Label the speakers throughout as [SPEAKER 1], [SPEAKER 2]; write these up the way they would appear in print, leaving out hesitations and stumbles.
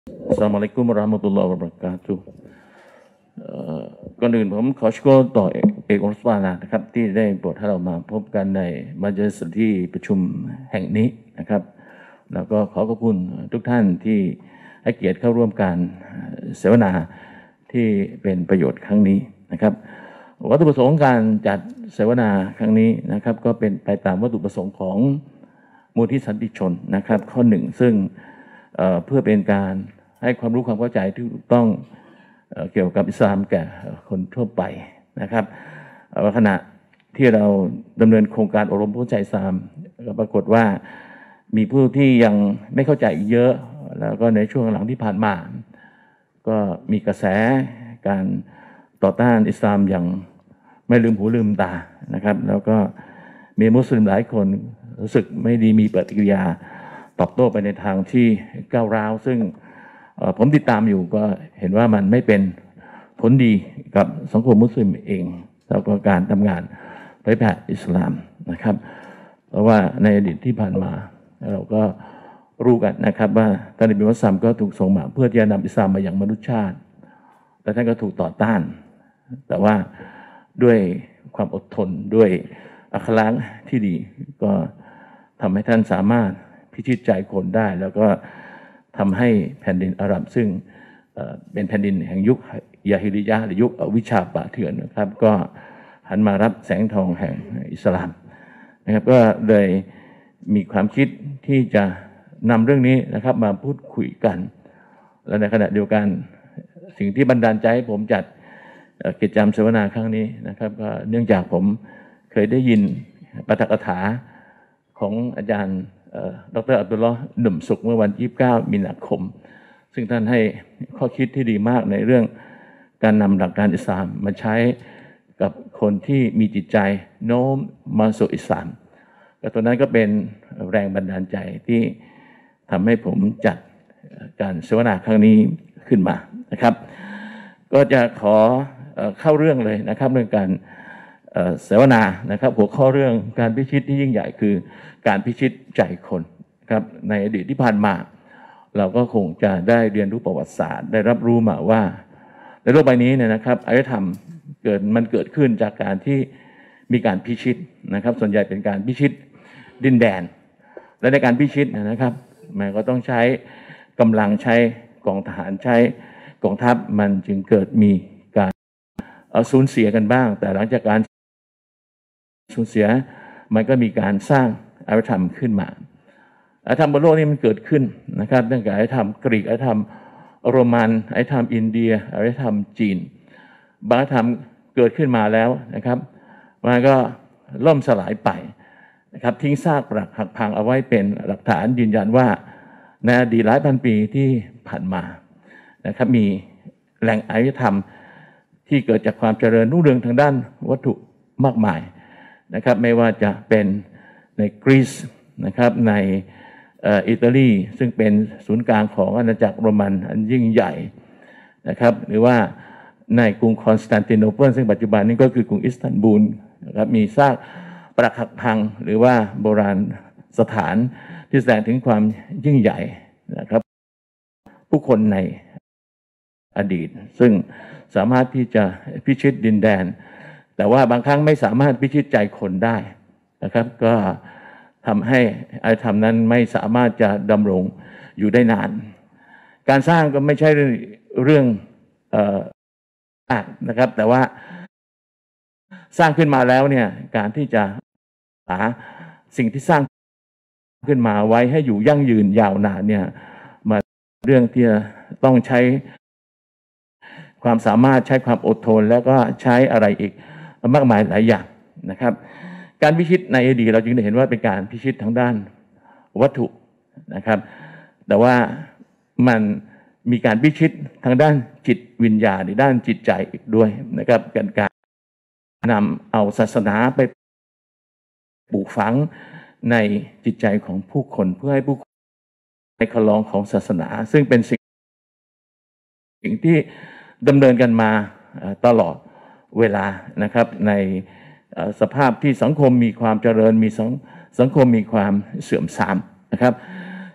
[SPEAKER 1] อัสสลามุอะลัยกุมวะเราะห์มะตุลลอฮิวะบะเราะกาตุฮ์ก่อนอื่นผมขอชกุรต่อเอกอัลลอฮฺซุบฮานะฮูวะตะอาลานะครับที่ได้โปรดให้เรามาพบกันในมัจลิสที่ประชุมแห่งนี้นะครับแล้วก็ขอขอบคุณทุกท่านที่ให้เกียรติเข้าร่วมการเสวนาที่เป็นประโยชน์ครั้งนี้นะครับวัตถุประสงค์การจัดเสวนาครั้งนี้นะครับก็เป็นไปตามวัตถุประสงค์ของมูลที่สันติชนนะครับข้อหนึ่งซึ่งเพื่อเป็นการให้ความรู้ความเข้าใจที่ถูกต้องเกี่ยวกับอิสลามแก่คนทั่วไปนะครับขณะที่เราดำเนินโครงการอบรมผู้เข้าใจอิสลามก็ปรากฏว่ามีผู้ที่ยังไม่เข้าใจเยอะแล้วก็ในช่วงหลังที่ผ่านมาก็มีกระแสการต่อต้านอิสลามอย่างไม่ลืมหูลืมตานะครับแล้วก็มีมุสลิมหลายคนรู้สึกไม่ดีมีปฏิกิริยาตอบโต้ไปในทางที่ก้าวร้าวซึ่งผมติดตามอยู่ก็เห็นว่ามันไม่เป็นผลดีกับสังคมมุสลิมเองแล้วก็การทำงานเผยแผ่อิสลามนะครับเพราะว่าในอดีตที่ผ่านมาเราก็รู้กันนะครับว่าท่านนบีมุฮัมมัดก็ถูกส่งมาเพื่อที่จะนำอิสลามมาอย่างมนุษยชาติแต่ท่านก็ถูกต่อต้านแต่ว่าด้วยความอดทนด้วยอัคลักษณ์ที่ดีก็ทำให้ท่านสามารถพิชิตใจคนได้แล้วก็ทำให้แผ่นดินอาหรับซึ่งเป็นแผ่นดินแห่งยุคยาฮิลิยะห์หรือยุควิชาป่าเถื่อนนะครับก็หันมารับแสงทองแห่งอิสลามนะครับก็เลยมีความคิดที่จะนำเรื่องนี้นะครับมาพูดคุยกันและในขณะเดียวกันสิ่งที่บันดาลใจให้ผมจัดกิจกรรมเสวนาครั้งนี้นะครับก็เนื่องจากผมเคยได้ยินปาฐกถาของอาจารย์ดร.อับดุลลอฮ์หนุ่มสุขเมื่อวัน 29 มีนาคมซึ่งท่านให้ข้อคิดที่ดีมากในเรื่องการนำหลักการอิสลามมาใช้กับคนที่มีจิตใจโน้มมาสู่อิสลามและตัวนั้นก็เป็นแรงบันดาลใจที่ทำให้ผมจัดการเสวนาครั้งนี้ขึ้นมานะครับก็จะขอเข้าเรื่องเลยนะครับเรื่องการเสวนานะครับหัวข้อเรื่องการพิชิตที่ยิ่งใหญ่คือการพิชิตใจคนครับในอดีตที่ผ่านมาเราก็คงจะได้เรียนรู้ประวัติศาสตร์ได้รับรู้มาว่าในโลกใบนี้เนี่ยนะครับอารยธรรมมันเกิดขึ้นจากการที่มีการพิชิตนะครับส่วนใหญ่เป็นการพิชิตดินแดนและในการพิชิตนะครับมันก็ต้องใช้กำลังใช้กองทหารใช้กองทัพมันจึงเกิดมีการสูญเสียกันบ้างแต่หลังจากการสูญเสียมันก็มีการสร้างอารยธรรมขึ้นมาอารยธรรมบนโลกนี้มันเกิดขึ้นนะครับตั้งแต่อารยธรรมกรีกอารยธรรมโรมันอารยธรรมอินเดียอารยธรรมจีนบางอารยธรรมเกิดขึ้นมาแล้วนะครับมันก็ล่มสลายไปนะครับทิ้งซากปรักหักพังเอาไว้เป็นหลักฐานยืนยันว่าในอดีตหลายพันปีที่ผ่านมานะครับมีแหล่งอารยธรรมที่เกิดจากความเจริญรุ่งเรืองทางด้านวัตถุมากมายนะครับไม่ว่าจะเป็นในกรีซนะครับในอิตาลีซึ่งเป็นศูนย์กลางของอาณาจักรโรมันอันยิ่งใหญ่นะครับหรือว่าในกรุงคอนสแตนติโนเปิลซึ่งปัจจุบันนี้ก็คือกรุงอิสตันบูลนะครับมีซากปรักหักพังหรือว่าโบราณสถานที่แสดงถึงความยิ่งใหญ่นะครับผู้คนในอดีตซึ่งสามารถที่จะพิชิตดินแดนแต่ว่าบางครั้งไม่สามารถพิชิตใจคนได้นะครับก็ทำให้อารยธรรมนั้นไม่สามารถจะดำรงอยู่ได้นานการสร้างก็ไม่ใช่เรื่องนะครับแต่ว่าสร้างขึ้นมาแล้วเนี่ยการที่จะหาสิ่งที่สร้างขึ้นมาไว้ให้อยู่ยั่งยืนยาวนานเนี่ยมาเรื่องที่ต้องใช้ความสามารถใช้ความอดทนแล้วก็ใช้อะไรอีกมากมายหลายอย่างนะครับการพิชิตในอดีตเราจึงได้เห็นว่าเป็นการพิชิตทางด้านวัตถุนะครับแต่ว่ามันมีการพิชิตทางด้านจิตวิญญาณในด้านจิตใจอีกด้วยนะครับการนำเอาศาสนาไปปลูกฝังในจิตใจของผู้คนเพื่อให้ผู้คนในคลองของศาสนาซึ่งเป็นสิ่งที่ดำเนินกันมาตลอดเวลานะครับในสภาพที่สังคมมีความเจริญมีสังคมมีความเสื่อมทรามนะครับ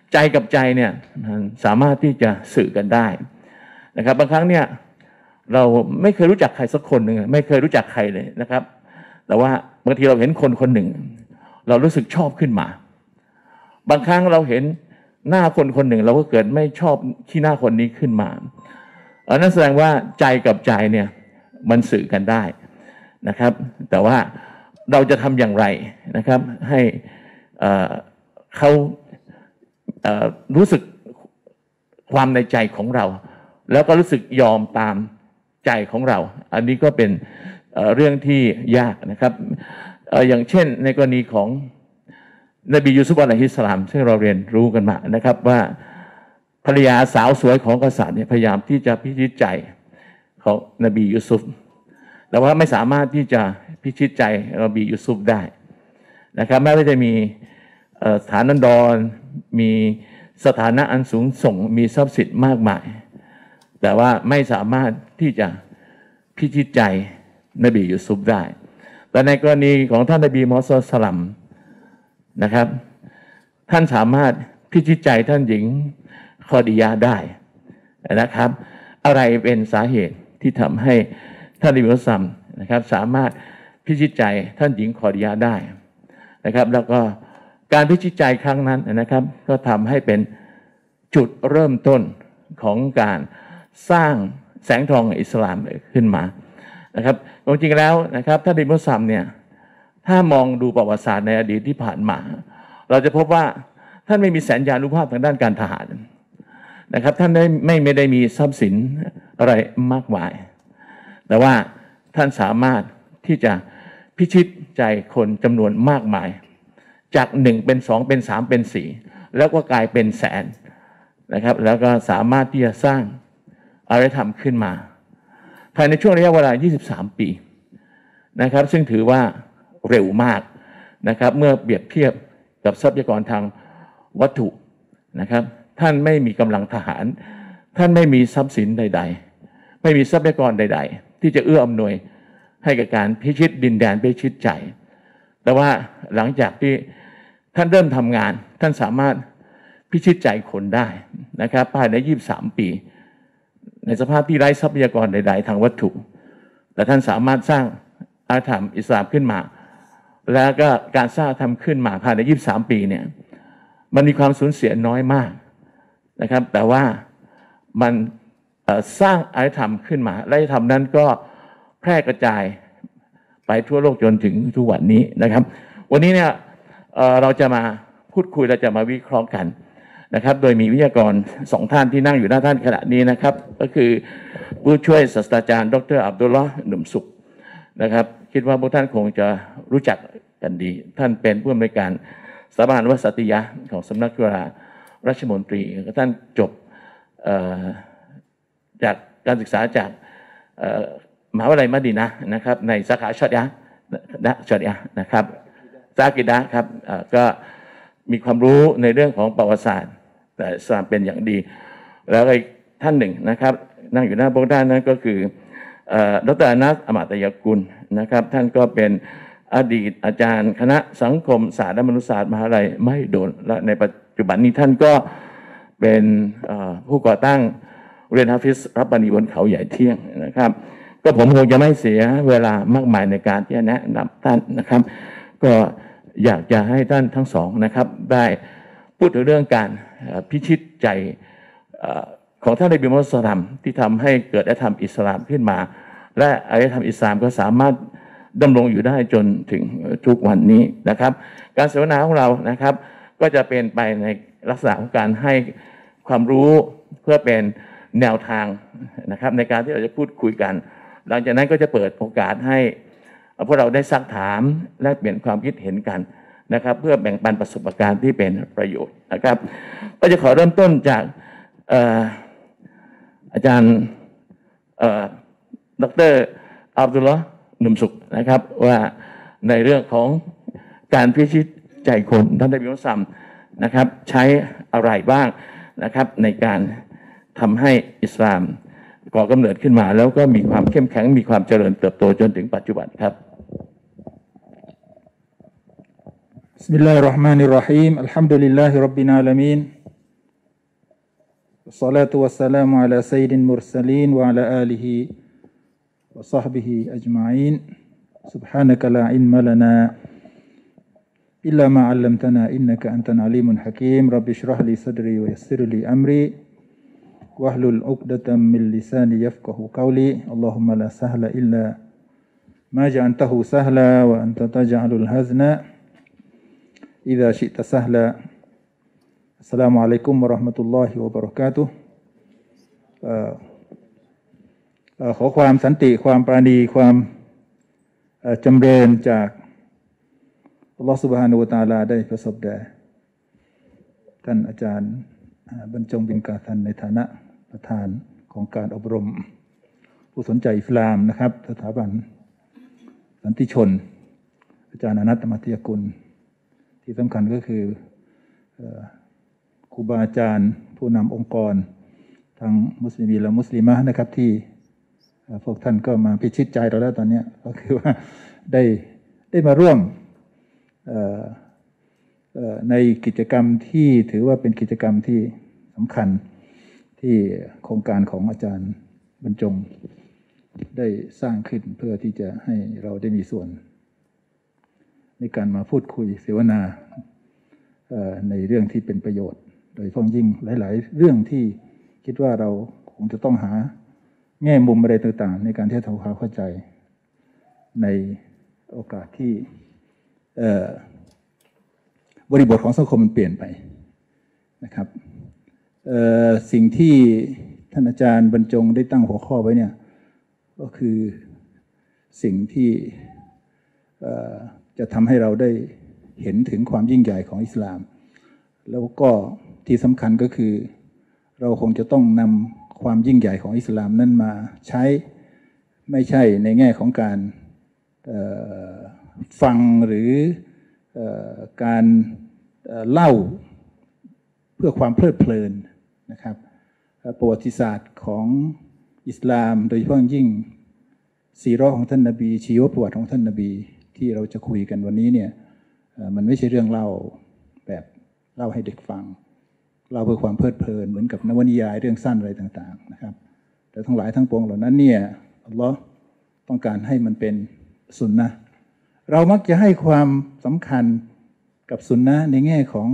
[SPEAKER 1] ใจกับใจเนี่ยสามารถที่จะสื่อกันได้นะครับบางครั้งเนี่ยเราไม่เคยรู้จักใครสักคนหนึ่งไม่เคยรู้จักใครเลยนะครับแต่ว่าบางทีเราเห็นคนคนหนึ่งเรารู้สึกชอบขึ้นมาบางครั้งเราเห็นหน้าคนคนหนึ่งเราก็เกิดไม่ชอบที่หน้าคนนี้ขึ้นมานั่นแสดงว่าใจกับใจเนี่ยมันสื่อกันได้นะครับแต่ว่าเราจะทำอย่างไรนะครับให้เขารู้สึกความในใจของเราแล้วก็รู้สึกยอมตามใจของเราอันนี้ก็เป็นเรื่องที่ยากนะครับอย่างเช่นในกรณีของนบียูซุฟอะลัยฮิสสลามซึ่งเราเรียนรู้กันมานะครับว่าภรรยาสาวสวยของกษัตริย์เนี่ยพยายามที่จะพิชิตใจของนบียูซุฟแต่ว่าไม่สามารถที่จะพิชิตใจนบียูซุฟได้นะครับแม้ว่าจะมีฐานันดรมีสถานะอันสูงส่งมีทรัพย์สินมากมายแต่ว่าไม่สามารถที่จะพิชิตใจนบียูซุฟได้แต่ในกรณีของท่านนบีมุฮัมมัดศ็อลลัลลอฮุอะลัยฮิวะซัลลัมนะครับท่านสามารถพิชิตใจท่านหญิงคอดียะห์ได้นะครับอะไรเป็นสาเหตุที่ทำให้ท่านนบีมุฮัมมัดศ็อลลัลลอฮุอะลัยฮิวะซัลลัมนะครับสามารถพิชิตใจท่านหญิงคอดียะห์ได้นะครับแล้วก็การพิชิตใจครั้งนั้นนะครับก็ทำให้เป็นจุดเริ่มต้นของการสร้างแสงทองอิสลามขึ้นมานะครับจริงๆแล้วนะครับท่านนบีมุฮัมมัดศ็อลลัลลอฮุอะลัยฮิวะซัลลัมเนี่ยถ้ามองดูประวัติศาสตร์ในอดีตที่ผ่านมาเราจะพบว่าท่านไม่มีแสนยานุภาพทางด้านการทหารนะครับท่านไม่ได้มีทรัพย์สินอะไรมากมายแต่ว่าท่านสามารถที่จะพิชิตใจคนจำนวนมากมายจาก1เป็น2เป็น3เป็น4แล้วก็กลายเป็นแสนนะครับแล้วก็สามารถที่จะสร้างอารยธรรมขึ้นมาภายในช่วงระยะเวลา23 ปีนะครับซึ่งถือว่าเร็วมากนะครับเมื่อเปรียบเทียบกับทรัพยากรทางวัตถุนะครับท่านไม่มีกำลังทหารท่านไม่มีทรัพย์สินใดๆไม่มีทรัพยากรใดๆที่จะเอื้ออำนวยให้กับการพิชิตดินแดนพิชิตใจแต่ว่าหลังจากที่ท่านเริ่มทำงานท่านสามารถพิชิตใจคนได้นะครับภายใน23 ปีในสภาพที่ไร้ทรัพยากรใดๆทางวัตถุแต่ท่านสามารถสร้างอารยธรรมอิสลามขึ้นมาแล้วก็การสร้างธรรมขึ้นมาภายใน23 ปีเนี่ยมันมีความสูญเสียน้อยมากนะครับแต่ว่ามันสร้างอารยธรรมขึ้นมาและอารยธรรมนั้นก็แพร่กระจายไปทั่วโลกจนถึงทุกวันนี้นะครับวันนี้เนี่ยเราจะมาพูดคุยเราจะมาวิเคราะห์กันนะครับโดยมีวิทยากร2 ท่านที่นั่งอยู่หน้าท่านขณะนี้นะครับก็คือผู้ช่วยศาสตราจารย์ดร.อับดุลลอฮ์หนุ่มสุขนะครับคิดว่าพวกท่านคงจะรู้จักกันดีท่านเป็นผู้อำนวยการสถาบันวสัตยะของสำนักจุฬาราชมนตรีท่านจบจากการศึกษาจากมหาวิทยาลัยมะดีนะห์นะครับในสาขาชอริยะห์นะครับซากิดะห์ครับก็มีความรู้ในเรื่องของประวัติศาสตร์แต่อิสลามเป็นอย่างดีแล้วอีกท่านหนึ่งนะครับนั่งอยู่หน้าพวกท่านนั้นก็คือดร.อนัส อมาตยกุลนะครับท่านก็เป็นอดีตอาจารย์คณะสังคมศาสตร์และมนุษยศาสตร์มหาวิทยาลัยมหิดลและในปัจจุบันนี้ท่านก็เป็นผู้ก่อตั้งเรียนฮะฟิซรับบานีบนเขาใหญ่เที่ยงนะครับก็ผมคงจะไม่เสียเวลามากมายในการที่จะแนะนำท่านนะครับก็อยากจะให้ท่านทั้งสองนะครับได้พูดถึงเรื่องการพิชิตใจของท่านนบีมุฮัมมัดศ็อลลัลลอฮุอะลัยฮิวะซัลลัมที่ทำให้เกิดอารยธรรมอิสลามขึ้นมาและอารยธรรมอิสลามก็สามารถดำรงอยู่ได้จนถึงทุกวันนี้นะครับการเสวนาของเรานะครับก็จะเป็นไปในลักษณะของการให้ความรู้เพื่อเป็นแนวทางนะครับในการที่เราจะพูดคุยกันหลังจากนั้นก็จะเปิดโอกาสให้พวกเราได้ซักถามและเปลี่ยนความคิดเห็นกันนะครับเพื่อแบ่งปันประสบการณ์ที่เป็นประโยชน์นะครับก็จะขอเริ่มต้นจากอาจารย์ดร.อับดุลลอฮ์หนุ่มสุขนะครับว่าในเรื่องของการพิชิตใจคนท่านนบีมุฮัมมัดศ็อลลัลลอฮุอะลัยฮิวะซัลลัมนะครับใช้อะไรบ้างนะครับในการทำให้อิสลามก่อกำเนิดขึ้นมาแล้วก็มีความเข้มแข็งมีความเจริญเติบโตจนถึงปัจจุบันครับ
[SPEAKER 2] บิสมิลลาฮิรเราะห์มานิรเราะฮีมอัลฮัมดุลิลลาฮิร็อบบิลอาลามีน والصلاة والسلام على سيد المرسلين وعلى آله وصحبه أجمعين سبحانك لا علم لنا إلا ما علمتنا إنك أنت العليم الحكيم رب اشرح لي صدري ويسر لي أمري واحلل عقدة من لساني يفقه قولي اللهم لا سهل إلا ما جعلته سهلا وأنت تجعل الحزن إذا شئت سهلا السلام عليكم ورحمة الله وبركاته ขอความสันติความปราณีความจำเริญจากอัลลอฮฺซุบฮานะฮูวะตะอาลาได้ประสบแด่ท่านอาจารย์บรรจงบินกาซันในฐานะประธานของการอบรมผู้สนใจอิสลามนะครับสถาบันสันติชนอาจารย์อนัตตมัธยกุลที่สำคัญก็คือครูบาอาจารย์ผู้นำองค์กรทั้งมุสลิมีและมุสลิมะนะครับที่พวกท่านก็มาพิชิตใจเราแล้วตอนนี้ก็คือว่าได้มาร่วมในกิจกรรมที่ถือว่าเป็นกิจกรรมที่สำคัญที่โครงการของอาจารย์บรรจงได้สร้างขึ้นเพื่อที่จะให้เราได้มีส่วนในการมาพูดคุยเสวนาในเรื่องที่เป็นประโยชน์โดยเฉพาะยิ่งหลายๆเรื่องที่คิดว่าเราคงจะต้องหาแง่มุมอะไรต่างๆในการที่จะทำความเข้าใจในโอกาสที่บริบทของสังคมมันเปลี่ยนไปนะครับสิ่งที่ท่านอาจารย์บรรจงได้ตั้งหัวข้อไว้เนี่ยก็คือสิ่งที่จะทำให้เราได้เห็นถึงความยิ่งใหญ่ของอิสลามแล้วก็ที่สำคัญก็คือเราคงจะต้องนำความยิ่งใหญ่ของอิสลามนั้นมาใช้ไม่ใช่ในแง่ของการฟังหรือการเล่าเพื่อความเพลิดเพลินนะครับประวัติศาสตร์ของอิสลามโดยเฉพาะยิ่งซีเราะห์ของท่านนบีชีวประวัติของท่านนบีที่เราจะคุยกันวันนี้เนี่ยมันไม่ใช่เรื่องเล่าแบบเล่าให้เด็กฟังเล่าเพื่อความเพลิดเพลินเหมือนกับนวนิยายเรื่องสั้นอะไรต่างๆนะครับแต่ทั้งหลายทั้งปวงเหล่านั้นเนี่ยอัลลอฮ์ต้องการให้มันเป็นสุนนะห์เรามักจะให้ความสำคัญกับสุนนะห์ในแง่ของ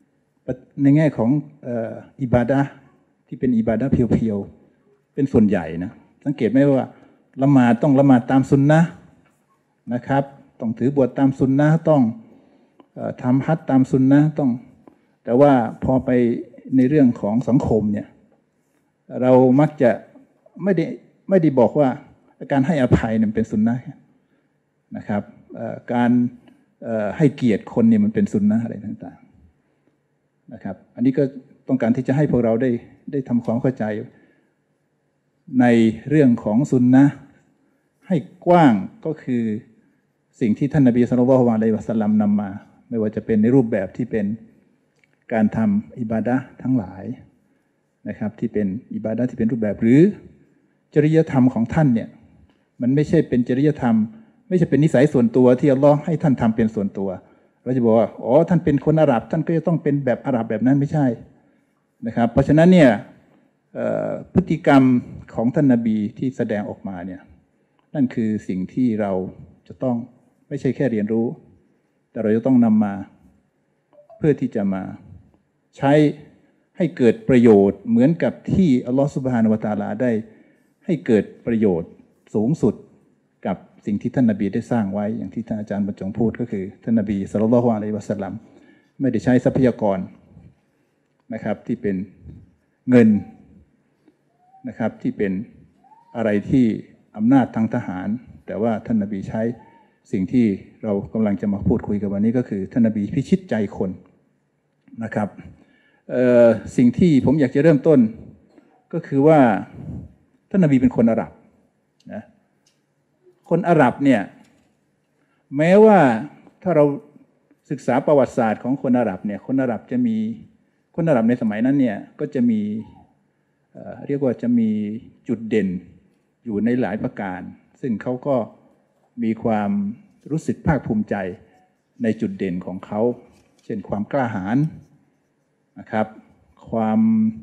[SPEAKER 2] อิบาดะห์ที่เป็นอิบาดะห์เพียวๆเป็นส่วนใหญ่นะสังเกตไหมว่าละหมาดต้องละหมาดตามสุนนะห์นะครับต้องถือบวชตามสุนนะห์ต้องทำฮัจญ์ตามสุนนะห์ต้องแต่ว่าพอไปในเรื่องของสังคมเนี่ยเรามักจะไม่ได้บอกว่าการให้อภัยเนี่ยเป็นสุนนะห์นะครับการให้เกียรติคนเนี่ยมันเป็นสุนนะห์อะไรต่างๆนะครับอันนี้ก็ต้องการที่จะให้พวกเราได้ทำความเข้าใจในเรื่องของสุนนะห์ให้กว้างก็คือสิ่งที่ท่านนบีศ็อลลัลลอฮุอะลัยฮิวะซัลลัมนำมาไม่ว่าจะเป็นในรูปแบบที่เป็นการทำอิบาดะห์ทั้งหลายนะครับที่เป็นอิบาดะห์ที่เป็นรูปแบบหรือจริยธรรมของท่านเนี่ยมันไม่ใช่เป็นจริยธรรมไม่ใช่เป็นนิสัยส่วนตัวที่อัลลอฮ์ให้ท่านทำเป็นส่วนตัวเราจะบอกว่าอ๋อท่านเป็นคนอาหรับท่านก็จะต้องเป็นแบบอาหรับแบบนั้นไม่ใช่นะครับเพราะฉะนั้นเนี่ยพฤติกรรมของท่านนบีที่แสดงออกมาเนี่ยนั่นคือสิ่งที่เราจะต้องไม่ใช่แค่เรียนรู้แต่เราจะต้องนำมาเพื่อที่จะมาใช้ให้เกิดประโยชน์เหมือนกับที่อัลลอฮฺซุบฮานะฮูวะตะอาลาได้ให้เกิดประโยชน์สูงสุดกับสิ่งที่ท่านนบีได้สร้างไว้อย่างที่ท่านอาจารย์บรรจงพูดก็คือท่านนบีศ็อลลัลลอฮุอะลัยฮิวะซัลลัมไม่ได้ใช้ทรัพยากรนะครับที่เป็นเงินนะครับที่เป็นอะไรที่อำนาจทางทหารแต่ว่าท่านนบีใช้สิ่งที่เรากำลังจะมาพูดคุยกันวันนี้ก็คือท่านนบีพิชิตใจคนนะครับสิ่งที่ผมอยากจะเริ่มต้นก็คือว่าท่านนบีเป็นคนอาหรับนะคนอาหรับเนี่ยแม้ว่าถ้าเราศึกษาประวัติศาสตร์ของคนอาหรับเนี่ยคนอาหรับจะมีคนอาหรับในสมัยนั้นเนี่ยก็จะมีเรียกว่าจะมีจุดเด่นอยู่ในหลายประการซึ่งเขาก็มีความรู้สึกภาคภูมิใจในจุดเด่นของเขาเช่นความกล้าหาญนะครับ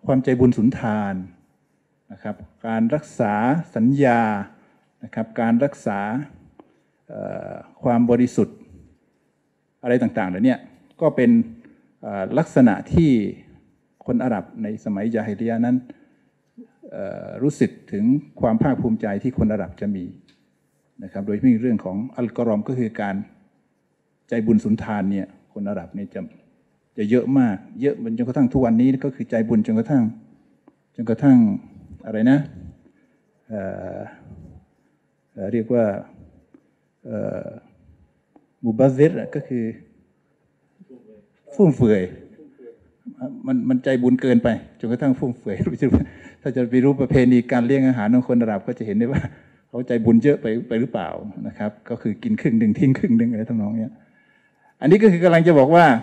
[SPEAKER 2] ความใจบุญสุนทานนะครับการรักษาสัญญานะครับการรักษาความบริสุทธิ์อะไรต่างๆเหล่านี้ก็เป็นลักษณะที่คนอาหรับในสมัยญาฮิลิยะห์นั้นรู้สึกถึงความภาคภูมิใจที่คนอาหรับจะมีนะครับโดยเฉพาะเรื่องของอัลกอรอมก็คือการใจบุญสุนทานเนี่ยคนอาหรับเนี่ยจะเยอะมากเยอะจนกระทั่งทุกวันนี้ก็คือใจบุญจนกระทั่งอะไรนะเรียกว่ามุบัซซิรก็คือฟุ่มเฟือยมันใจบุญเกินไปจนกระทั่งฟุ่มเฟือยถ้าจะไปรู้ประเพณีการเลี้ยงอาหารของคนอาหรับก็จะเห็นได้ว่าเขาใจบุญเยอะไปหรือเปล่านะครับก็คือกินครึ่งหนึ่งทิ้งครึ่งหนึ่งอะไรทำนองนี้อันนี้ก็คือกำลังจะบอกว่า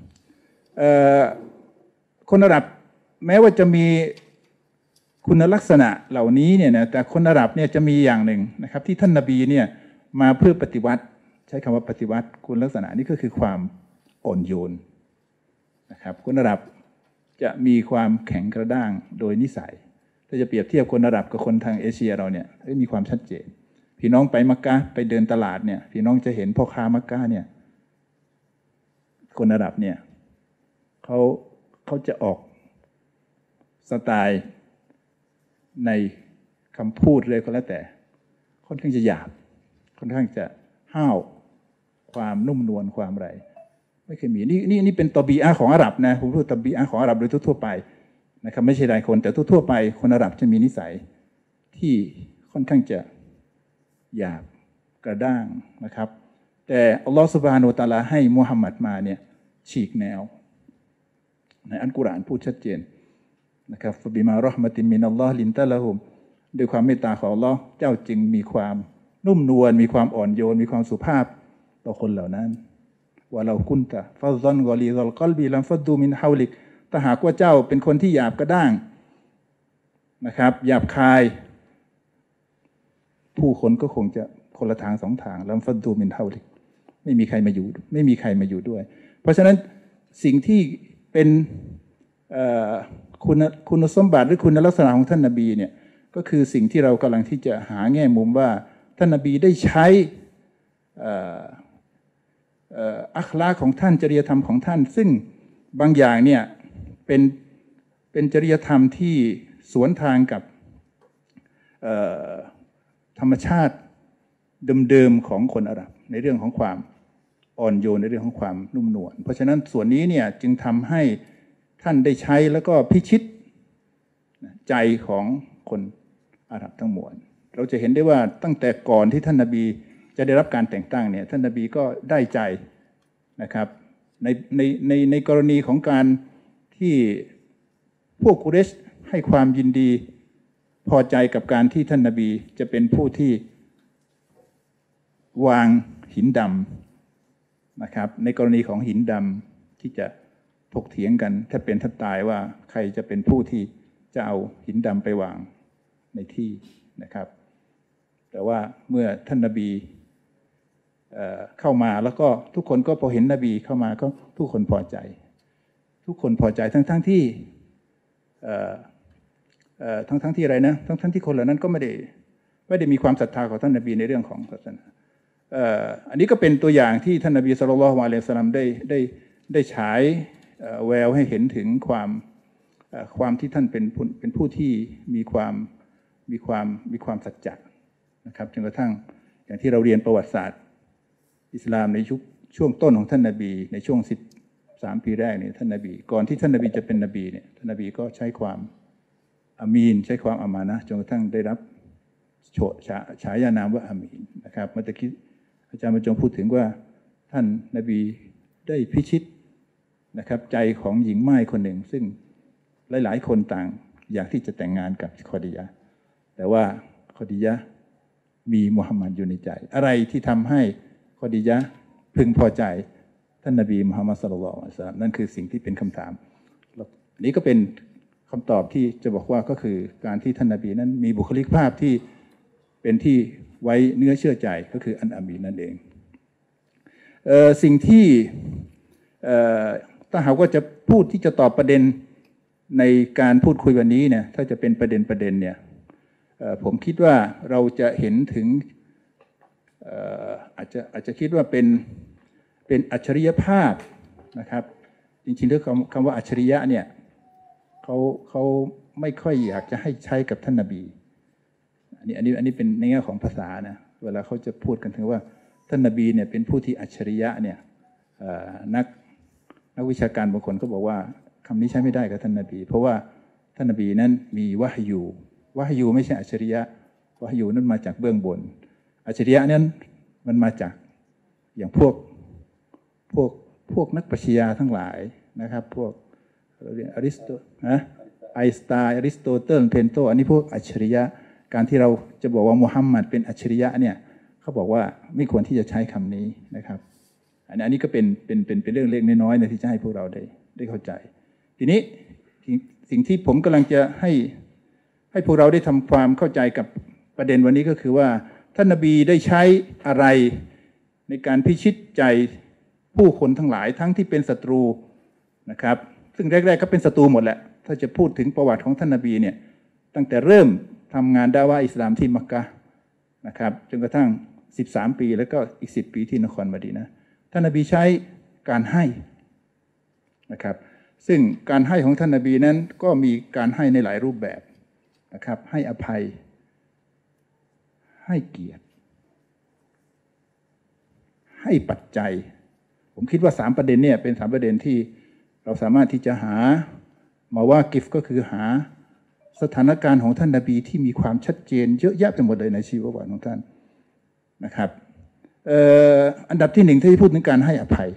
[SPEAKER 2] คนอาหรับแม้ว่าจะมีคุณลักษณะเหล่านี้เนี่ยนะแต่คนอาหรับเนี่ยจะมีอย่างหนึ่งนะครับที่ท่านนบีเนี่ยมาเพื่อปฏิวัติใช้คำว่าปฏิวัติคุณลักษณะนี้ก็คือความอ่อนโยนนะครับคนอาหรับจะมีความแข็งกระด้างโดยนิสัยถ้าจะเปรียบเทียบคนอาหรับกับคนทางเอเชียเราเนี่ยมีความชัดเจนพี่น้องไปมักกะห์ไปเดินตลาดเนี่ยพี่น้องจะเห็นพ่อค้ามักกะห์เนี่ยคนอาหรับเนี่ยเขาจะออกสไตล์ในคำพูดเลยก็แล้วแต่ค่อนข้างจะหยาบค่อนข้างจะห้าวความนุ่มนวลความอะไรไม่เคยมีนี่เป็นตอบีอะห์ของอาหรับนะผมพูดตอบีอะห์ของอาหรับโดยทั่วไปนะครับไม่ใช่หลายคนแต่ทั่วไปคนอาหรับจะมีนิสัยที่ค่อนข้างจะหยาบกระด้างนะครับแต่อัลลอฮฺซุบฮานะฮูวะตะอาลาให้มุฮัมมัดมาเนี่ยฉีกแนวในอัลกุรอานพูดชัดเจนนะครับฟะบิมาเราะห์มะตินมินัลลอฮ์ลินตะละฮุมด้วยความเมตตาของอัลลอฮ์เจ้าจึงมีความนุ่มนวลมีความอ่อนโยนมีความสุภาพต่อคนเหล่านั้นว่าเรากุนตะฟัซซันกอลีซัลกัลบีลัมฟัดดูมินฮาวลิกถ้าหากว่าเจ้าเป็นคนที่หยาบกระด้างนะครับหยาบคายผู้คนก็คงจะคนละทางสองทางลัมฟัดดูมินฮาวลิกไม่มีใครมาอยู่ด้วยเพราะฉะนั้นสิ่งที่เป็นคุณสมบัติหรือคุณลักษณะของท่านนบีเนี่ยก็คือสิ่งที่เรากำลังที่จะหาแง่มุมว่าท่านนบีได้ใช้อัคลากของท่านจริยธรรมของท่านซึ่งบางอย่างเนี่ยเป็นจริยธรรมที่สวนทางกับธรรมชาติเดิมๆของคนอาหรับในเรื่องของความอ่อนโยนในเรื่องของความนุ่มนวลเพราะฉะนั้นส่วนนี้เนี่ยจึงทำให้ท่านได้ใช้แล้วก็พิชิตใจของคนอาหรับทั้งมวลเราจะเห็นได้ว่าตั้งแต่ก่อนที่ท่านนบีจะได้รับการแต่งตั้งเนี่ยท่านนบีก็ได้ใจนะครับในกรณีของการที่พวกกุเรชให้ความยินดีพอใจกับการที่ท่านนบีจะเป็นผู้ที่วางหินดำนะครับในกรณีของหินดำที่จะถกเถียงกันถ้าเป็นถ้าตายว่าใครจะเป็นผู้ที่จะเอาหินดำไปวางในที่นะครับแต่ว่าเมื่อท่านนบีเข้ามาแล้วก็ทุกคนก็พอเห็นนบีเข้ามาก็ทุกคนพอใจทั้งที่ทั้งที่อะไรนะทั้งที่คนเหล่านั้นก็ไม่ได้มีความศรัทธาของท่านนบีในเรื่องของศาสนาอันนี้ก็เป็นตัวอย่างที่ท่านนบีศ็อลลัลลอฮุอะลัยฮิวะซัลลัมได้ฉายแววให้เห็นถึงความที่ท่านเป็นผู้ที่มีความสัจจะนะครับจนกระทั่งอย่างที่เราเรียนประวัติศาสตร์อิสลามในช่วงต้นของท่านนบีในช่วง13 ปีแรกเนี่ยท่านนบีก่อนที่ท่านนบีจะเป็นนบีเนี่ยท่านนบีก็ใช้ความอามีนใช้ความอามานะห์จนกระทั่งได้รับฉายานามว่าอามีนนะครับเมื่อกี้อาจารย์บรรจงพูดถึงว่าท่านนบีได้พิชิตนะครับใจของหญิงม่ายคนหนึ่งซึ่งหลายๆคนต่างอยากที่จะแต่งงานกับคอดียะห์แต่ว่าคอดียะห์มีมุฮัมมัดอยู่ในใจอะไรที่ทำให้คอดียะห์พึงพอใจท่านนบีมุฮัมมัดศ็อลลัลลอฮุอะลัยฮิวะซัลลัมนั่นคือสิ่งที่เป็นคำถามนี้ก็เป็นคำตอบที่จะบอกว่าก็คือการที่ท่านนบีนั้นมีบุคลิกภาพที่เป็นที่ไว้เนื้อเชื่อใจก็คืออันอามีนนั่นเองสิ่งที่ถ้าหากว่าจะพูดที่จะตอบประเด็นในการพูดคุยวันนี้เนี่ยถ้าจะเป็นประเด็นเนี่ยผมคิดว่าเราจะเห็นถึงอาจจะคิดว่าเป็นอัจฉริยภาพนะครับจริงๆเรื่องคำว่าอัจฉริยะเนี่ยเขาไม่ค่อยอยากจะให้ใช้กับท่านนบีอันนี้เป็นในแง่ของภาษานะเวลาเขาจะพูดกันถึงว่าท่านนบีเนี่ยเป็นผู้ที่อัจฉริยะเนี่ยนักวิชาการบางคนก็บอกว่าคำนี้ใช้ไม่ได้กับท่านนบีเพราะว่าท่านนบีนั้นมีวะฮยูไม่ใช่อัจฉริยะวะฮยูนั้นมาจากเบื้องบนอัจฉริยะนั้นมันมาจากอย่างพวกนักปรัชญาทั้งหลายนะครับพวกไอน์สไตน์อริสโตเติลเพนโตอันนี้พวกอัจฉริยะการที่เราจะบอกว่ามุฮัมมัดเป็นอัจฉริยะเนี่ยเขาบอกว่าไม่ควรที่จะใช้คำนี้นะครับอันนี้ก็เป็นเรื่องเล็กน้อยๆนะที่จะให้พวกเราได้เข้าใจทีนี้สิ่งที่ผมกำลังจะให้พวกเราได้ทำความเข้าใจกับประเด็นวันนี้ก็คือว่าท่านนบีได้ใช้อะไรในการพิชิตใจผู้คนทั้งหลายทั้งที่เป็นศัตรูนะครับซึ่งแรกๆก็เป็นศัตรูหมดแหละถ้าจะพูดถึงประวัติของท่านนบีเนี่ยตั้งแต่เริ่มทำงานดะวะห์อิสลามที่มักกะฮ์นะครับจนกระทั่ง13 ปีแล้วก็อีก10 ปีที่นครมะดีนะห์ท่านนบีใช้การให้นะครับซึ่งการให้ของท่านนบีนั้นก็มีการให้ในหลายรูปแบบนะครับให้อภัยให้เกียรติให้ปัจจัยผมคิดว่า3ประเด็นเนี่ยเป็น3ประเด็นที่เราสามารถที่จะหามาว่ากิฟก็คือหาสถานการณ์ของท่านนบีที่มีความชัดเจนเยอะแยะไปหมดเลยในชีวประวัติของท่านนะครับอันดับที่1ที่พูดถึงการให้อภัย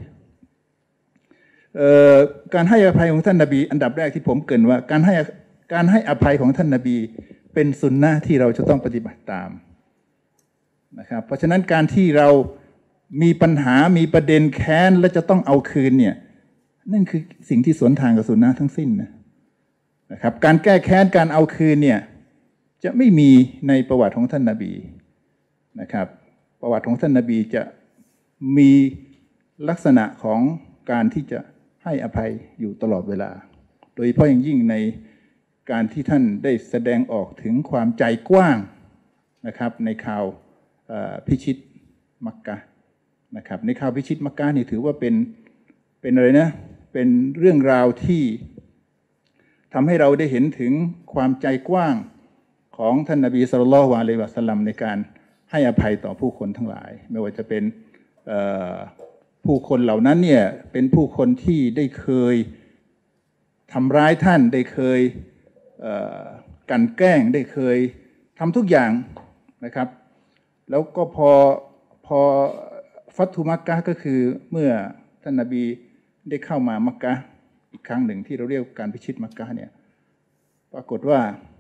[SPEAKER 2] การให้อภัยของท่านนบีอันดับแรกที่ผมเกริ่นว่าการให้อภัยของท่านนบีเป็นสุนนะห์ที่เราจะต้องปฏิบัติตามนะครับเพราะฉะนั้นการที่เรามีปัญหามีประเด็นแค้นและจะต้องเอาคืนเนี่ยนั่นคือสิ่งที่สวนทางกับสุนนะห์ทั้งสิ้นนะครับการแก้แค้นการเอาคืนเนี่ยจะไม่มีในประวัติของท่านนบีนะครับประวัติของท่านนบีจะมีลักษณะของการที่จะให้อภัยอยู่ตลอดเวลาโดยเฉพาะอย่างยิ่งในการที่ท่านได้แสดงออกถึงความใจกว้างนะครับในข่าวพิชิตมักกะฮ์นะครับในข่าวพิชิตมักกะฮ์นี่ถือว่าเป็นอะไรนะเป็นเรื่องราวที่ทำให้เราได้เห็นถึงความใจกว้างของท่านนบีศ็อลลัลลอฮุอะลัยฮิวะซัลลัมในการให้อภัยต่อผู้คนทั้งหลายไม่ว่าจะเป็นผู้คนเหล่านั้นเนี่ยเป็นผู้คนที่ได้เคยทำร้ายท่านได้เคยกลั่นแกล้งได้เคยทำทุกอย่างนะครับแล้วก็พอฟัตฮุมักกะฮ์ก็คือเมื่อท่านนบีได้เข้ามามักกะฮ์อีกครั้งหนึ่งที่เราเรียกการพิชิตมักกะฮ์เนี่ยปรากฏว่า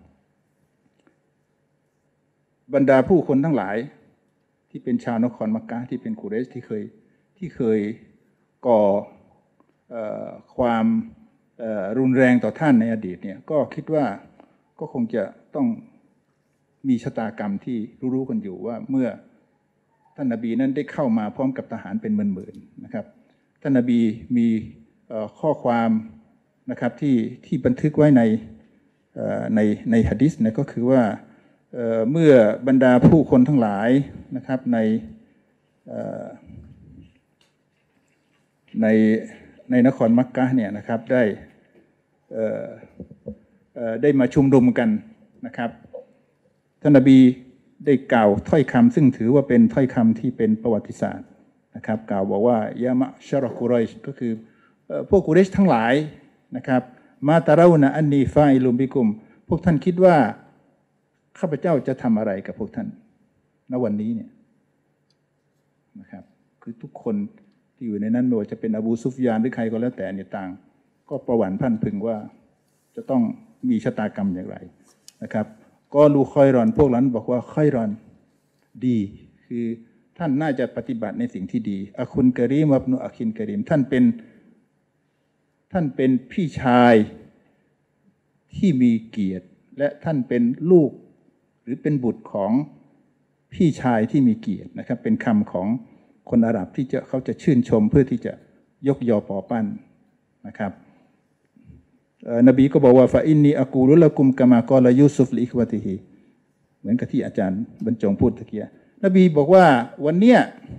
[SPEAKER 2] บรรดาผู้คนทั้งหลายที่เป็นชาวนครมักกะฮ์ที่เป็นกุเรชที่เคยก่อความรุนแรงต่อท่านในอดีตเนี่ยก็คิดว่าก็คงจะต้องมีชะตากรรมที่รู้ๆกันอยู่ว่าเมื่อท่านนบีนั้นได้เข้ามาพร้อมกับทหารเป็นหมื่นๆนะครับท่านนบีมีข้อความนะครับที่บันทึกไว้ในหะดีษเนี่ยก็คือว่าเมื่อบรรดาผู้คนทั้งหลายนะครับในนครมักกะฮ์เนี่ยนะครับได้มาชุมนุมกันนะครับท่านนบีได้กล่าวถ้อยคำซึ่งถือว่าเป็นถ้อยคำที่เป็นประวัติศาสตร์นะครับกล่าวบอกว่ายามะชะรอกุรอยชก็คือพวกกุเรชทั้งหลายนะครับมาตะเรานะอันนีฟาอิลุมบิกุมพวกท่านคิดว่าข้าพเจ้าจะทำอะไรกับพวกท่านณวันนี้เนี่ยนะครับคือทุกคนที่อยู่ในนั้นไม่ว่าจะเป็นอบูซุฟยานหรือใครก็แล้วแต่เนี่ยต่างก็ประวัติพันพึงว่าจะต้องมีชะตากรรมอย่างไรนะครับก็ลูค่อยรอนพวกนั้นบอกว่าค่อยรอนดีคือท่านน่าจะปฏิบัติในสิ่งที่ดีอะคุนกะรีมวับนุอะคินกะรีมท่านเป็นพี่ชายที่มีเกียรติและท่านเป็นลูกหรือเป็นบุตรของพี่ชายที่มีเกียรตินะครับเป็นคำของคนอาหรับที่เขาจะชื่นชมเพื่อที่จะยกยอปอปั้นนะครับนบีก็บอกว่าฟาอินนีอะกูลุละกุมกะมากอลายูซุฟลิอิควะติฮิเหมือนกับที่อาจารย์บรรจงพูดตะเกียนบีบอกว่าวันเนี้ย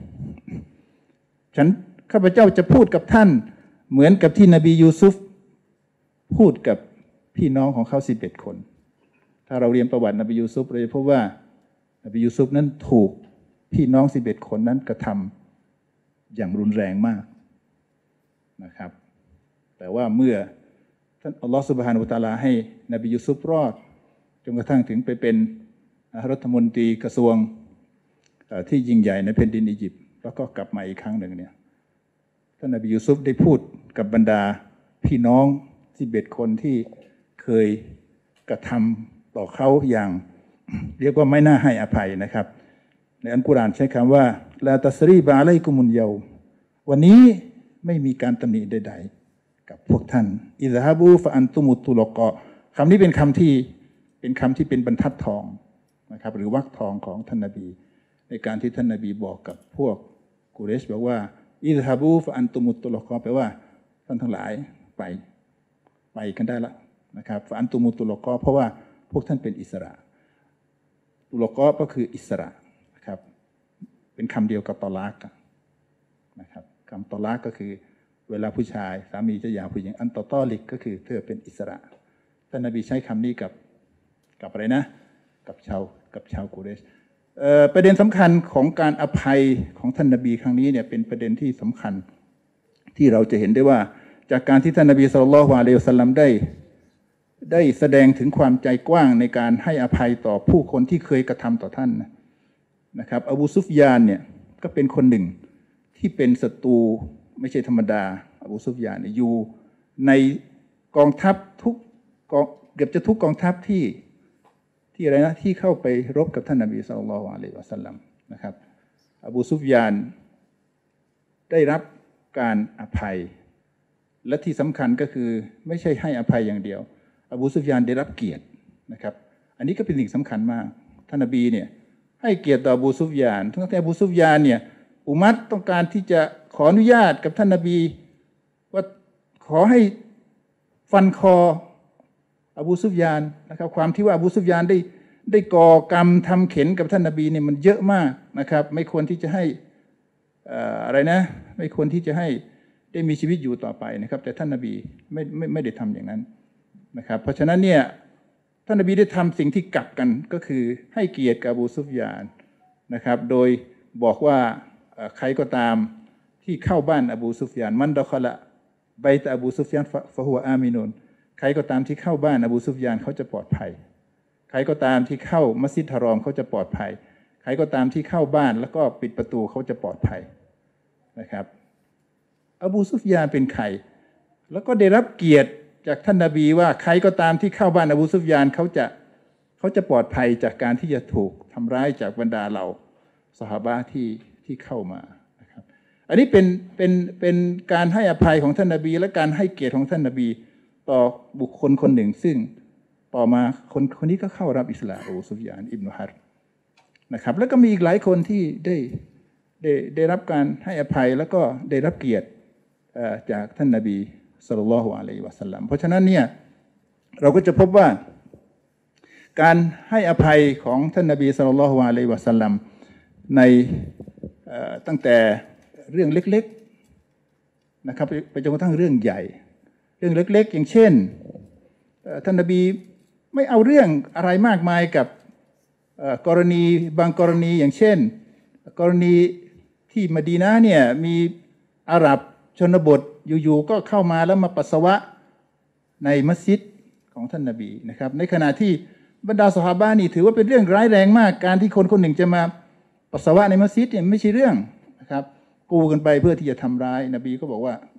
[SPEAKER 2] ข้าพเจ้าจะพูดกับท่านเหมือนกับที่นบียูซุฟพูดกับพี่น้องของเขา11 คนถ้าเราเรียนประวัตินบียูซุฟเราจะพบว่านบียูซุฟนั้นถูกพี่น้อง11 คนนั้นกระทำอย่างรุนแรงมากนะครับแต่ว่าเมื่อท่านอัลลอฮฺซุบฮานะฮูวะตะอาลาให้นบียูซุฟรอดจนกระทั่งถึงไปเป็นรัฐมนตรีกระทรวงที่ยิ่งใหญ่ในแผ่นดินอียิปต์แล้วก็กลับมาอีกครั้งหนึ่งเนี่ยท่านนบียูซุฟได้พูดกับบรรดาพี่น้อง11 คนที่เคยกระทำต่อเขาอย่างเรียกว่าไม่น่าให้อภัยนะครับในอัลกุรอานใช้คำว่าลาตัสรีบะอะลัยกุมุลเยาวันนี้ไม่มีการตำหนิใดๆกับพวกท่านอิซฮาบูฟะอันตุมุตุลกอคำนี้เป็นคำที่เป็นบรรทัดทองนะครับหรือวรรคทองของท่านนบีในการที่ท่านนบีบอกกับพวกกุเรชบอกว่าอิซฮาบูฟะอันตุมุตุลกอแปลว่าท่านทั้งหลายไปกันได้ละนะครับฟะอันตุมุตุลกอเพราะว่าพวกท่านเป็นอิสระตุลกอก็คืออิสระนะครับเป็นคำเดียวกับตอลากนะครับคำตอลากก็คือเวลาผู้ชายสามีจะหย่าผู้หญิงอันตอตอลิกก็คือเธอเป็นอิสระท่านนบีใช้คำนี้กับอะไรนะกับชาวกุเรชประเด็นสำคัญของการอภัยของท่านนบีครั้งนี้เนี่ยเป็นประเด็นที่สำคัญที่เราจะเห็นได้ว่าจากการที่ท่านนบีศ็อลลัลลอฮุอะลัยฮิวะซัลลัมได้แสดงถึงความใจกว้างในการให้อภัยต่อผู้คนที่เคยกระทำต่อท่านนะครับอบูซุฟยานเนี่ยก็เป็นคนหนึ่งที่เป็นศัตรูไม่ใช่ธรรมดาอบูซุฟยานอยู่ในกองทัพเกือบจะทุกกองทัพที่อะไรนะที่เข้าไปรบกับท่านนบีศ็อลลัลลอฮุอะลัยฮิวะซัลลัมนะครับอบูซุฟยานได้รับการอภัยและที่สำคัญก็คือไม่ใช่ให้อภัยอย่างเดียวอบูซุฟยานได้รับเกียรตินะครับอันนี้ก็เป็นสิ่งสำคัญมากท่านนบีเนี่ยให้เกียรติต่ออบูซุฟยานทั้งที่อบูซุฟยานเนี่ยอุมัตต้องการที่จะขออนุญาตกับท่านนบีว่าขอให้ฟันคออบูซุฟยานนะครับความที่ว่าอบูซุฟยานได้ก่อกรรมทำเข็นกับท่านนบีเนี่ยมันเยอะมากนะครับไม่ควรที่จะให้อะไรนะไม่ควรที่จะให้ได้มีชีวิตอยู่ต่อไปนะครับแต่ท่านนบีไม่ได้ทำอย่างนั้นนะครับเพราะฉะนั้นเนี่ยท่านนบีได้ทำสิ่งที่กลับกันก็คือให้เกียรติกับอบูซุฟยานนะครับโดยบอกว่าใครก็ตามที่เข้าบ้านอบูซุฟยานมันดะคอละไบตะอบูซุฟยานฟะฮุวะอามินุนใครก็ตามที่เข้าบ้านอบูซุฟยานเขาจะปลอดภัยใครก็ตามที่เข้ามัสยิดฮารอมเขาจะปลอดภัยใครก็ตามที่เข้าบ้านแล้วก็ปิดประตูเขาจะปลอดภัยนะครับอบูซุฟยานเป็นใครแล้วก็ได้รับเกียรติจากท่านนบีว่าใครก็ตามที่เข้าบ้านอบูซุฟยานเขาจะปลอดภัยจากการที่จะถูกทำร้ายจากบรรดาเหล่าซอฮาบะห์ที่เข้ามานะครับอันนี้เป็นการให้อภัยของท่านนบีและการให้เกียรติของท่านนบีต่อบุคคลคนหนึ่งซึ่งต่อมาคนนี้ก็เข้ารับอิสลามอบูซุฟยานอิบนุฮัรนะครับแล้วก็มีอีกหลายคนที่ได้รับการให้อภัยแล้วก็ได้รับเกียรติจากท่านนบีศ็อลลัลลอฮุอะลัยฮิวะซัลลัมเพราะฉะนั้นเนี่ยเราก็จะพบว่าการให้อภัยของท่านนบีศ็อลลัลลอฮุอะลัยฮิวะซัลลัมในตั้งแต่เรื่องเล็กๆนะครับไปจนกระทั่งเรื่องใหญ่เรื่องเล็กๆอย่างเช่นท่านนบีไม่เอาเรื่องอะไรมากมายกับบางกรณีอย่างเช่นกรณีที่มะดีนะห์เนี่ยมีอาหรับชนบทอยู่ๆก็เข้ามาแล้วมาปัสสาวะในมัสยิดของท่านนบีนะครับในขณะที่บรรดาซอฮาบะห์นี่ถือว่าเป็นเรื่องร้ายแรงมากการที่คนหนึ่งจะมาปัสสาวะในมัสยิดเนี่ยไม่ใช่เรื่องนะครับกูกันไปเพื่อที่จะทำร้ายนบีก็บอก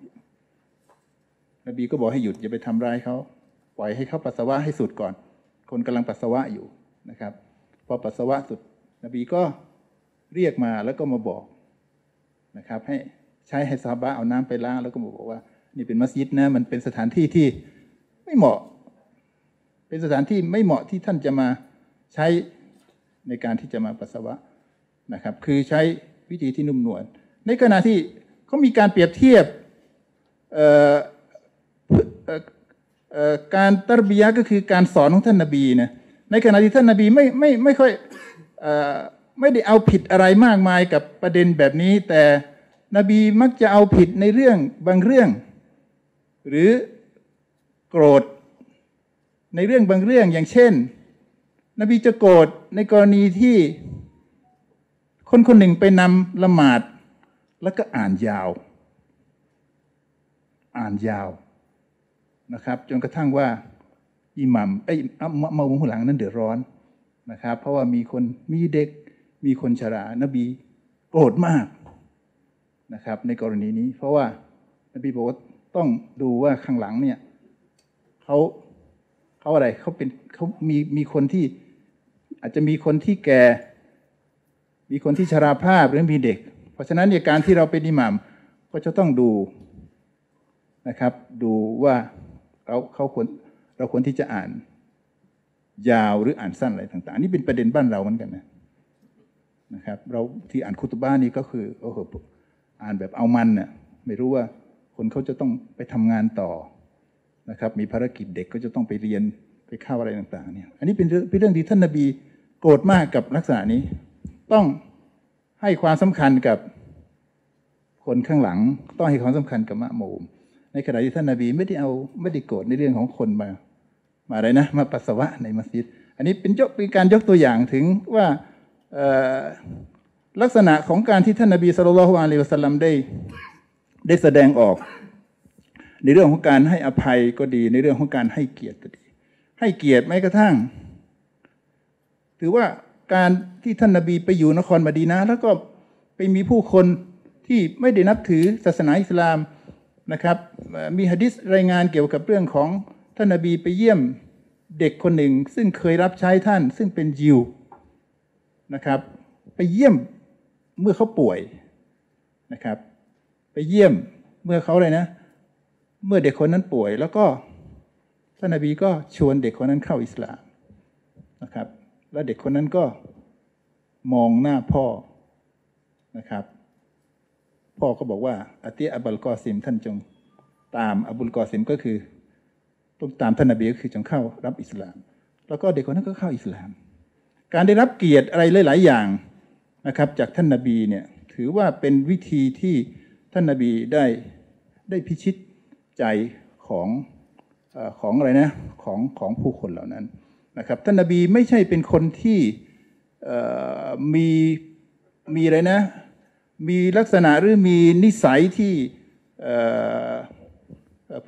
[SPEAKER 2] ให้หยุดอย่าไปทำร้ายเขาปล่อยให้เขาปัสสาวะให้สุดก่อนคนกำลังปัสสาวะอยู่นะครับพอปัสสาวะสุดนบีก็เรียกมาแล้วก็มาบอกนะครับให้ซอฮาบะห์เอาน้ำไปล้างแล้วก็บอกว่านี่เป็นมัสยิดนะมันเป็นสถานที่ที่ไม่เหมาะเป็นสถานที่ไม่เหมาะที่ท่านจะมาใช้ในการที่จะมาปัสสาวะนะครับคือใช้วิธีที่นุ่มนวลในขณะที่เขามีการเปรียบเทียบการตัรบียะห์ก็คือการสอนของท่านนบีนะในขณะที่ท่านนบีไม่ค่อยไม่ได้เอาผิดอะไรมากมายกับประเด็นแบบนี้แต่นบีมักจะเอาผิดในเรื่องบางเรื่องหรือโกรธในเรื่องบางเรื่องอย่างเช่นนบีจะโกรธในกรณีที่คนคนหนึ่งไปนำละหมาดแล้วก็อ่านยาวนะครับจนกระทั่งว่าอิหมัมมามุมหลังนั้นเดือดร้อนนะครับเพราะว่ามีเด็กมีคนชรานบีโกรธมากนะครับในกรณีนี้เพราะว่านบีบอกว่าต้องดูว่าข้างหลังเนี่ยเขาอะไรเขามีคนที่อาจจะมีคนที่แก่มีคนที่ชราภาพหรือมีเด็กเพราะฉะนั้นในการที่เราเป็นอิหมัมก็จะต้องดูนะครับดูว่าเราควรที่จะอ่านยาวหรืออ่านสั้นอะไรต่างๆนี่เป็นประเด็นบ้านเราเหมือนกันนะครับเราที่อ่านคุตบะห์นี่ก็คืออ่านแบบเอามันน่ะไม่รู้ว่าคนเขาจะต้องไปทำงานต่อนะครับมีภารกิจเด็กก็จะต้องไปเรียนไปเข้าอะไรต่างๆเนี่ยอันนี้เป็นเรื่องที่ท่านนบีโกรธมากกับลักษณะนี้ต้องให้ความสำคัญกับคนข้างหลังต้องให้ความสำคัญกับมะมูมในขณะที่ท่านนบีไม่ได้โกรธในเรื่องของคนมาอะไรนะมาปัสสาวะในมัสยิดอันนี้เป็นการยกตัวอย่างถึงว่าลักษณะของการที่ท่านนบีศ็อลลัลลอฮุอะลัยฮิวะซัลลัมได้แสดงออกในเรื่องของการให้อภัยก็ดีในเรื่องของการให้เกียรติก็ดีให้เกียรติแม้กระทั่งถือว่าการที่ท่านนบีไปอยู่นครมะดีนะห์แล้วก็ไปมีผู้คนที่ไม่ได้นับถือศาสนาอิสลามนะครับมีหะดีษรายงานเกี่ยวกับเรื่องของท่านนบีไปเยี่ยมเด็กคนหนึ่งซึ่งเคยรับใช้ท่านซึ่งเป็นยิวนะครับไปเยี่ยมเมื่อเขาป่วยนะครับไปเยี่ยมเมื่อเขาเลยนะเมื่อเด็กคนนั้นป่วยแล้วก็ท่านนบีก็ชวนเด็กคนนั้นเข้าอิสลามนะครับแล้วเด็กคนนั้นก็มองหน้าพ่อนะครับพ่อก็บอกว่าอะติอับุลกอซิมท่านจงตามอับุลกอซิมก็คือต้องตามท่านนบีก็คือจงเข้ารับอิสลามแล้วก็เด็กคนนั้นก็เข้าอิสลามการได้รับเกียรติอะไรหลายๆอย่างนะครับจากท่านนบีเนี่ยถือว่าเป็นวิธีที่ท่านนบีได้พิชิตใจของอะไรนะของผู้คนเหล่านั้นนะครับท่านนบีไม่ใช่เป็นคนที่มีอะไรนะมีลักษณะหรือมีนิสัยที่พ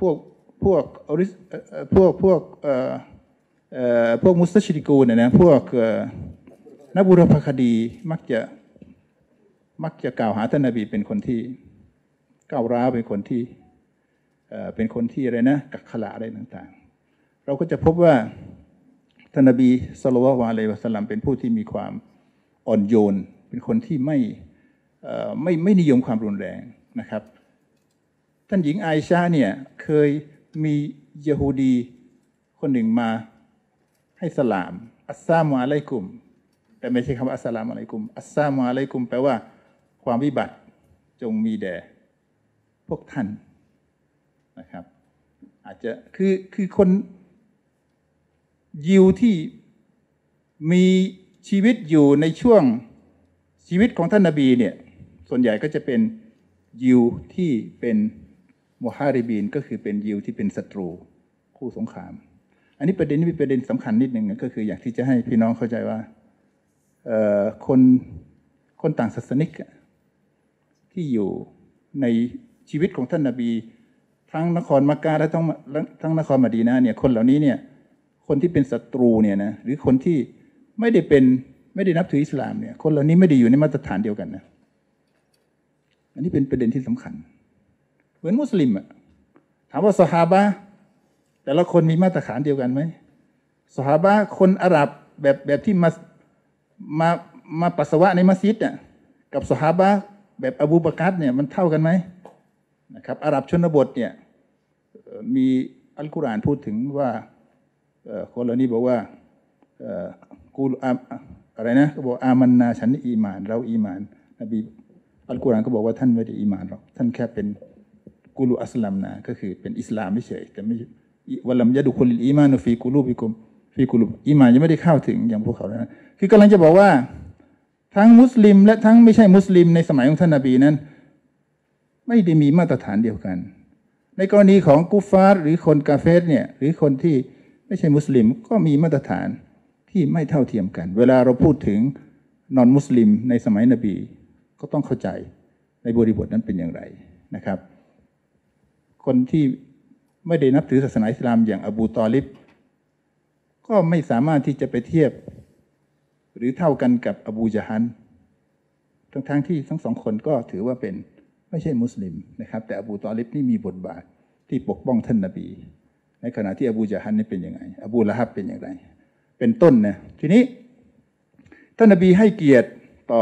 [SPEAKER 2] วกมุสตัชริกูนนะพวกนักบุรพคดีมักจะกล่าวหาท่านนบีเป็นคนที่ก้าวร้าวเป็นคนที่อะไรนะกักขละอะไรต่างๆเราก็จะพบว่าท่านนบีศ็อลลัลลอฮุอะลัยฮิวะซัลลัมเป็นผู้ที่มีความอ่อนโยนเป็นคนที่ไม่นิยมความรุนแรงนะครับท่านหญิงอาอิชะห์เนี่ยเคยมียะฮูดีคนหนึ่งมาให้สลามอัสสลามุอะลัยกุมแต่ไม่ใช่คำว่าอัสสลามุอะลัยกุมอัสสลามุอะลัยกุมแปลว่าความวิบัติจงมีแด่พวกท่านนะครับอาจจะคือคนยิวที่มีชีวิตอยู่ในช่วงชีวิตของท่านนบีเนี่ยส่วนใหญ่ก็จะเป็นยิวที่เป็นมุฮาริบีนก็คือเป็นยิวที่เป็นศัตรูคู่สงครามอันนี้ประเด็นนี้เป็นประเด็นสำคัญนิดหนึ่งก็คืออยากที่จะให้พี่น้องเข้าใจว่าคนต่างศาสนิกที่อยู่ในชีวิตของท่านนบีทั้งนครมักกะและทั้งนครมะดีนะห์เนี่ยคนเหล่านี้เนี่ยคนที่เป็นศัตรูเนี่ยนะหรือคนที่ไม่ได้นับถืออิสลามเนี่ยคนเหล่านี้ไม่ได้อยู่ในมาตรฐานเดียวกันนะอันนี้เป็นประเด็นที่สำคัญเหมือนมุสลิมอะถามว่าซอฮาบะห์แต่ละคนมีมาตรฐานเดียวกันไหมซอฮาบะห์คนอาหรับแบบที่มาปัสสาวะในมัสยิดเนี่ยกับซอฮาบะห์แบบอบูบะกัรเนี่ยมันเท่ากันไหมนะครับอาหรับชนบทเนี่ยมีอัลกุรอานพูดถึงว่าคนเหล่านี้บอกว่ากูอะไรนะก็บอกอามันนาฉันอีหม่านเราอีหม่านนบีอัลกุรอานก็บอกว่าท่านไม่ได้อีหม่านหรอกท่านแค่เป็นกูลูอัสลัมนะก็คือเป็นอิสลามไม่เฉยแต่วะลัมยะดุคุลิลอีมานุฟีกุลูบิกุมฟีกุลูอีมานยังไม่ได้เข้าถึงอย่างพวกเขานะคือกำลังจะบอกว่าทั้งมุสลิมและทั้งไม่ใช่มุสลิมในสมัยของท่านนบีนั้นไม่ได้มีมาตรฐานเดียวกันในกรณีของกุฟาร์หรือคนกาเฟรเนี่ยหรือคนที่ไม่ใช่มุสลิมก็มีมาตรฐานที่ไม่เท่าเทียมกันเวลาเราพูดถึงนอนมุสลิมในสมัยนบีก็ต้องเข้าใจในบริบทนั้นเป็นอย่างไรนะครับคนที่ไม่ได้นับถือศาสนาอิสลามอย่างอบูตอลิบก็ไม่สามารถที่จะไปเทียบหรือเท่ากันกับอบูญะฮัลทั้งที่ทั้งสองคนก็ถือว่าเป็นไม่ใช่มุสลิมนะครับแต่อบูตอลิบนี่มีบทบาทที่ปกป้องท่านนบีในขณะที่อบูญะฮัลนี่เป็นยังไงอบูละฮับเป็นอย่างไรเป็นต้นนะทีนี้ท่านนบีให้เกียรติ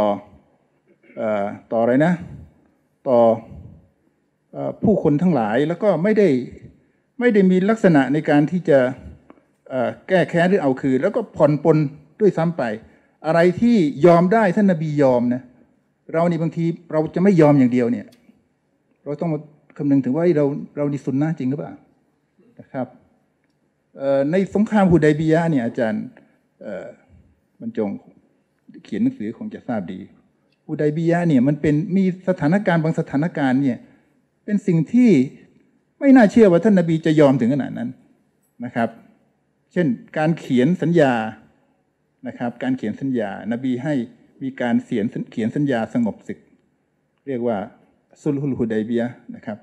[SPEAKER 2] ต่ออะไรนะต่อผู้คนทั้งหลายแล้วก็ไม่ได้มีลักษณะในการที่จะแก้แค้นหรือเอาคืนแล้วก็ผ่อนปลนด้วยซ้ำไปอะไรที่ยอมได้ท่านนบียอมนะเรานี่บางทีเราจะไม่ยอมอย่างเดียวเนี่ยเราต้องมาคำนึงถึงว่าเรานี่ซุนนะห์จริงหรือเปล่านะครับในสงครามฮุดัยบียะห์เนี่ยอาจารย์บรรจงเขียนหนังสือคงจะทราบดีฮุดัยบียะห์เนี่ยมันเป็นมีสถานการณ์บางสถานการณ์เนี่ยเป็นสิ่งที่ไม่น่าเชื่อว่าท่านนบีจะยอมถึงขนาดนั้นนะครับเช่นการเขียนสัญญานะครับการเขียนสัญญานบีให้มีการเขียนสัญญาสงบศึกเรียกว่าซุลฮุลฮุดัยบียะห์นะครับ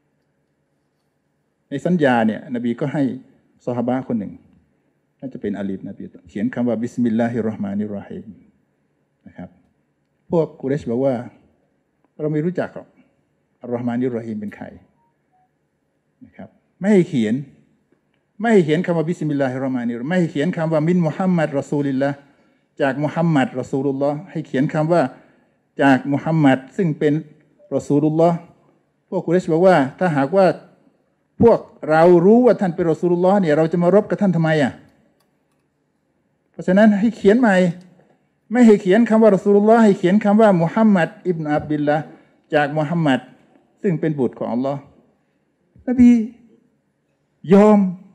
[SPEAKER 2] ในสัญญาเนี่ยนบีก็ให้ซอฮาบะห์คนหนึ่งน่าจะเป็นอาลีบนบีเขียนคำว่าบิสมิลลาฮิรเราะห์มานิรเราะฮีมนะครับพวกกุเรชบอกว่าเราไม่รู้จักหรอกอัลเราะห์มานิรเราะฮีมเป็นใครนะครับไม่ให้เขียนคำว่าบิสมิลลาฮิรเราะห์มานิรเราะฮีมไม่ให้เขียนคำว่ามินมุฮัมมัดรอซูลิลลาห์จากมุฮัมมัดรอซูลุลลอฮ์ให้เขียนคำว่าจากมุฮัมมัดซึ่งเป็นรอซูลุลลอฮ์พวกกุเรชบอกว่าถ้าหากว่าพวกเรารู้ว่าท่านเป็นรอซูลุลลอฮ์เนี่ยเราจะมารบกับท่านทำไมอ่ะเพราะฉะนั้นให้เขียนใหม่ไม่ให้เขียนคำว่ารอซูลุลลอฮ์ให้เขียนคำว่ามุฮัมมัดอิบนุอับดุลละห์จากมุฮัมมัดซึ่งเป็นบุตรของอัลลอฮ์นบียอม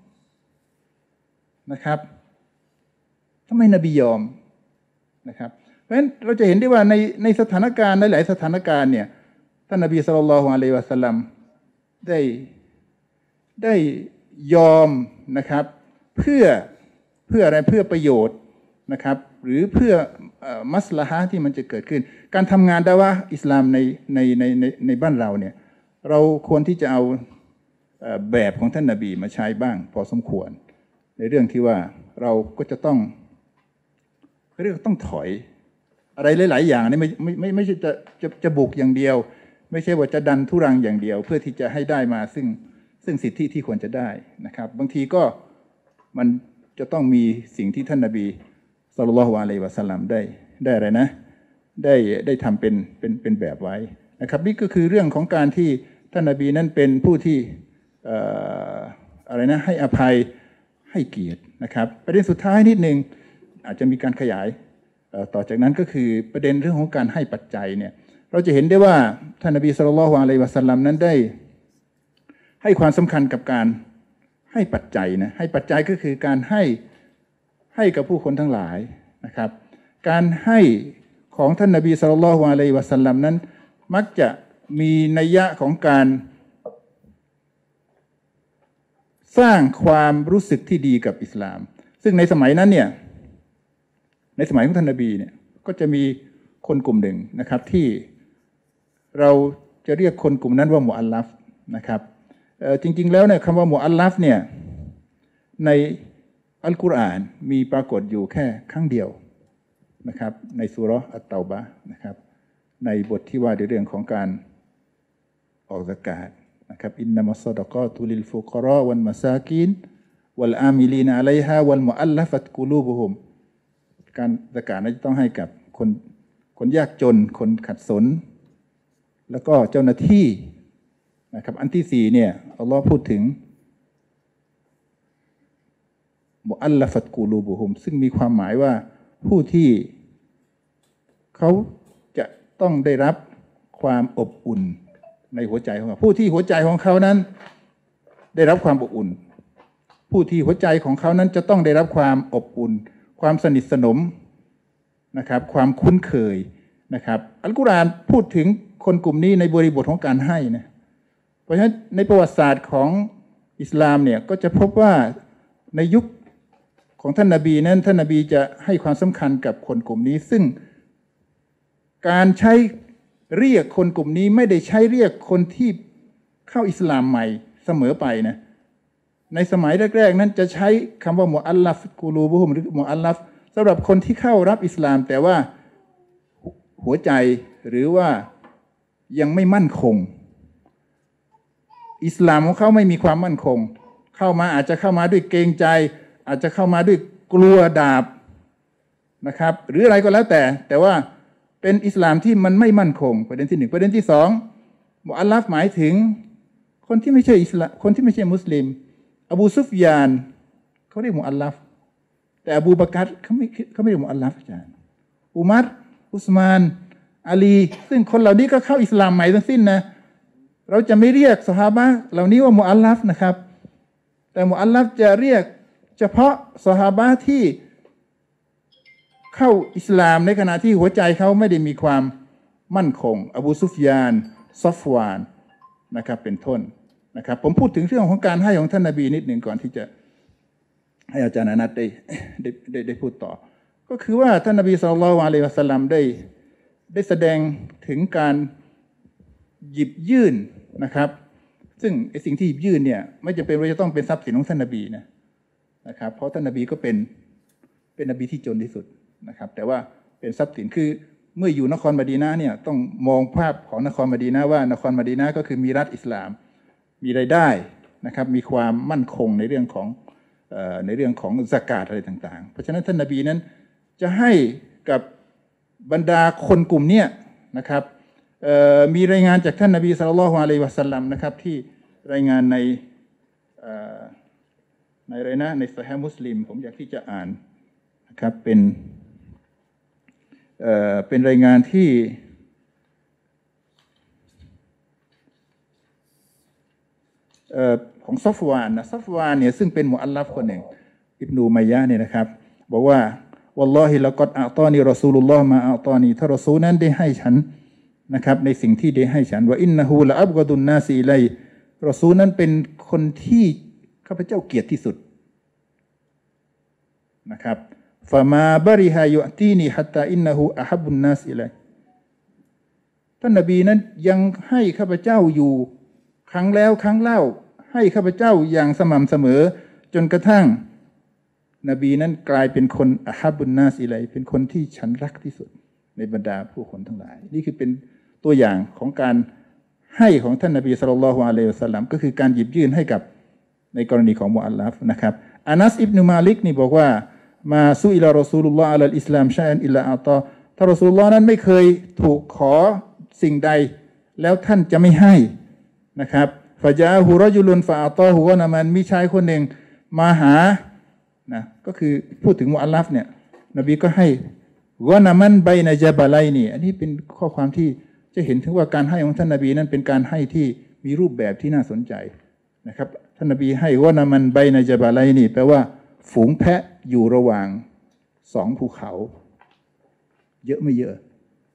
[SPEAKER 2] นะครับทำไมนบียอมนะครับเพราะฉะนั้นเราจะเห็นได้ว่าในสถานการณ์หลายสถานการณ์เนี่ยท่านนบีศ็อลลัลลอฮุอะลัยฮิวะซัลลัมได้ยอมนะครับเพื่ออะไรเพื่อประโยชน์นะครับหรือเพื่อมัสละฮะห์ที่มันจะเกิดขึ้นการทำงานดะวะห์อิสลามในบ้านเราเนี่ยเราควรที่จะเอาแบบของท่านนบีมาใช้บ้างพอสมควรในเรื่องที่ว่าเราก็จะต้องถอยอะไรหลายๆอย่างนี่ไม่ใช่จะบุกอย่างเดียวไม่ใช่ว่าจะดันทุรังอย่างเดียวเพื่อที่จะให้ได้มาซึ่งสิทธิที่ควรจะได้นะครับบางทีก็มันจะต้องมีสิ่งที่ท่านนบีศ็อลลัลลอฮุอะลัยฮิวะซัลลัมได้อะไรนะได้ทำเป็นแบบไว้นะครับนี่ก็คือเรื่องของการที่ท่านนบีนั้นเป็นผู้ที่อะไรนะให้อภัยให้เกียรตินะครับประเด็นสุดท้ายนิดนึงอาจจะมีการขยายต่อจากนั้นก็คือประเด็นเรื่องของการให้ปัจจัยเนี่ยเราจะเห็นได้ว่าท่านนบีศ็อลลัลลอฮุอะลัยฮิวะซัลลัมนั้นได้ให้ความสำคัญกับการให้ปัจจัยนะให้ปัจจัยก็คือการให้กับผู้คนทั้งหลายนะครับการให้ของท่านนบีศ็อลลัลลอฮุอะลัยฮิวะซัลลัมนั้นมักจะมีนัยยะของการสร้างความรู้สึกที่ดีกับอิสลามซึ่งในสมัยนั้นเนี่ยในสมัยของท่านนบีเนี่ยก็จะมีคนกลุ่มหนึ่งนะครับที่เราจะเรียกคนกลุ่มนั้นว่ามุอัลลัฟนะครับจริงๆแล้วเนี่ยคำว่ามุอัลลัฟเนี่ยในอัลกุรอานมีปรากฏอยู่แค่ครั้งเดียวนะครับในซูเราะห์อัตเตาบะห์นะครับในบทที่ว่าในเรื่องของการออกซะกาตนะครับอินนัมัสซอดะกาตุลิลฟุกะรอวัลมะซากีนวัลอามิลีนอะลัยฮาวัลมุอัลลัฟัตกุลูบุฮุมการซะกาตนั้นต้องให้กับคนยากจนคนขัดสนแล้วก็เจ้าหน้าที่นะครับอันที่4เนี่ยอัลลอฮ์พูดถึงมุอัลลัฟัตกูลูบุฮุมซึ่งมีความหมายว่าผู้ที่เขาจะต้องได้รับความอบอุ่นในหัวใจของเขาผู้ที่หัวใจของเขานั้นได้รับความอบอุ่นผู้ที่หัวใจของเขานั้นจะต้องได้รับความอบอุ่นความสนิทสนมนะครับความคุ้นเคยนะครับอัลกุรอานพูดถึงคนกลุ่มนี้ในบริบทของการให้นะเพราะฉะนั้นในประวัติศาสตร์ของอิสลามเนี่ยก็จะพบว่าในยุคของท่านนบีนั้นท่านนบีจะให้ความสำคัญกับคนกลุ่มนี้ซึ่งการใช้เรียกคนกลุ่มนี้ไม่ได้ใช้เรียกคนที่เข้าอิสลามใหม่เสมอไปนะในสมัยแรกๆนั้นจะใช้คำว่ามุอัลลัฟกูลูบุฮุมหรือมุอัลลัฟสำหรับคนที่เข้ารับอิสลามแต่ว่าหัวใจหรือว่ายังไม่มั่นคงอิสลามของเขาไม่มีความมั่นคงเข้ามาอาจจะเข้ามาด้วยเกรงใจอาจจะเข้ามาด้วยกลัวดาบนะครับหรืออะไรก็แล้วแต่ว่าเป็นอิสลามที่มันไม่มั่นคงประเด็นที่หนึ่งประเด็นที่สองมุอัลลัฟหมายถึงคนที่ไม่ใช่อิสลามคนที่ไม่ใช่มุสลิมอบูซุฟยานเขาเรียกมุอัลลัฟแต่อบูบักรเขาไม่เรียกมุอัลลัฟอาจารย์อุมัรอุสมานอาลีซึ่งคนเหล่านี้ก็เข้าอิสลามใหม่ทั้งสิ้นนะเราจะไม่เรียกซอฮาบะห์เหล่านี้ว่ามุอัลลัฟนะครับแต่มุอัลลัฟจะเรียกเฉพาะซอฮาบะห์ที่เข้าอิสลามในขณะที่หัวใจเขาไม่ได้มีความมั่นคงอบูซุฟยานซอฟวานนะครับเป็นต้นนะครับผมพูดถึงเรื่องของการให้ของท่านนบีนิดหนึ่งก่อนที่จะให้อาจารย์อนัทได้พูดต่อก็คือว่าท่านนบีศ็อลลัลลอฮุอะลัยฮิวะซัลลัมได้แสดงถึงการหยิบยื่นนะครับซึ่งไอ้สิ่งที่หยิบยื่นเนี่ยไม่จำเป็นว่าจะต้องเป็นทรัพย์สินของท่านนบีนะครับเพราะท่านนบีก็เป็นนบีที่จนที่สุดนะครับแต่ว่าเป็นทรัพย์สินคือเมื่ออยู่นครมะดีนะห์เนี่ยต้องมองภาพของนครมะดีนะห์ว่านครมะดีนะห์ก็คือมีรัฐอิสลามมีรายได้นะครับมีความมั่นคงในเรื่องของซะกาตอะไรต่างๆเพราะฉะนั้นท่านนบีนั้นจะให้กับบรรดาคนกลุ่มนี้นะครับมีรายงานจากท่านนบีศ็อลลัลลอฮุอะลัยฮิวะซัลลัมนะครับที่รายงานในอะไรนะในซอฮีฮ์มุสลิมผมอยากที่จะอ่านนะครับเป็นรายงานที่ของซอฟวานเนี่ยซึ่งเป็นมุอัลลัฟคนหนึ่งอิบนูมัยยะห์เนี่ยนะครับบอกว่าวัลลอฮิละกัดอะตอนีรอซูลุลลอฮ์มาอะตอนีถ้ารอซูลนั้นได้ให้ฉันนะครับในสิ่งที่ได้ให้ฉันว่าอินนะฮูละอับกอดุนนาซีอิลัยรอซูลนั้นเป็นคนที่ข้าพเจ้าเกลียดที่สุดนะครับฟะมาบริฮายุอตีนีฮัตตาอินนะฮูอะฮับบุนนาสอิลัยท่านนบีนั้นยังให้ข้าพเจ้าอยู่ครั้งแล้วครั้งเล่าให้ข้าพเจ้าอย่างสม่ำเสมอจนกระทั่งนบีนั้นกลายเป็นคนอะฮับบุนนาสอิลัยเป็นคนที่ฉันรักที่สุดในบรรดาผู้คนทั้งหลายนี่คือเป็นตัวอย่างของการให้ของท่านนบีศ็อลลัลลอฮุอะลัยฮิวะซัลลัมก็คือการหยิบยื่นให้กับในกรณีของมุอัลลัฟนะครับอานัสอิบนุมาลิกนี่บอกว่ามาซุอิลารอซูลุลลอฮ์อะลัลอิสลามชัยอันอิลลาอะตอท่านรอซูลุลลอฮ์นั้นไม่เคยถูกขอสิ่งใดแล้วท่านจะไม่ให้นะครับฟะจาอะฮูรอจุลุนฟะอะตอฮูกอนะมันมีชายคนหนึ่งมาหานะก็คือพูดถึงมุอัลลัฟเนี่ยนบีก็ให้กอนะมันบัยนะญะบะลัยนี่อันนี้เป็นข้อความที่จะเห็นถึงว่าการให้ของท่านนบีนั้นเป็นการให้ที่มีรูปแบบที่น่าสนใจนะครับท่านนบีให้กอนะมันบัยนะญะบะลัยนี่แปลว่าฝูงแพะอยู่ระหว่างสองภูเขาเยอะไม่เยอะ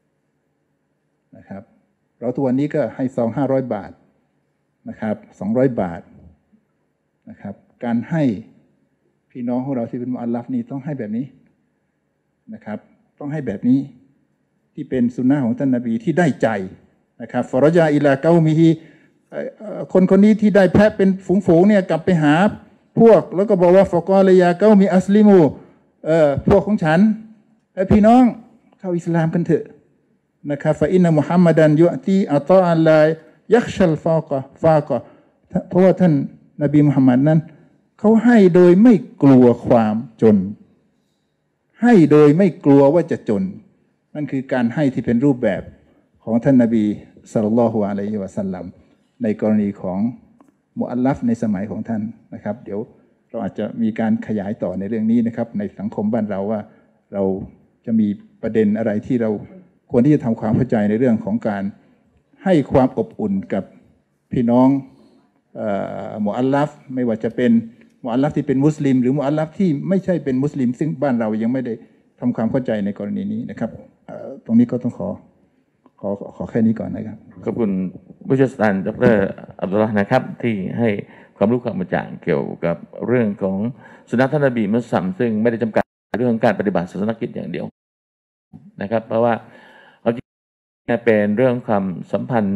[SPEAKER 2] นะครับเราทุกวันนี้ก็ให้ซอง500 บาทนะครับ200 บาทนะครับการให้พี่น้องของเราที่เป็นมุอัลลัฟนี่ต้องให้แบบนี้นะครับต้องให้แบบนี้ที่เป็นสุนนะของท่านนบีที่ได้ใจนะครับฟะรอญาอิลาเกามิฮิคนนี้ที่ได้แพะเป็นฝูงๆเนี่ยกลับไปหาพวกแล้วก็บอกว่าฟะกอลยาเกามิอัสลิมูพวกของฉันพี่น้องเข้าอิสลามกันเถอะนะครับฟะอินนะมุฮัมมัดันยุอตีอะตออัลลายักชัลฟากะเพราะว่าท่านนบีมุฮัมมัดนั้นเขาให้โดยไม่กลัวความจนให้โดยไม่กลัวว่าจะจนนั่นคือการให้ที่เป็นรูปแบบของท่านนบีศ็อลลัลลอฮุอะลัยฮิวะซัลลัมในกรณีของมุอัลลัฟในสมัยของท่านนะครับเดี๋ยวเราอาจจะมีการขยายต่อในเรื่องนี้นะครับในสังคมบ้านเราว่าเราจะมีประเด็นอะไรที่เราควรที่จะทำความเข้าใจในเรื่องของการให้ความอบอุ่นกับพี่น้องมุอัลลัฟไม่ว่าจะเป็นมุอัลลัฟที่เป็นมุสลิมหรือมุอัลลัฟที่ไม่ใช่เป็นมุสลิมซึ่งบ้านเรายังไม่ได้ทำความเข้าใจในกรณีนี้นะครับตรงนี้ก็ต้องขอแค่นี้ก่อนนะครับ
[SPEAKER 1] ขอบคุณผู้เชี่ยวชาญดร.อับดุลลอฮ์นะครับที่ให้ความรู้ความกระจ่างเกี่ยวกับเรื่องของสุนนะท่านนบีมุฮัมมัดซึ่งไม่ได้จำกัดเรื่องการปฏิบัติศาสนกิจอย่างเดียวนะครับเพราะว่าเอาจริงเป็นเรื่องความสัมพันธ์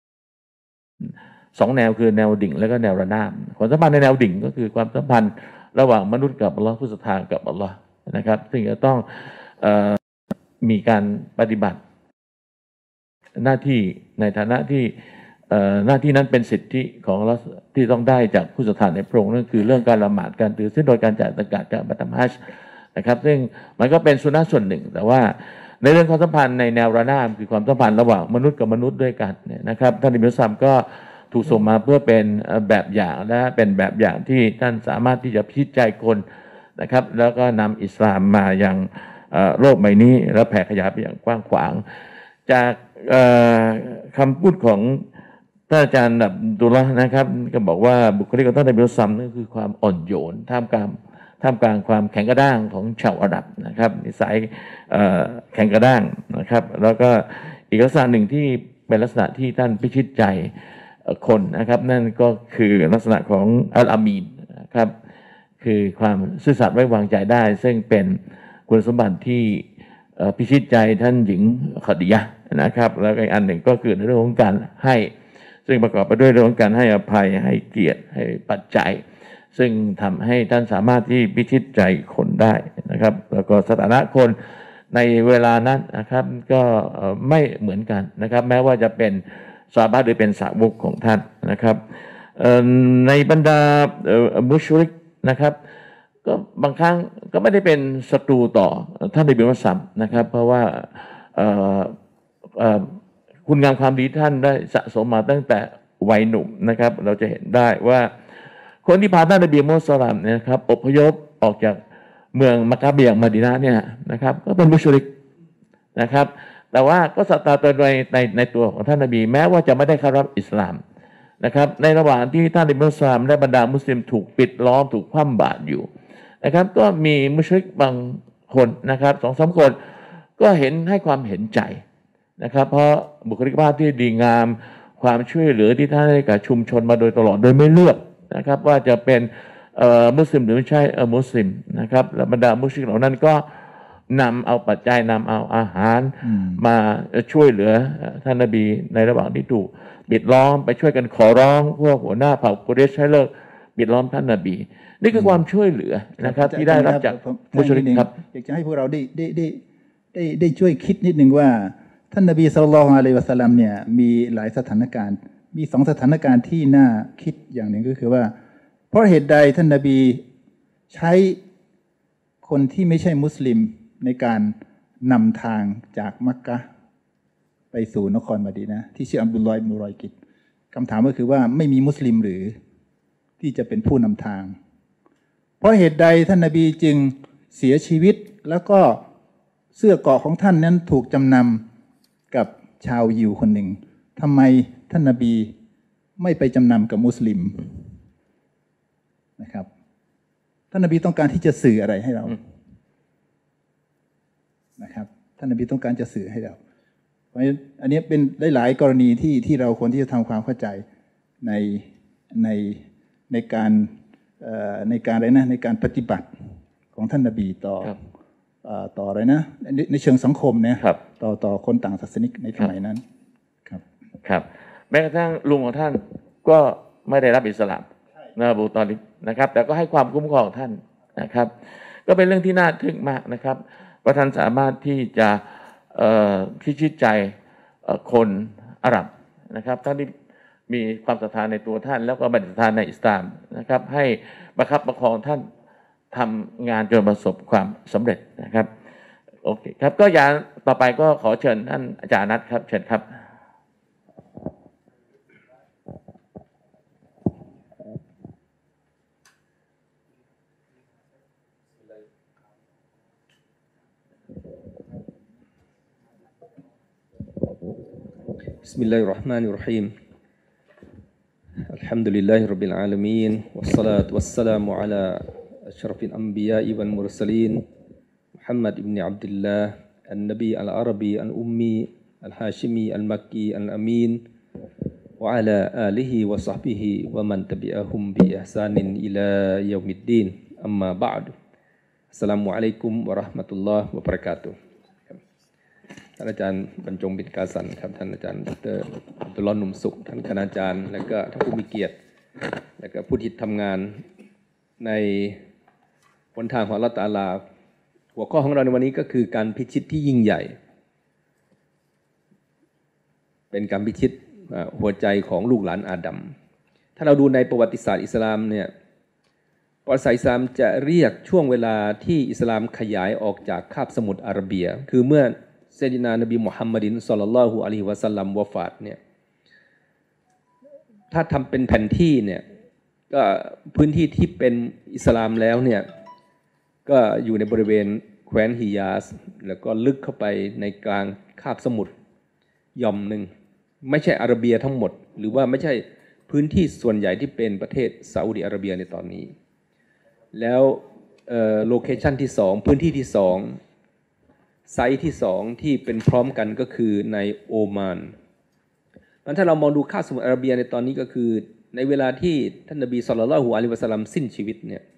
[SPEAKER 1] สองแนวคือแนวดิ่งและก็แนวระนาบความสัมพันธ์ในแนวดิ่งก็คือความสัมพันธ์ระหว่างมนุษย์กับอัลลอฮ์ผู้ศรัทธากับอัลลอฮ์นะครับซึ่งจะต้องมีการปฏิบัติหน้าที่ในฐานะที่หน้าที่นั้นเป็นสิทธิของเราที่ต้องได้จากผู้ศรัทธาในพระองค์นั่นคือเรื่องการละหมาดการถือศีลโดยการจ่ายซะกาตการบัตรฮัจญ์นะครับซึ่งมันก็เป็นสุนนะส่วนหนึ่งแต่ว่าในเรื่องความสัมพันธ์ในแนวระนาบคือความสัมพันธ์ระหว่างมนุษย์กับมนุษย์ด้วยกันนะครับท่านอิบนุซัมก็ถูกส่งมาเพื่อเป็นแบบอย่างและเป็นแบบอย่างที่ท่านสามารถที่จะพิจิตใจคนนะครับแล้วก็นำอิสลามมายังโลกใบนี้และแผ่ขยายไปอย่างกว้างขวางจากคำพูดของท่านอาจารย์อับดุลลอฮ์นะครับก็บอกว่าบุคลิกของท่านนบีมุฮัมมัดนั่นคือความอ่อนโยนท่ามกลางความแข็งกระด้างของชาวอาหรับนะครับนิสัยแข็งกระด้างนะครับแล้วก็อีกลักษณะหนึ่งที่เป็นลักษณะที่ท่านพิชิตใจคนนะครับนั่นก็คือลักษณะของอัลอามีนนะครับคือความซื่อสัตย์ไว้วางใจได้ซึ่งเป็นคุณสมบัติที่พิชิตใจท่านหญิงขดียะห์นะครับแล้วก็อีกอันหนึ่งก็คือในเรื่องของการให้ซึ่งประกอบไปด้วยเรื่องของการให้อภัยให้เกียรติให้ปัจจัยซึ่งทำให้ท่านสามารถที่พิชิตใจคนได้นะครับแล้วก็สถานะคนในเวลานั้นนะครับก็ไม่เหมือนกันนะครับแม้ว่าจะเป็นซอฮาบะห์หรือเป็นสาวกของท่านนะครับในบรรดามุชริกนะครับก็บางครั้งก็ไม่ได้เป็นศัตรูต่อท่านนบีมุฮัมมัดนะครับเพราะว่าคุณงามความดีท่านได้สะสมมาตั้งแต่วัยหนุ่มนะครับเราจะเห็นได้ว่าคนที่พาท่านนบีมุฮัมมัดนะครับอพยพออกจากเมืองมักกะฮ์ไปยังมะดีนะห์เนี่ยนะครับก็เป็นมุชริกนะครับแต่ว่าก็ศรัทธาในตัวของท่านนบีแม้ว่าจะไม่ได้เข้ารับอิสลามนะครับในระหว่างที่ท่านนบีมุฮัมมัดและบรรดามุสลิมถูกปิดล้อมถูกคว่ำบาตรอยู่นะครับก็มีมุชริกบางคนนะครับ2-3 คนก็ให้ความเห็นใจนะครับเพราะบุคลิกภาพที่ดีงามความช่วยเหลือที่ท่านให้กับชุมชนมาโดยตลอดโดยไม่เลือกนะครับว่าจะเป็นมุสลิมหรือไม่ใช่มุสลิมนะครับและบรรดามุชริกเหล่านั้นก็นำเอาปัจจัยนำเอาอาหารมาช่วยเหลือท่านนบีในระหว่างที่ถูกปิดล้อมไปช่วยกันขอร้องพวกหัวหน้าเผ่ากุเรชให้เลิกปิดล้อมท่านนบีนี่คือความช่วยเหลือนะครับที่ได้รับจากมุชริกครับ
[SPEAKER 2] อยากจะให้พวกเราได้ช่วยคิดนิดนึงว่าท่านนบีศ็อลลัลลอฮุอะลัยฮิวะซัลลัมเนี่ยมีหลายสถานการณ์มี2 สถานการณ์ที่น่าคิดอย่างหนึ่งก็คือว่าเพราะเหตุใดท่านนบีใช้คนที่ไม่ใช่มุสลิมในการนำทางจากมักกะฮ์ไปสู่นครมะดีนะห์ที่ชื่ออับดุลลอฮ์อิบนุรอยกิตคำถามก็คือว่าไม่มีมุสลิมหรือที่จะเป็นผู้นำทางเพราะเหตุใดท่านนบีจึงเสียชีวิตแล้วก็เสื้อเกราะของท่านนั้นถูกจำนำกับชาวยิวคนหนึ่งทำไมท่านนบีไม่ไปจำนำกับมุสลิมนะครับท่านนบีต้องการที่จะสื่ออะไรให้เรานะครับท่านนบีต้องการจะสื่อให้เราเพราะฉะนั้นอันนี้เป็นหลายๆกรณีที่เราควรที่จะทำความเข้าใจในการอะไรนะในการปฏิบัติของท่านนบีต่ออะไรนะในเชิงสังคมเนี่ยต่อคนต่างศาสนิกในสมัยนั้น
[SPEAKER 1] ครับแม้กระทั่งลุงของท่านก็ไม่ได้รับอิสลามนะบูตอลิบนะครับแต่ก็ให้ความคุ้มครองท่านนะครับก็เป็นเรื่องที่น่าทึ่งมากนะครับว่าท่านสามารถที่จะพิชิตใจคนอาหรับนะครับท่านที่มีความศรัทธาในตัวท่านแล้วก็บัณฑิตศรัทธาในอิสลามนะครับให้ประคับประคองท่านทำงานจนประสบความสำเร็จนะครับโอเคครับก็อย่างต่อไปก็ขอเชิญท่านอาจารย์นัทครับเชิญครับ
[SPEAKER 3] بسم الله الرحمن الرحيم الحمد لله رب العالمين والصلاة والسلام على أشرف الأنبياء والمرسلين محمد بن عبد الله النبي العربي الأمي الهاشمي المكي الأمين وعلى آله وصحبه ومن تبعهم بإحسان إلى يوم الدين أما بعد السلام عليكم ورحمة الله وبركاته ท่านอาจารย์บรรจงบิณกาสันครับท่านอาจารย์ดร.อับดุลลอฮ์หนุ่มสุขท่านคณาจารย์และก็ท่านผู้มีเกียรติและก็ผู้ที่ทำงานในหนทางของอัลเลาะห์ตะอาลาหัวข้อของเราในวันนี้ก็คือการพิชิตที่ยิ่งใหญ่เป็นการพิชิตหัวใจของลูกหลานอาดัมถ้าเราดูในประวัติศาสตร์อิสลามเนี่ยประวัติศาสตร์อิสลามจะเรียกช่วงเวลาที่อิสลามขยายออกจากคาบสมุทรอาระเบียคือเมื่อไซยิดนานบีมุฮัมมัดินศ็อลลัลลอฮุอะลัยฮิวะซัลลัมวะฟาตเนี่ยถ้าทำเป็นแผนที่เนี่ยก็พื้นที่ที่เป็นอิสลามแล้วเนี่ยก็อยู่ในบริเวณแคว้นฮิญาซแล้วก็ลึกเข้าไปในกลางคาบสมุทรหย่อมหนึ่งไม่ใช่อาระเบียทั้งหมดหรือว่าไม่ใช่พื้นที่ส่วนใหญ่ที่เป็นประเทศซาอุดิอาระเบียในตอนนี้แล้วโลเคชันที่สองพื้นที่ที่สองไซต์ที่สองที่เป็นพร้อมกันก็คือในโอมานถ้าเรามองดูคาบสมุทรอาระเบียในตอนนี้ก็คือในเวลาที่ท่านนบีศ็อลลัลลอฮุอะลัยฮิวะซัลลัมสิ้นชีวิตเนี่ย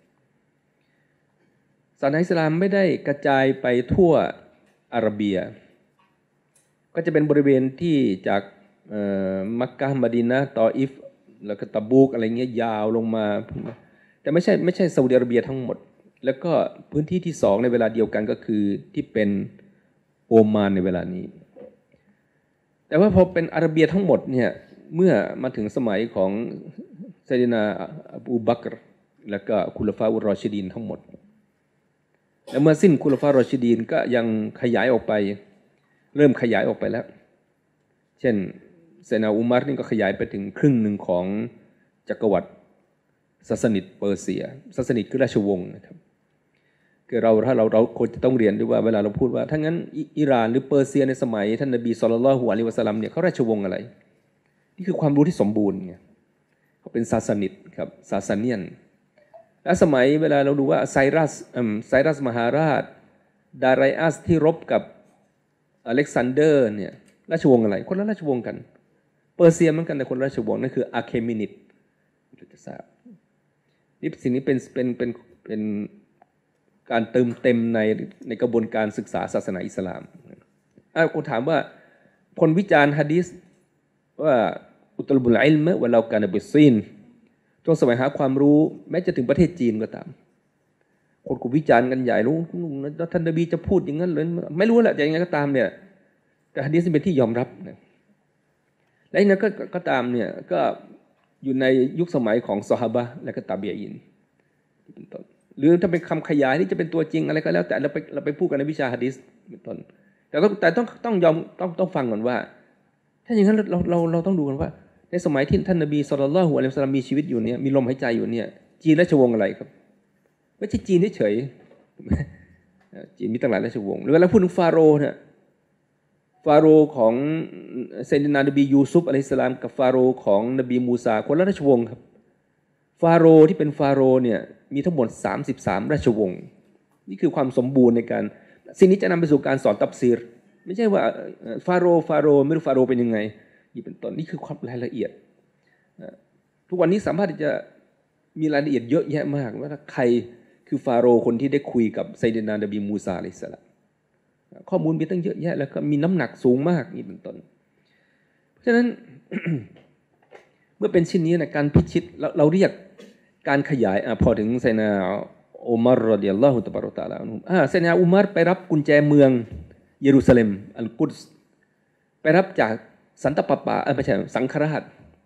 [SPEAKER 3] ศาสนาอิสลามไม่ได้กระจายไปทั่วอาระเบียก็จะเป็นบริเวณที่จากมักกะฮ์มะดีนะห์ตออิฟแล้วก็ตะบูกอะไรเงี้ยยาวลงมาแต่ไม่ใช่ซาอุดิอาระเบียทั้งหมดแล้วก็พื้นที่ที่สองในเวลาเดียวกันก็คือที่เป็นโอมานในเวลานี้แต่ว่าพอเป็นอาระเบียทั้งหมดเนี่ยเมื่อมาถึงสมัยของไซยิดนาอบูบักรแล้วก็คุลฟาอุรรอชิดีนทั้งหมดแล้วเมื่อสิ้นคุลฟารอชิดีนก็ยังขยายออกไปเริ่มขยายออกไปแล้วเช่นไซยิดนาอุมัรนี่ก็ขยายไปถึงครึ่งหนึ่งของจักรวรรดิซาสนิดเปอร์เซียซาสนิดคือราชวงศ์นะครับคือถ้าเราควรจะต้องเรียนด้วยว่าเวลาเราพูดว่าถ้างั้นอิหร่านหรือเปอร์เซียในสมัยท่านนบีศ็อลลัลลอฮุอะลัยฮิวะซัลลัมเนี่ยเขาราชวงศ์อะไรนี่คือความรู้ที่สมบูรณ์ไงเขาเป็นซาสนิดครับซาสเนียนและสมัยเวลาเราดูว่าไซรัสมหาราชดาไรอัสที่รบกับอเล็กซานเดอร์เนี่ยราชวงศ์อะไรคนละราชวงศ์กันเปอร์เซียเหมือนกันแต่คนราชวงศ์นั่นคืออาเคมินิดจะทราบนี่สิ่งนี้เป็นการเติมเต็มในกระบวนการศึกษาศาสนาอิสลามคุณถามว่าคนวิจารณ์หะดีษว่าอุตลุบุลอิลมะวะลากานะบิซินจงแสวงหาความรู้แม้จะถึงประเทศจีนก็ตามคนก็วิจารณ์กันใหญ่รู้ท่านนบีจะพูดอย่างนั้นเลยไม่รู้แหละจะยังไงก็ตามเนี่ยแต่หะดีษเป็นที่ยอมรับและนั้นก็ตามเนี่ยก็อยู่ในยุคสมัยของซอฮาบะห์และก็ตาบีอีนเป็นต้นหรือถ้าเป็นคำขยายที่จะเป็นตัวจริงอะไรก็แล้วแต่เราไปพูดกันในวิชาหะดีษเป็นต้นแต่ต้องยอมต้องฟังก่อนว่าถ้าอย่างนั้นเราต้องดูกันว่าในสมัยที่ท่านนบีศ็อลลัลลอฮุอะลัยฮิวะซัลลัมมีชีวิตอยู่เนี่ยมีลมหายใจอยู่เนี่ยจีนราชวงศ์อะไรครับไม่ใช่จีนเฉยๆจีนมีตั้งหลายราชวงศ์หรือเวลาพูดถึงฟาโรห์เนี่ยฟาโรห์ของไซยิดนานบียูซุฟอะลัยฮิสสลามกับฟาโรห์ของนบีมูซาคนละราชวงศ์ครับฟาโรห์ที่เป็นฟาโรห์เนี่ยมีทั้งหมด33ราชวงศ์นี่คือความสมบูรณ์ในการสิ่งนี้จะนำไปสู่การสอนตัฟซีรไม่ใช่ว่าฟาโรห์ไม่รู้ฟาโรห์เป็นยังไงนี่เป็นต้นนี่คือความรายละเอียดทุกวันนี้สามารถที่จะมีรายละเอียดเยอะแยะมากว่าใครคือฟาโรห์คนที่ได้คุยกับไซยิดนานบีมูซาอะลัยฮิสสลามข้อมูลมีตั้งเยอะแยะแล้วก็มีน้ำหนักสูงมากนี่เป็นต้นเพราะฉะนั้น เมื่อเป็นชิ้นนี้นะการพิชิตเราเรียกการขยายพอถึงไซยิดนาอุมัรรอฎิยัลลอฮุตะบารอกวะตะอาลาอันฮุไซยิดนาอุมัรไปรับกุญแจเมืองเยรูซาเล็มอัลกุดส์ไปรับจากสันตะปาปาไม่ใช่สังฆราช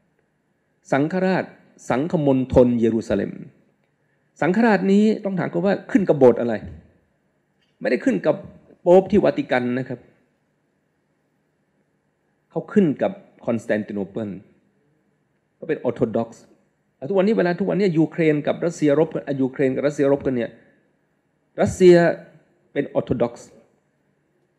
[SPEAKER 3] สังฆมณฑลเยรูซาเล็มสังฆราชนี้ต้องถามกันว่าขึ้นกับโบสถ์อะไรไม่ได้ขึ้นกับโป๊ปที่วาติกันนะครับเขาขึ้นกับคอนสแตนติโนเปิลเขาเป็นออร์โธดอกซ์ทุกวันนี้ยูเครนกับรัสเซียรบกันยูเครนกับรัสเซียรบกันเนี่ยรัสเซียเป็นออร์โธดอกซ์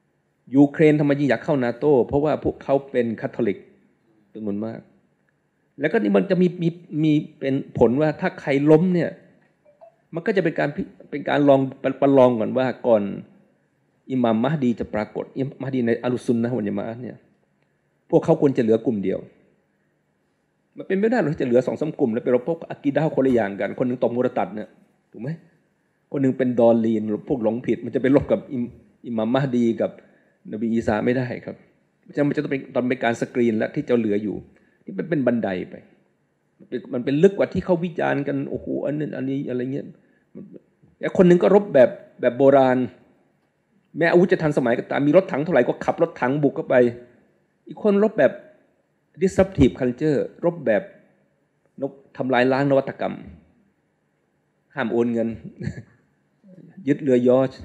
[SPEAKER 3] ยูเครนทำไมอยากเข้านาโต้เพราะว่าพวกเขาเป็นคาทอลิกจำนวนมากแล้วก็นี่มันจะมีเป็นผลว่าถ้าใครล้มเนี่ยมันก็จะเป็นการลองประลองก่อนว่าก่อนอิหม่ามมะฮดีจะปรากฏอิหม่ามมะฮดีในอัลลุซุนนะฮ์วัลญะมาอะฮ์เนี่ยพวกเขาควรจะเหลือกลุ่มเดียวมันเป็นไม่ได้หรอกที่จะเหลือ 2-3 กลุ่มแล้วเป็นพวกอะกีดะห์คนละอย่างกันคนนึงตกมุรตัดเนี่ยถูกมั้ยคนนึงเป็นดอลลีนหรือพวกหลงผิดมันจะไปลบกับอิหม่ามมะฮดีกับนบีอีสาไม่ได้ครับมันจะต้องเป็นการสกรีนและที่จะเหลืออยู่ที่เป็นบันไดไปมันเป็นลึกกว่าที่เขาวิจารณ์กันโอ้โหอันนั้นอันนี้อะไรเงี้ยแล้วคนนึงก็รบแบบโบราณแม้อาวุธจะทันสมัยก็ตามมีรถถังเท่าไหร่ก็ขับรถถังบุกเข้าไปอีกคนรบแบบ disruptive culture รบแบบทำลายล้างนวัตกรรมห้ามโอนเงิน ยึดเรือยอชต์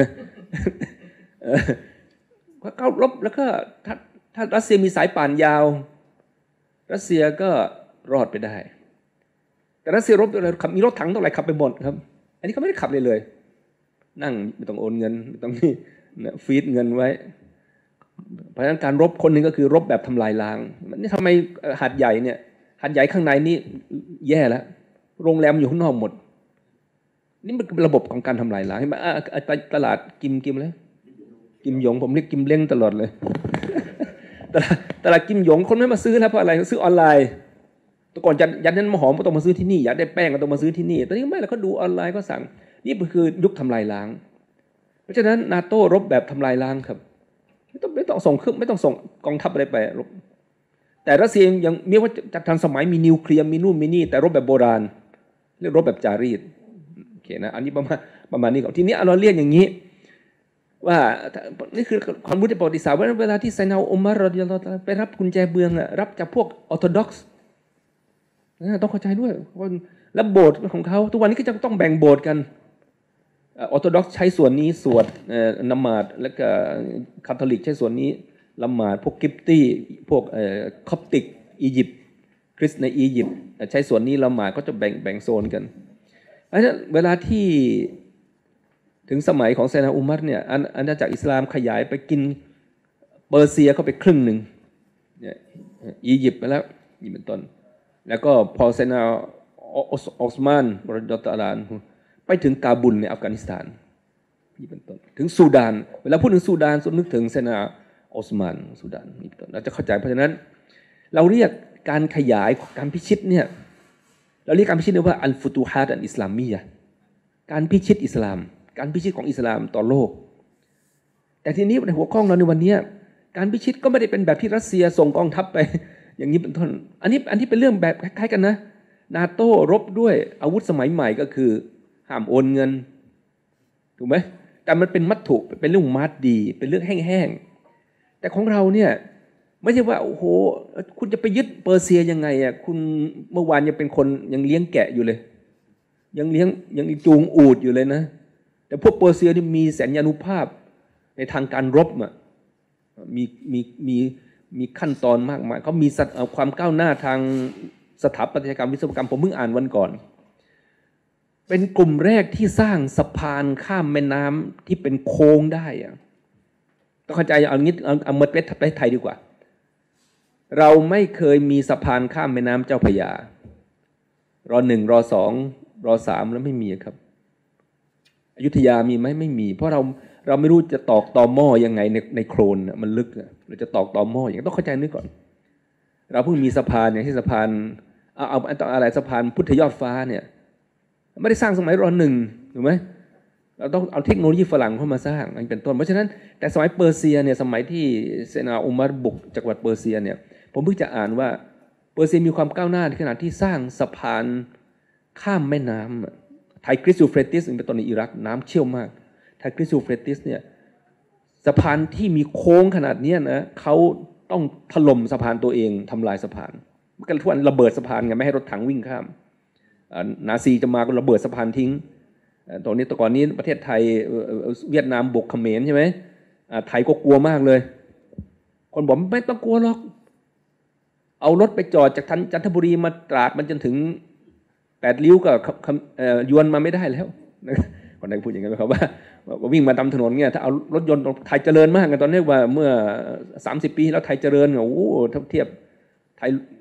[SPEAKER 3] ก็รบแล้วก็ถ้ารัสเซียมีสายป่านยาวรัสเซียก็รอดไปได้แต่รัสเซียรบอะไรขับมีรถถังเท่าไหร่ขับไปหมดครับอันนี้เขาไม่ได้ขับเลยนั่งไม่ต้องโอนเงินไม่ต้องนี่ฟีดเงินไว้เพราะฉะนั้นการรบคนหนึ่งก็คือรบแบบทำลายล้างนี่ทำไมหาดใหญ่เนี่ยหาดใหญ่ข้างในนี่แย่แล้วโรงแรมอยู่ข้างนอกหมดนี่มันเป็นระบบของการทำลายล้างเห็นไหมตลาดกิมเลยกิมหยงผมเรียกกิมเล้งตลอดเลย ตลาดกิมหยงคนไม่มาซื้อแล้วเพราะอะไรซื้อออนไลน์แต่ก่อนยันนั้นมาหอมก็ต้องมาซื้อที่นี่อยากได้แป้งก็ต้องมาซื้อที่นี่ตอนนี้ไม่แล้วเขาดูออนไลน์ก็สั่งนี่คือยุคทำลายล้างเพราะฉะนั้นนาโต้รบแบบทำลายล้างครับไม่ต้องส่งเครื่องไม่ต้องส่งกองทัพอะไรไปรบแต่รัสเซียยังมีว่าจัดทันสมัยมีนิวเคลียร์มีนู่นมีนี่แต่รบแบบโบราณเรียกรบแบบจารีตโอเคนะอันนี้ประมาณนี้ก่อนทีนี้เราเรียกอย่างนี้ว่านี่คือความรู้ในประวัติศาสตร์ว่าเวลาที่ไซนาอุมัรรอฎิยัลลอฮุตะอาลาไปรับกุญแจเมืองรับจากพวกออร์โธดอกซ์ต้องเข้าใจด้วยแล้วโบสถ์ของเขาทุกวันนี้ก็จะต้องแบ่งโบสถ์กันออร์โธดอกซ์ใช้ส่วนนี้สวดนมาดแล้วก็คาทอลิกใช้ส่วนนี้ละหมาดพวกกิปตี้พวกคอปติกอียิปต์คริสต์ในอียิปต์ใช้ส่วนนี้ละหมาดก็จะแบ่งโซนกันเพราะฉะนั้นเวลาที่ถึงสมัยของไซนาอุมัรเนี่ยอาณาจักรอิสลามขยายไปกินเปอร์เซียเข้าไปครึ่งหนึ่งเนี่ยอียิปต์ไปแล้วนี่เป็นต้นแล้วก็พอไซนาออสมานรอฎิยัลลอฮุตะอาลาไปถึงกาบุลในอัฟกานิสถานนี่เป็นต้นถึงซูดานเวลาพูดถึงซูดานนึกถึงไซนาออสมานซูดานนี่เป็นต้นเราจะเข้าใจเพราะฉะนั้นเราเรียกการขยายการพิชิตเนี่ยเราเรียกการพิชิตว่าอัลฟุตูฮัตอัลอิสลามียะห์การพิชิตอิสลามการพิชิตของอิสลามต่อโลกแต่ทีนี้ในหัวข้อเราในวันนี้การพิชิตก็ไม่ได้เป็นแบบที่รัสเซียส่งกองทัพไปอย่างนี้เป็นต้นอันนี้เป็นเรื่องแบบคล้ายๆกันนะนาโต้รบด้วยอาวุธสมัยใหม่ก็คือห้ามโอนเงินถูกไหมแต่มันเป็นมัตถุเป็นเรื่องมาดดีเป็นเรื่องแห้งๆแต่ของเราเนี่ยไม่ใช่ว่าโอ้โหคุณจะไปยึดเปอร์เซียยังไงอ่ะคุณเมื่อวานยังเป็นคนยังเลี้ยงแกะอยู่เลยยังจูงอูฐอยู่เลยนะแต่พวกเปอร์เซียนี่มีแสนยานุภาพในทางการรบอ่ะมีขั้นตอนมากมายเขามีความก้าวหน้าทางสถาปัตยกรรมวิศวกรรมผมเพิ่งอ่านวันก่อนเป็นกลุ่มแรกที่สร้างสะพานข้ามแม่น้ำที่เป็นโค้งได้อ่ะต้องเข้าใจเอางี้เอามาไปไทยดีกว่าเราไม่เคยมีสะพานข้ามแม่น้ำเจ้าพระยาร.1 ร.2 ร.3 แล้วไม่มีครับอยุธยามีไหมไม่มีเพราะเราไม่รู้จะตอกตอหม้อยังไงในโคลนมันลึกเราจะตอกตอหม้ออย่างต้องเข้าใจนึกก่อนเราเพิ่งมีสะพานอย่างที่สะพานเอาอะไรสะพานพุทธยอดฟ้าเนี่ยไม่ได้สร้างสมัยร.1ถูกไหมเราต้องเอาเทคโนโลยีฝรั่งเข้ามาสร้างอันเป็นต้นเพราะฉะนั้นแต่สมัยเปอร์เซียเนี่ยสมัยที่เซนาอุมัรบุกจักรวรรดิเปอร์เซียเนี่ยผมเพิ่งจะอ่านว่าเปอร์เซียมีความก้าวหน้าในขณะที่สร้างสะพานข้ามแม่น้ำไทกริสยูเฟรติสเป็นต้นในอิรักน้ำเชี่ยวมากไทกริสยูเฟรติสเนี่ยสะพานที่มีโค้งขนาดนี้นะเขาต้องถล่มสะพานตัวเองทำลายสะพานกันทุกวันระเบิดสะพานไงไม่ให้รถถังวิ่งข้ามนาซีจะมาก็ระเบิดสะพานทิ้งตอนนี้ก่อนนี้ประเทศไทยเวียดนามบุกเขมรใช่ไหมไทยก็กลัวมากเลยคนบอกไม่ต้องกลัวหรอกเอารถไปจอดจากจันทบุรีมาตราดมันจนถึง8 ริ้วก็ยวนมาไม่ได้แล้วคนไหนพูดอย่างนั้นเขาว่าวิ่งมาตามถนนเนี่ยถ้าเอารถยนต์ไทยเจริญมากกันตอนนี้ว่าเมื่อ30 ปีแล้วไทยเจริญโอ้โหเทียบไทย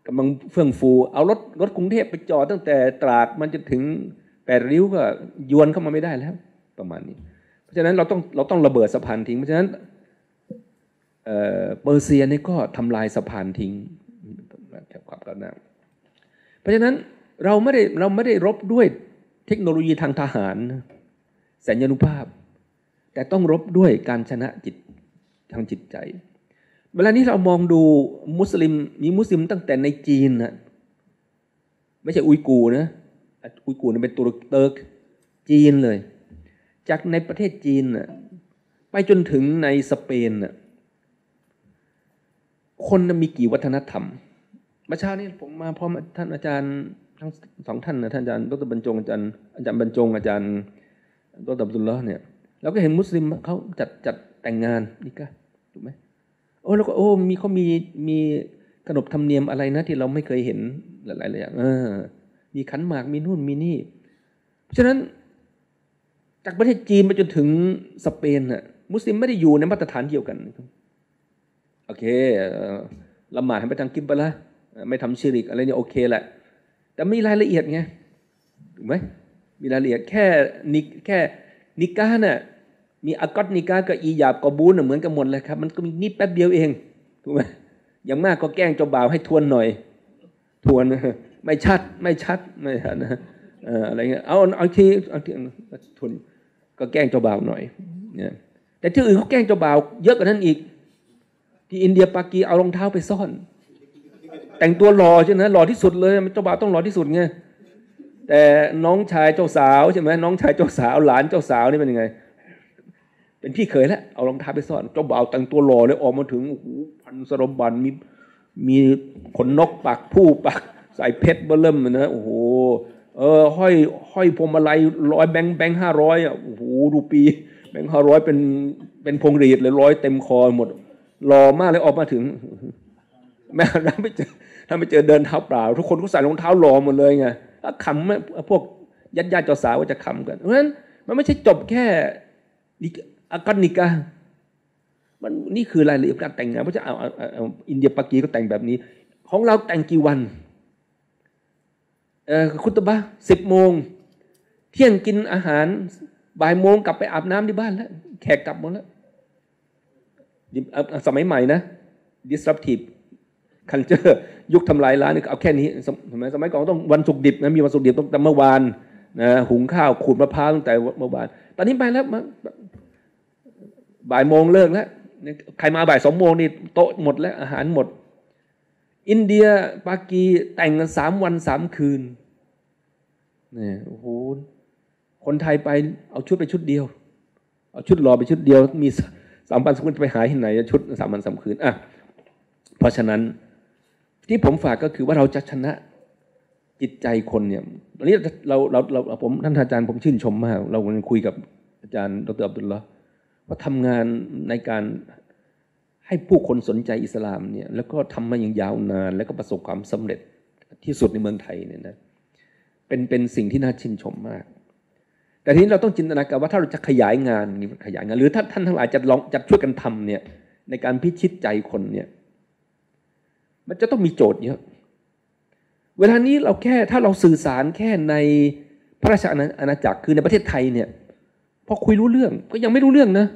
[SPEAKER 3] กำลังเฟื่องฟูเอารถกรุงเทพไปจอดตั้งแต่ตราดมันจะถึง8 ริ้วก็ยวนเข้ามาไม่ได้แล้วประมาณนี้เพราะฉะนั้นเราต้องระเบิดสะพานทิ้งเพราะฉะนั้นเปอร์เซียนี่ก็ทำลายสะพานทิ้งจากความก้าวหน้าเพราะฉะนั้นเราไม่ได้รบด้วยเทคโนโลยีทางทหารสัญญานุภาพแต่ต้องรบด้วยการชนะจิตทางจิตใจเวลานี้เรามองดูมุสลิมมีมุสลิมตั้งแต่ในจีนนะไม่ใช่อุยกูร์นะอุยกูร์นี่เป็นตุรกีเติร์กจีนเลยจากในประเทศจีนนะไปจนถึงในสเปนนะคนมีกี่วัฒนธรรมเมื่อเช้านี้ผมมาพร้อมท่านอาจารย์ทั้ง2 ท่านนะท่านอาจารย์ดร.บรรจงอาจารย์บรรจงอาจารย์ดร.อับดุลลอฮ์เนี่ยเราก็เห็นมุสลิมเขาจัดแต่งงานนี่ก็ถูกไหมแล้วก็เขามีขนบธรรมเนียมอะไรนะที่เราไม่เคยเห็นหลายๆอย่างมีขันหมากมีนู่นมีนี่เพราะฉะนั้นจากประเทศจีนไปจนถึงสเปนน่ะมุสลิมไม่ได้อยู่ในมาตรฐานเดียวกันโอเคละหมาดให้ไปทางกิบละ ไม่ทำชิริกอะไรเนี่ยโอเคแหละแต่มีรายละเอียดไงถูกไหมมีรายละเอียดแค่นิกาน่ะมีอากอดนิกากับอีหยาบกอบูนเหมือนกันหมดเลยครับมันก็มีนิดแป๊บเดียวเองถูกไหมอย่างมากก็แกล้งเจ้าบ่าวให้ทวนหน่อยทวนไม่ชัดนะอะไรเงี้ยเอาทีทวนก็แกล้งเจ้าบ่าวหน่อยเนี่ยแต่ที่อื่นเขาแกล้งเจ้าบ่าวเยอะกว่านั้นอีกที่อินเดียปากีเอารองเท้าไปซ่อนแต่งตัวหล่อใช่ไหมหล่อที่สุดเลยเจ้าบ่าวต้องหล่อที่สุดไงแต่น้องชายเจ้าสาวใช่ไหมน้องชายเจ้าสาวหลานเจ้าสาวนี่เป็นยังไงเป็นพี่เขยแล้วเอารองเท้าไปซ่อนเจ้าบ่าวแต่งตัวหล่อเลยออกมาถึงโอ้โหพันสรบันมีขนนกปักผู้ปักใส่เพชรเบิ่มนะโอ้โหห้อยพวงมาลัย100แบงค์500อ่ะโอ้โหรูปีแบงค์500เป็นพวงหรีดเลย100เต็มคอหมดหล่อมากเลยออกมาถึงแม่ถ้าไม่เจอเดินเท้าเปล่าทุกคนก็ใส่รองเท้าหล่อหมดเลยไงขำพวกญาติเจ้าสาวก็จะขำกันเพราะฉะนั้นมันไม่ใช่จบแค่อากันิกามันนี่คือรายละเอียดการแต่งงานเพราะจะเอาอินเดียปากีก็แต่งแบบนี้ของเราแต่งกี่วันคุตบะ10 โมงเที่ยงกินอาหารบ่ายโมงกลับไปอาบน้ำที่บ้านแล้วแขกกลับหมดแล้วสมัยใหม่นะ disruptive culture ยุคทำลายล้างนี่เอาแค่นี้สมัยก่อนต้องวันศุกร์ดิบนะมีวันศุกร์ดิบต้องแต่เมื่อวานนะหุงข้าวขูดมะพร้าวตั้งแต่เมื่อวานตอนนี้ไปแล้วบ่ายโมงเลิกแล้วใครมาบ่าย2 โมงนี่โต๊ะหมดแล้วอาหารหมดอินเดียปากีแต่งกัน3 วัน 3 คืนเนี่ยโอ้โหคนไทยไปเอาชุดไปชุดเดียวเอาชุดรอไปชุดเดียวมี3 วัน 3 คืนไปหาที่ไหนชุด3 วัน 3 คืนอ่ะเพราะฉะนั้นที่ผมฝากก็คือว่าเราจะชนะจิตใจคนเนี่ยตอนนี้ผมท่านอาจารย์ผมชื่นชมมากเราคุยกับอาจารย์ดร.อับดุลลอฮ์ว่าทำงานในการให้ผู้คนสนใจอิสลามเนี่ยแล้วก็ทำมาอย่างยาวนานแล้วก็ประสบความสำเร็จที่สุดในเมืองไทยเนี่ยนะเป็นสิ่งที่น่าชื่นชมมากแต่ทีนี้เราต้องจินตนาการว่าถ้าเราจะขยายงานหรือถ้าท่านทั้งหลายจะช่วยกันทำเนี่ยในการพิชิตใจคนเนี่ยมันจะต้องมีโจทย์เยอะเวลานี้เราแค่ถ้าเราสื่อสารแค่ในพระราชอาณาจักรคือในประเทศไทยเนี่ยพอคุยรู้เรื่องก็ยังไม่รู้เรื่องนะ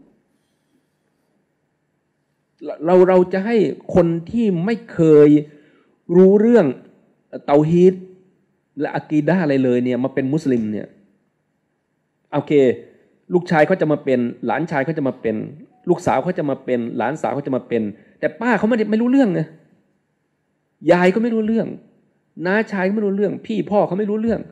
[SPEAKER 3] เราจะให้คนที่ไม่เคยรู้เรื่องเตาฮีดและอะกีดะห์อะไรเลยเนี่ยมาเป็นมุสลิมเนี่ยโอเคลูกชายเขาจะมาเป็นหลานชายเขาจะมาเป็นลูกสาวเขาจะมาเป็นหลานสาวเขาจะมาเป็นแต่ป้าเขาไม่รู้เรื่องไงยายก็ไม่รู้เรื่องน้าชายก็ไม่รู้เรื่องพี่พ่อเขาไม่รู้เรื่อง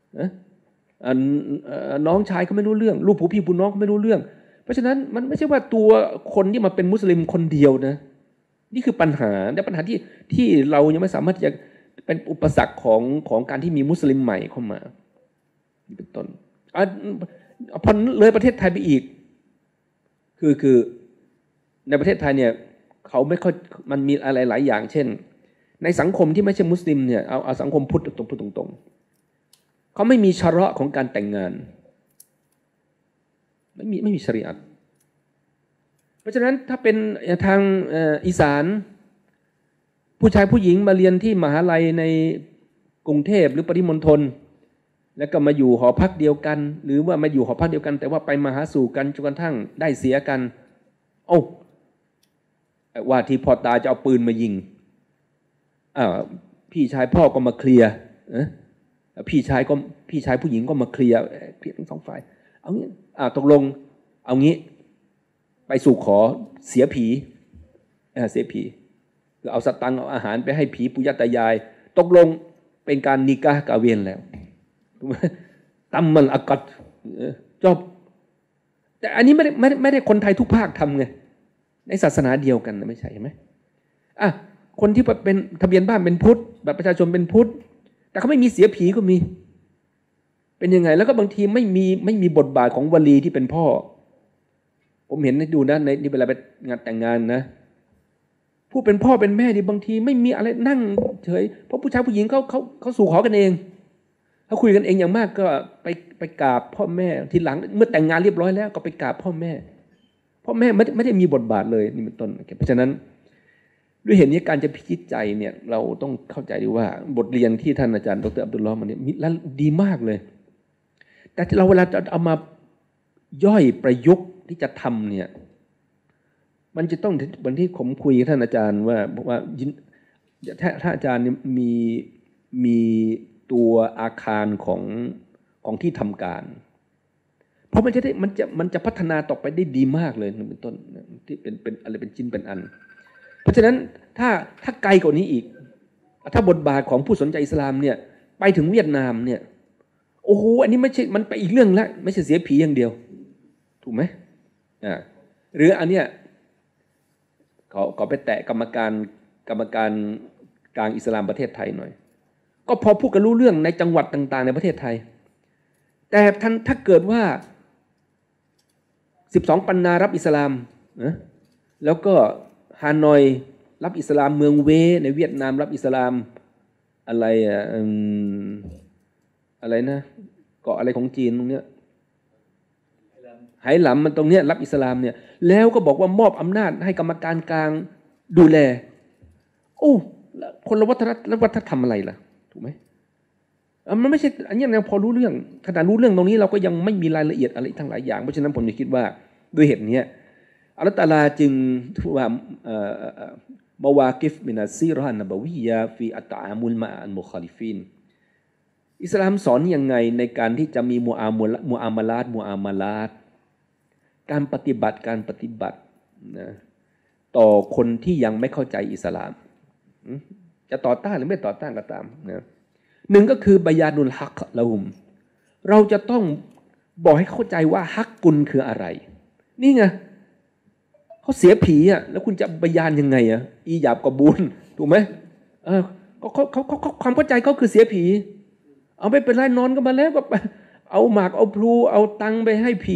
[SPEAKER 3] น้องชายเขาไม่รู้เรื่องลูกผู้พี่ผู้น้องเขาไม่รู้เรื่องเพราะฉะนั้นมันไม่ใช่ว่าตัวคนที่มาเป็นมุสลิมคนเดียวนะนี่คือปัญหาแต่ปัญหาที่เรายังไม่สามารถจะเป็นอุปสรรคของการที่มีมุสลิมใหม่เข้ามาเป็นต้นพอเลยประเทศไทยไปอีกคือในประเทศไทยเนี่ยเขาไม่ค่อยมันมีอะไรหลายอย่างเช่นในสังคมที่ไม่ใช่มุสลิมเนี่ยเอาสังคมพุทธพูดตรงๆเขาไม่มีชะเราะห์ของการแต่งงานไม่มีชะรีอะห์เพราะฉะนั้นถ้าเป็นทางอีสานผู้ชายผู้หญิงมาเรียนที่มหาลัยในกรุงเทพหรือปริมณฑลแล้วก็มาอยู่หอพักเดียวกันหรือว่ามาอยู่หอพักเดียวกันแต่ว่าไปมาหาสู่กันจนกระทั่งได้เสียกันโอ้ว่าที่พ่อตาจะเอาปืนมายิงพี่ชายพ่อก็มาเคลียร์พี่ชายผู้หญิงก็มาเคลียร์ทั้งสองฝ่ายเอางี้ตกลงเอางี้ไปสู่ขอเสียผีคือเอาสตังค์เอาอาหารไปให้ผีปุยตายายตกลงเป็นการนิกะห์กะเวียนแล้วถูกไหมตัมมันอากัดจบแต่อันนี้ไม่ได้คนไทยทุกภาคทำไงในศาสนาเดียวกันนะไม่ใช่ไหมคนที่เป็นทะเบียนบ้านเป็นพุทธบัตรประชาชนเป็นพุทธแต่เขาไม่มีเสียผีก็มีเป็นยังไงแล้วก็บางทีไม่มีบทบาทของวลีที่เป็นพ่อผมเห็นดูนะในเวลาไปงานแต่งงานนะผู้เป็นพ่อเป็นแม่ดิบางทีไม่มีอะไรนั่งเฉยเพราะผู้ชายผู้หญิงเขาสู่ขอกันเองเขาคุยกันเองอย่างมากก็ไปกราบพ่อแม่ทีหลังเมื่อแต่งงานเรียบร้อยแล้วก็ไปกราบพ่อแม่ไม่ได้มีบทบาทเลยนี่เป็นต้นเพราะฉะนั้นด้วยเหตุนี้การจะพิจิตใจเนี่ยเราต้องเข้าใจดีว่าบทเรียนที่ท่านอาจารย์ดร.อับดุลลอฮ์มาเนี่ยดีมากเลยแต่เราเวลาจะเอามาย่อยประยุกต์ที่จะทำเนี่ยมันจะต้องวันที่ผมคุยกับท่านอาจารย์ว่าถ้าอาจารย์มีตัวอาคารของที่ทำการเพราะมันจะพัฒนาต่อไปได้ดีมากเลยเป็นต้นที่เป็นอะไรเป็นชิ้นเป็นอันเพราะฉะนั้นถ้าไกลกว่านี้อีกถ้าบทบาทของผู้สนใจอิสลามเนี่ยไปถึงเวียดนามเนี่ยโอ้โหอันนี้ไม่ใช่มันไปอีกเรื่องแล้วไม่ใช่เสียผีอย่างเดียวถูกไหมหรืออันเนี้ยขอไปแตะกรรมการกลางอิสลามประเทศไทยหน่อยก็พอพูดกันรู้เรื่องในจังหวัดต่างๆในประเทศไทยแต่ถ้าเกิดว่า12ปันนารับอิสลามแล้วก็ฮานอยรับอิสลามเมืองเวในเวียดนามรับอิสลามอะไรนะเกาะอะไรของจีนตรงเนี้ยไหหลำมันตรงเนี้ยรับอิสลามเนี่ยแล้วก็บอกว่ามอบอำนาจให้กรรมการกลางดูแลโอ้คนละวัฒนธรรมอะไรล่ะถูกไหมมันไม่ใช่อันนี้เราพอรู้เรื่องขนาดรู้เรื่องตรงนี้เราก็ยังไม่มีรายละเอียดอะไรทั้งหลายอย่างเพราะฉะนั้นผมจะคิดว่าด้วยเหตุนี้อัลเลาะห์ตะอาลาจึงว่ามาวากิฟมินัสซีเราะห์นบะวียะฟีอัตตะอามุลมะอัลมุคอลิฟีนอิสลามสอนยังไงในการที่จะมีมุอามาลาตการปฏิบัตินะต่อคนที่ยังไม่เข้าใจอิสลามจะต่อต้านหรือไม่ต่อต้านก็ตามนะหนึ่งก็คือบายานุลฮักละหุมเราจะต้องบอกให้เข้าใจว่าฮักกุลคืออะไรนี่ไงเขาเสียผีอ่ะแล้วคุณจะบายานยังไงอ่ะอีหยาบกบูลถูกไหมเขาความเข้าใจเขาคือเสียผีเอาไม่เป็นไรนอนก็มาแล้วก็เอาหมากเอาพลูเอาตังไปให้ผี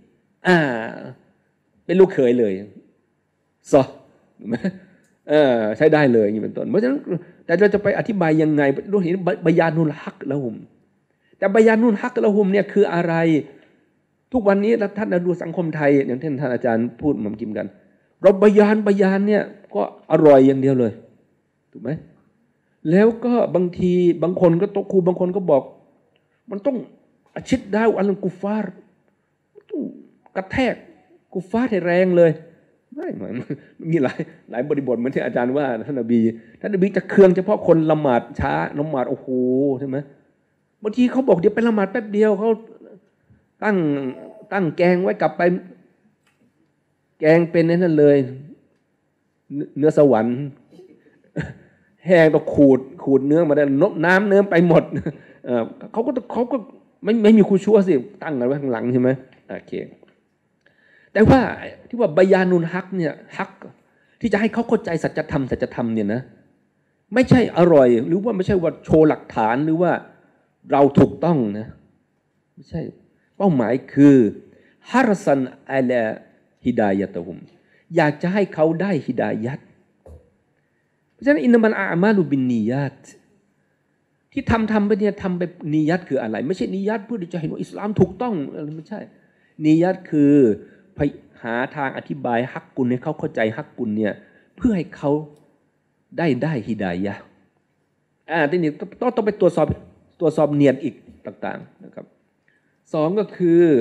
[SPEAKER 3] เป็นลูกเขยเลยซอถูกไหมใช้ได้เลยอย่างนี้เป็นต้นเพราะฉะนั้นแต่เราจะไปอธิบายยังไงเราเห็นบายานุลฮักละหุมแต่บายานุลฮักละหุมเนี่ยคืออะไรทุกวันนี้ท่านดูสังคมไทยอย่างที่ท่านอาจารย์พูดมากินกันเราบายานเนี่ยก็อร่อยอย่างเดียวเลยถูกไหมแล้วก็บางทีบางคนก็โตครูบางคนก็บอกมันต้องอชิดดาวอัลกุฟาร์ต้องกระแทกกุฟาร์ให้แรงเลยไม่เหมือนมีหลายบริบทเหมือนที่อาจารย์ว่าท่านนบีจะเคืองเฉพาะคนละหมาดช้าละหมาดโอ้โหใช่ไหมบางทีเขาบอกเดี๋ยวไปละหมาดแป๊บเดียวเขาตั้งแกงไว้กลับไปแกงเป็นนั่นเลยเนื้อสวรรค์แห้งต้องขูดเนื้อมาได้น้ำเนื้อไปหมดเขาก็ไม่มีคูชัวสิตั้งกันไว้ข้างหลังใช่ไหมโอเคแต่ว่าที่ว่าบายานุลฮักเนี่ยฮักที่จะให้เขาเข้าใจสัจธรรมเนี่ยนะไม่ใช่อร่อยหรือว่าไม่ใช่ว่าโชว์หลักฐานหรือว่าเราถูกต้องนะไม่ใช่เป้าหมายคือฮารซันอะลาฮิดายะตุฮุมอยากจะให้เขาได้ฮิดายัตเพราะฉะนั้นอินนัมัลอามาลุบินนียาตที่ทำไปเนี่ยทำไปนียัตคืออะไรไม่ใช่นียัตเพื่อที่จะเห็นว่าอิสลามถูกต้องอะไรไม่ใช่นียัตคือหาทางอธิบายฮักกุลให้เขาเข้าใจฮักกุลเนี่ยเพื่อให้เขาได้ฮิดายะห์ทีนี้ต้องไปตรวจสอบเนียดอีกต่างๆนะครับสองก็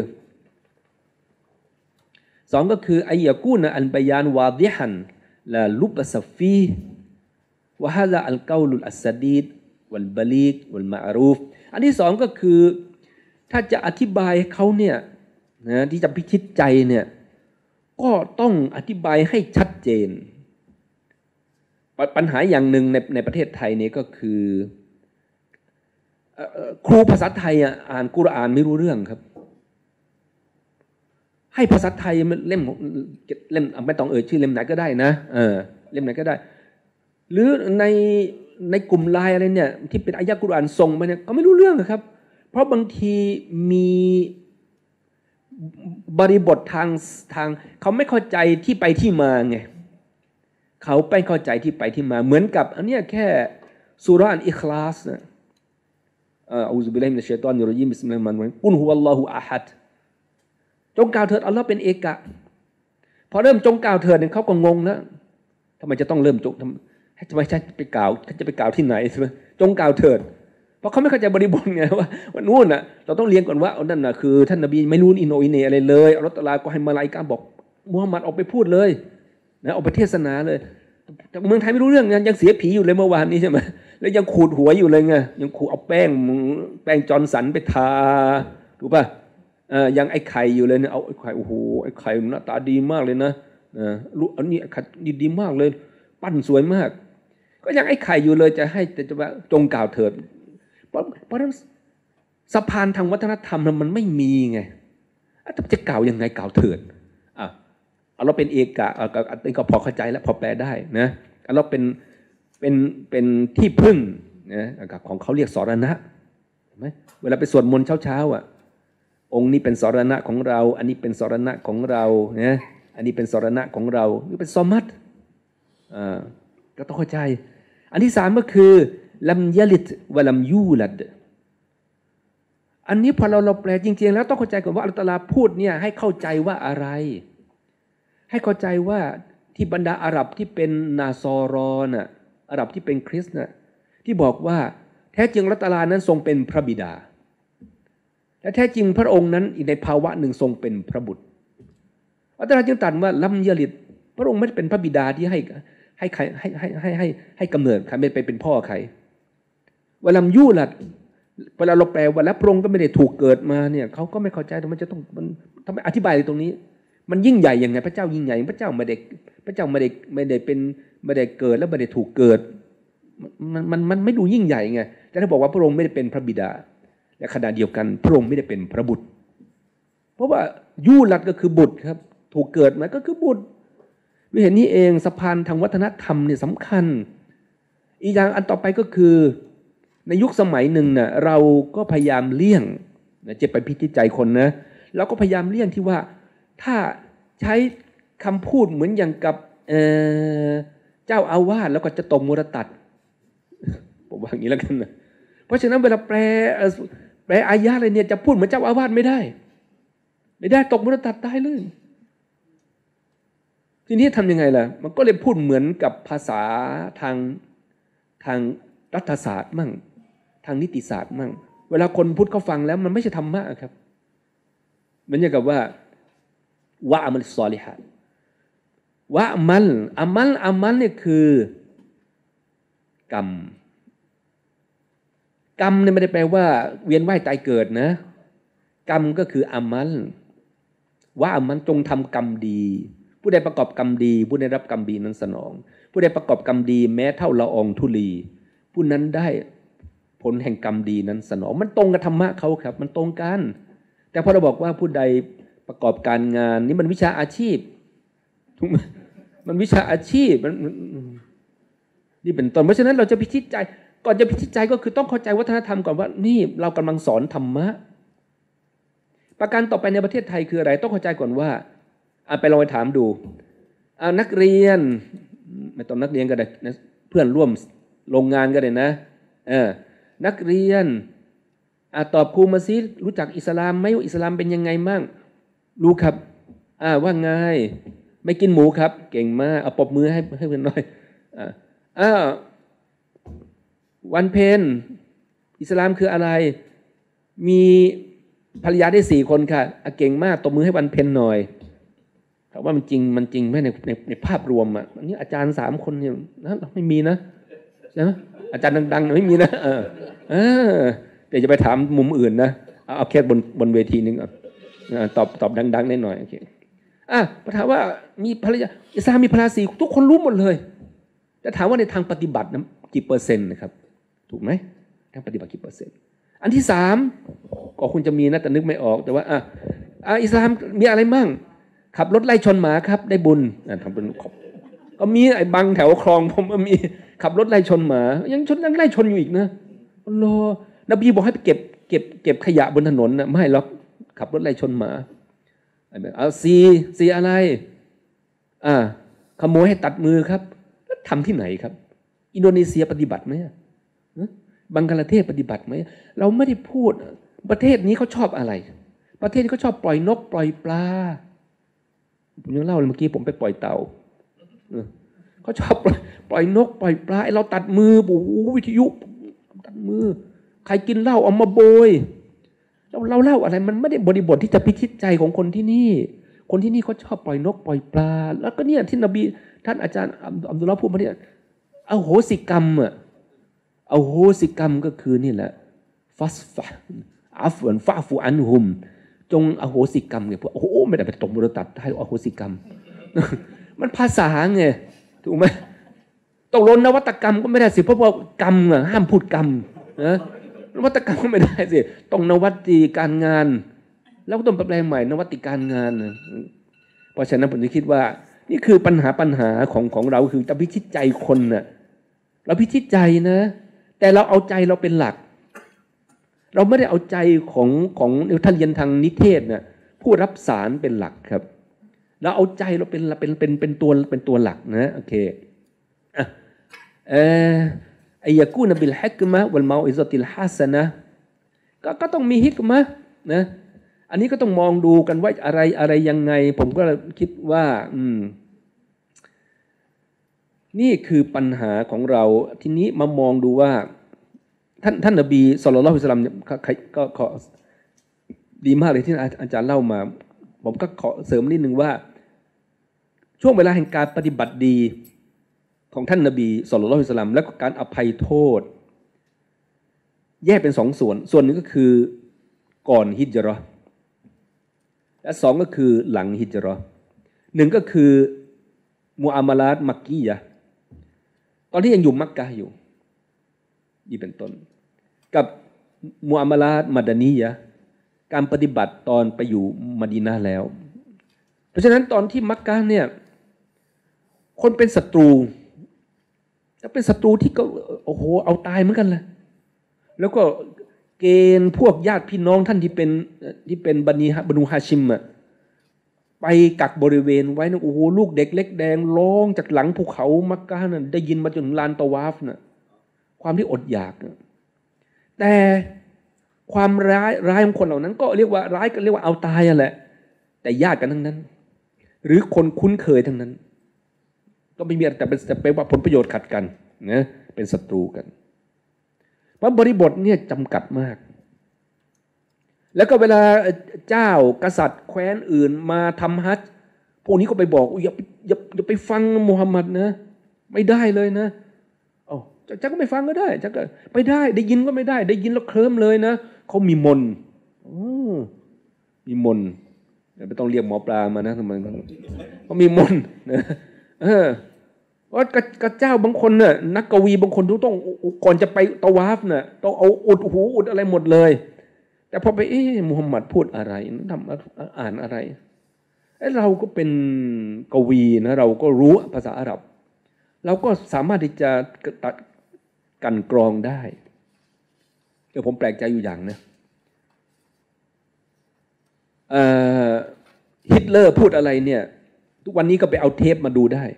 [SPEAKER 3] คืออัยยะกูนะอัลบยานวาดิฮันลาลุบะซะฟีวะฮาซาอัลกอลุลอัสซะดีดวัลบะลีกวัลมะอรูฟอันที่สองก็คือถ้าจะอธิบายเขาเนี่ยนะที่จะพิชิตใจเนี่ยก็ต้องอธิบายให้ชัดเจนปัญหาอย่างหนึ่งในประเทศไทยนี่ก็คือครูภาษาไทยอ่านกุรอานไม่รู้เรื่องครับให้ภาษาไทยเล่มไม่ต้องชื่อเล่มไหนก็ได้นะเล่มไหนก็ได้หรือในกลุ่มไลน์อะไรเนี่ยที่เป็นอายะกุรอานส่งมาเนี่ยก็ไม่รู้เรื่องครับเพราะบางทีมีบริบททางเขาไม่เข้าใจที่ไปที่มาไงเขาไปเข้าใจที่ไปที่มาเหมือนกับอันนี้แค่ซูเราะห์อัลอิคลาสนะอูซุบิลลาฮิมินัชชัยฏอนิรเราะญีมบิสมิลลาฮิรเราะห์มานิรเราะฮีมกุลฮุวัลลอฮุอะฮัดจงกล่าวเถิดอัลเลาะห์เป็นเอกะพอเริ่มจงกล่าวเถิดเนี่ยเขาก็งงแล้วทำไมจะต้องเริ่มจงทำไมจะไปกล่าวที่ไหนใช่ไหมจงกล่าวเถิดเพราะเขาไม่เข้าใจบริบทไงว่านู่นน่ะเราต้องเรียนก่อนว่านั่นน่ะคือท่านนบีไม่รู้อิโนอิเนอะไรเลยอัลเลาะห์ตะอาลาก็ให้มลาอิกะฮ์บอกมุฮัมมัดออกไปพูดเลยนะออกไปเทศนาเลยแต่เมืองไทยไม่รู้เรื่องยังเสียผีอยู่เลยเมื่อวานนี้ใช่ไหมแล้วยังขูดหัวอยู่เลยไงยังขูดเอาแป้งจอห์นสันไปทาถูกป่ะยังไอ้ไข่อยู่เลยเนี่ยเอาไอ้ไข่โอ้โหไอ้ไข่หน้าตาดีมากเลยนะอันนี้ไข่ดีมากเลยปั้นสวยมากก็ยังไอ้ไข่อยู่เลยจะว่าจงกล่าวเถิดเพราะนั้นสะพานทางวัฒนธรรมมันไม่มีไงจะกล่าวยังไงกล่าวเถิดเราเป็นเอกะก็พอเข้าใจแล้วพอแปลได้นะเราเป็นที่พึ่งนะของเขาเรียกสรณะเห็นไหมเวลาไปสวดมนต์เช้าองค์นี้เป็นสรณะของเราอันนี้เป็นสรณะของเรานะอันนี้เป็นสรณะของเราหรือเป็นซอมัตก็ต้องเข้าใจอันที่สามก็คือลัมยะลิดวะลัมยูลัดอันนี้พอเราแปลจริงๆแล้วต้องเข้าใจก่อนว่าอัลเลาะห์ตะอาลาพูดเนี่ยให้เข้าใจว่าอะไรให้เข้าใจว่าที่บรรดาอาหรับที่เป็นนาซอรอน่ะอาหรับที่เป็นคริสต์น่ะที่บอกว่าแท้จริงอัลเลาะห์ตะอาลานั้นทรงเป็นพระบิดาและแท้จริงพระองค์นั้นอีกในภาวะหนึ่งทรงเป็นพระบุตรอัลเลาะห์จึงตรัสว่าลัมยะลิดพระองค์ไม่ได้เป็นพระบิดาที่ให้กำเนิดใครไม่ไปเป็นพ่อใครเวลายูลัดเวลาเราแปลว่าแล้วพระองค์ก็ไม่ได้ถูกเกิดมาเนี่ยเขาก็ไม่เข้าใจมันจะต้องทำไมอธิบายตรงนี้มันยิ่งใหญ่ยังไงพระเจ้ายิ่งใหญ่พระเจ้าไม่ได้เกิดแล้วไม่ได้ถูกเกิดมันไม่ดูยิ่งใหญ่ไงแต่ถ้าบอกว่าพระองค์ไม่ได้เป็นพระบิดาและขณะเดียวกันพระองค์ไม่ได้เป็นพระบุตรเพราะว่ายูลัดก็คือบุตรครับถูกเกิดมาก็คือบุตรด้วยเหตุนี้เองสะพานทางวัฒนธรรมเนี่ยสำคัญอีกอย่างอันต่อไปก็คือในยุคสมัยหนึ่งน่ะเราก็พยายามเลี่ยงจะไปพิจิตใจคนนะเราก็พยายามเลี่ยงที่ว่าถ้าใช้คำพูดเหมือนอย่างกับเจ้าอาวาสแล้วก็จะตบมุรตัดผมว่าอย่างนี้แล้วกันนะเพราะฉะนั้นเวลาแปลอายะอะไรเนี่ยจะพูดเหมือนเจ้าอาวาสไม่ได้ตบมุรตัดได้เลยทีนี้ทำยังไงล่ะมันก็เลยพูดเหมือนกับภาษาทางรัฐศาสตร์มั่งทางนิติศาสตร์มั่งเวลาคนพุทธเขาฟังแล้วมันไม่ใช่ธรรมะครับเหมือนกับว่าวะอามัลซอลิฮะวะอามัลเนี่ยคือกรรมเนี่ยไม่ได้แปลว่าเวียนว่ายตายเกิดนะกรรมก็คืออามัลวะอามัลจงทำกรรมดีผู้ใดประกอบกรรมดีผู้ได้รับกรรมดีนั้นสนองผู้ใดประกอบกรรมดีแม้เท่าละอองธุลีผู้นั้นได้ผลแห่งกรรมดีนั้นสนองมันตรงกับธรรมะเขาครับมันตรงกันแต่พอเราบอกว่าผู้ใดประกอบการงานนี่มันวิชาอาชีพถูกไหมมันวิชาอาชีพนี่เป็นต้นเพราะฉะนั้นเราจะพิชิตใจก่อนจะพิชิตใจก็คือต้องเข้าใจวัฒนธรรมก่อนว่านี่เรากำลังสอนธรรมะประการต่อไปในประเทศไทยคืออะไรต้องเข้าใจก่อนว่าไปลองไปถามดูนักเรียนไม่ต้องนักเรียนก็ได้เพื่อนร่วมโรงงานก็ได้นะนักเรียนตอบครูมาซิรู้จักอิสลามไหมว่าอิสลามเป็นยังไงมั่งรู้ครับว่าไงไม่กินหมูครับเก่งมากเอาปรบมือให้เพื่อนหน่อยวันเพ็ญอิสลามคืออะไรมีภรรยาได้4 คนค่ะเก่งมากตบมือให้วันเพ็ญหน่อยแต่ว่ามันจริงไหมในภาพรวมอ่ะอันนี้อาจารย์3 คนเนี่ยนะไม่มีนะใช่ไหมอาจารย์ดังๆไม่มีนะเดี๋ยวจะไปถามมุมอื่นนะเอาแค่บนเวทีนึงตอบดังๆหน่อยโอเคถามว่ามีภรรยาอิสลามมีภรรยา4ทุกคนรู้หมดเลยแต่ถามว่าในทางปฏิบัตินะกี่เปอร์เซ็นต์นะครับถูกไหมทางปฏิบัติกี่เปอร์เซ็นต์อันที่3ก็คุณจะมีนะแต่นึกไม่ออกแต่ว่าอิสลามมีอะไรมั่งขับรถไล่ชนหมาครับได้บุญทำเป็นก็มีไอ้บางแถวคลองผมมีขับรถไล่ชนหมายังไล่ชนอยู่อีกนะอัลลอฮ์นบีบอกให้ไปเก็บขยะบนถนนนะไม่หรอกขับรถไล่ชนหมาซีอะไรขโมยให้ตัดมือครับทำที่ไหนครับอินโดนีเซียปฏิบัติไหมบังกลาเทศปฏิบัติไหมเราไม่ได้พูดประเทศนี้เขาชอบอะไรประเทศนี้เขาชอบปล่อยนกปล่อยปลาผมยังเล่าเลยเมื่อกี้ผมไปปล่อยเต่าเขาชอบปล่อยนกปล่อยปลาเราตัดมือวิทยุตัดมือใครกินเหล้าเอามาโบยเราเล่าอะไรมันไม่ได้บริบทที่จะพิชิตใจของคนที่นี่เขาชอบปล่อยนกปล่อยปลาแล้วก็เนี่ยที่นบีท่านอาจารย์อับดุลลอฮ์พูดมาเนี่ยอโหสิกรรมอโหสิกรรมก็คือนี่แหละฟัสฟะอัฟวันฟะฟูอันฮุมจงอโหสิกรรมไงพวกโอ้โหไม่ได้ไปตบมือตัดให้อโหสิกรรมมันภาษาไงถูกไหมตกลงนวัตกรรมก็ไม่ได้สิเพราะว่ากรรมห้ามพูดกรรมนะนวัตกรรมก็ไม่ได้สิต้องนวัติการงานแล้วก็ต้องแปลใหม่นวัติการงานเพราะฉะนั้นผมคิดว่านี่คือปัญหาของเราคือจะพิชิตใจคนน่ะเราพิชิตใจนะแต่เราเอาใจเราเป็นหลักเราไม่ได้เอาใจของท่านเรียนทางนิเทศน่ะผู้รับสารเป็นหลักครับเราเอาใจเราเป็นตัวหลักนะโอเคไอยากูนบิลฮิกมะวัลเมาอิซติลฮัสนะก็ต้องมีฮิกมะนะอันนี้ก็ต้องมองดูกันว่าอะไรยังไงผมก็คิดว่านี่คือปัญหาของเราทีนี้มามองดูว่าท่านนบีศ็อลลัลลอฮุอะลัยฮิวะซัลลัมก็ขอดีมากเลยที่อาจารย์เล่ามาผมก็ขอเสริมนิดนึงว่าช่วงเวลาแห่งการปฏิบัติดีของท่านนบีศ็อลลัลลอฮุอะลัยฮิวะซัลลัมและการอภัยโทษแยกเป็น2 ส่วนหนึ่งก็คือก่อนฮิจเราะห์และ2ก็คือหลังฮิจเราะห์1ก็คือมุอามาลาตมักกียะห์ตอนที่ยังอยู่มักกะฮ์อยู่นี่เป็นต้นกับมุอามาลาตมะดานียะห์การปฏิบัติตอนไปอยู่มะดีนะห์แล้วเพราะฉะนั้นตอนที่มักกะฮ์เนี่ยคนเป็นศัตรูถ้าเป็นศัตรูที่ก็โอ้โหเอาตายเหมือนกันเลยแล้วก็เกณฑ์พวกญาติพี่น้องท่านที่เป็นบนูฮาชิมไปกักบริเวณไว้นะโอ้โหลูกเด็กเล็กแดงร้องจากหลังภูเขามักกะฮ์น่ะได้ยินมาจนลานตะวาฟน่ะความที่อดอยากแต่ความร้ายของคนเหล่านั้นก็เรียกว่าร้ายก็เรียกว่าเอาตายแหละแต่ญาติกันทั้งนั้นหรือคนคุ้นเคยทั้งนั้นก็ไม่มีแต่เป็นว่าผลประโยชน์ขัดกันนะเป็นศัตรูกันเพราะบริบทเนี่ยจำกัดมากแล้วก็เวลาเจ้ากษัตริย์แคว้นอื่นมาทำฮัจญ์พวกนี้ก็ไปบอกอย่าไปฟังมูฮัมหมัดนะไม่ได้เลยนะจักก็ไม่ฟังก็ได้จักก็ไปได้ยินก็ไม่ได้ได้ยินแล้วเคลิ้มเลยนะเขามีมนมีมนไม่ต้องเรียกหมอปลามานะทำไมเขามีมนนะว่ากระเจ้าบางคนน่ะนักกวีบางคนต้องก่อนจะไปตะวาฟน่ะต้องเอาอุดหูอุดอะไรหมดเลยแต่พอไปมุฮัมมัดพูดอะไรทำอ่านอะไรเราก็เป็นกวีนะเราก็รู้ภาษาอาหรับเราก็สามารถที่จะกันกรองได้เดี๋ยวผมแปลกใจอยู่อย่างนะฮิตเลอร์พูดอะไรเนี่ยทุกวันนี้ก็ไปเอาเทปมาดูได้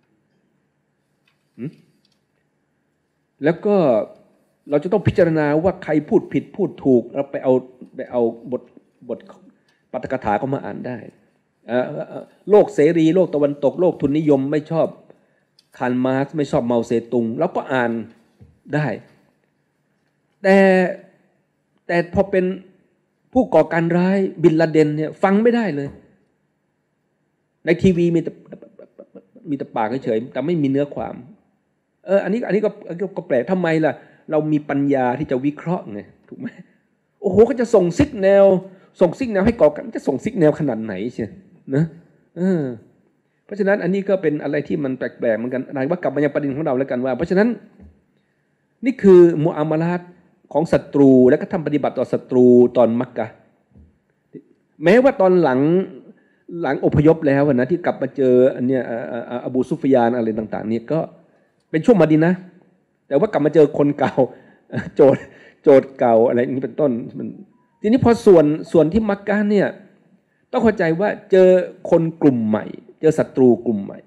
[SPEAKER 3] แล้วก็เราจะต้องพิจารณาว่าใครพูดผิดพูดถูกเราไปเอาบทปาฐกถาก็มาอ่านได้โลกเสรีโลกตะวันตกโลกทุนนิยมไม่ชอบคาร์ลมาร์กซ์ไม่ชอบเมาเซตุงเราก็อ่านได้แต่พอเป็นผู้ก่อการร้ายบินลาเดนเนี่ยฟังไม่ได้เลยในทีวีมีแต่ปากเฉยๆแต่ไม่มีเนื้อความอันนี้ก็แปลกทำไมล่ะเรามีปัญญาที่จะวิเคราะห์ไงถูกไหมโอ้โหก็จะส่งซิกแนลให้ก่อกันจะส่งซิกแนลขนาดไหนเชียวนะเพราะฉะนั้นอันนี้ก็เป็นอะไรที่มันแปลกๆเหมือนกันนายว่ากลับมายังประเด็นของเราแล้วกันว่าเพราะฉะนั้นนี่คือมุอามาลาตของศัตรูและก็ทำปฏิบัติต่อศัตรูตอนมักกะแม้ว่าตอนหลังอพยพแล้วนะที่กลับมาเจออันเนี้ยอบูซุฟยานอะไรต่างๆนี่ก็เป็นช่วงมะดีนะห์แต่ว่ากลับมาเจอคนเก่าโจทย์เก่าอะไรอย่างนี้เป็นต้นทีนี้พอส่วนที่มักกะเนี่ยต้องเข้าใจว่าเจอคนกลุ่มใหม่เจอศัตรูกลุ่มใหม่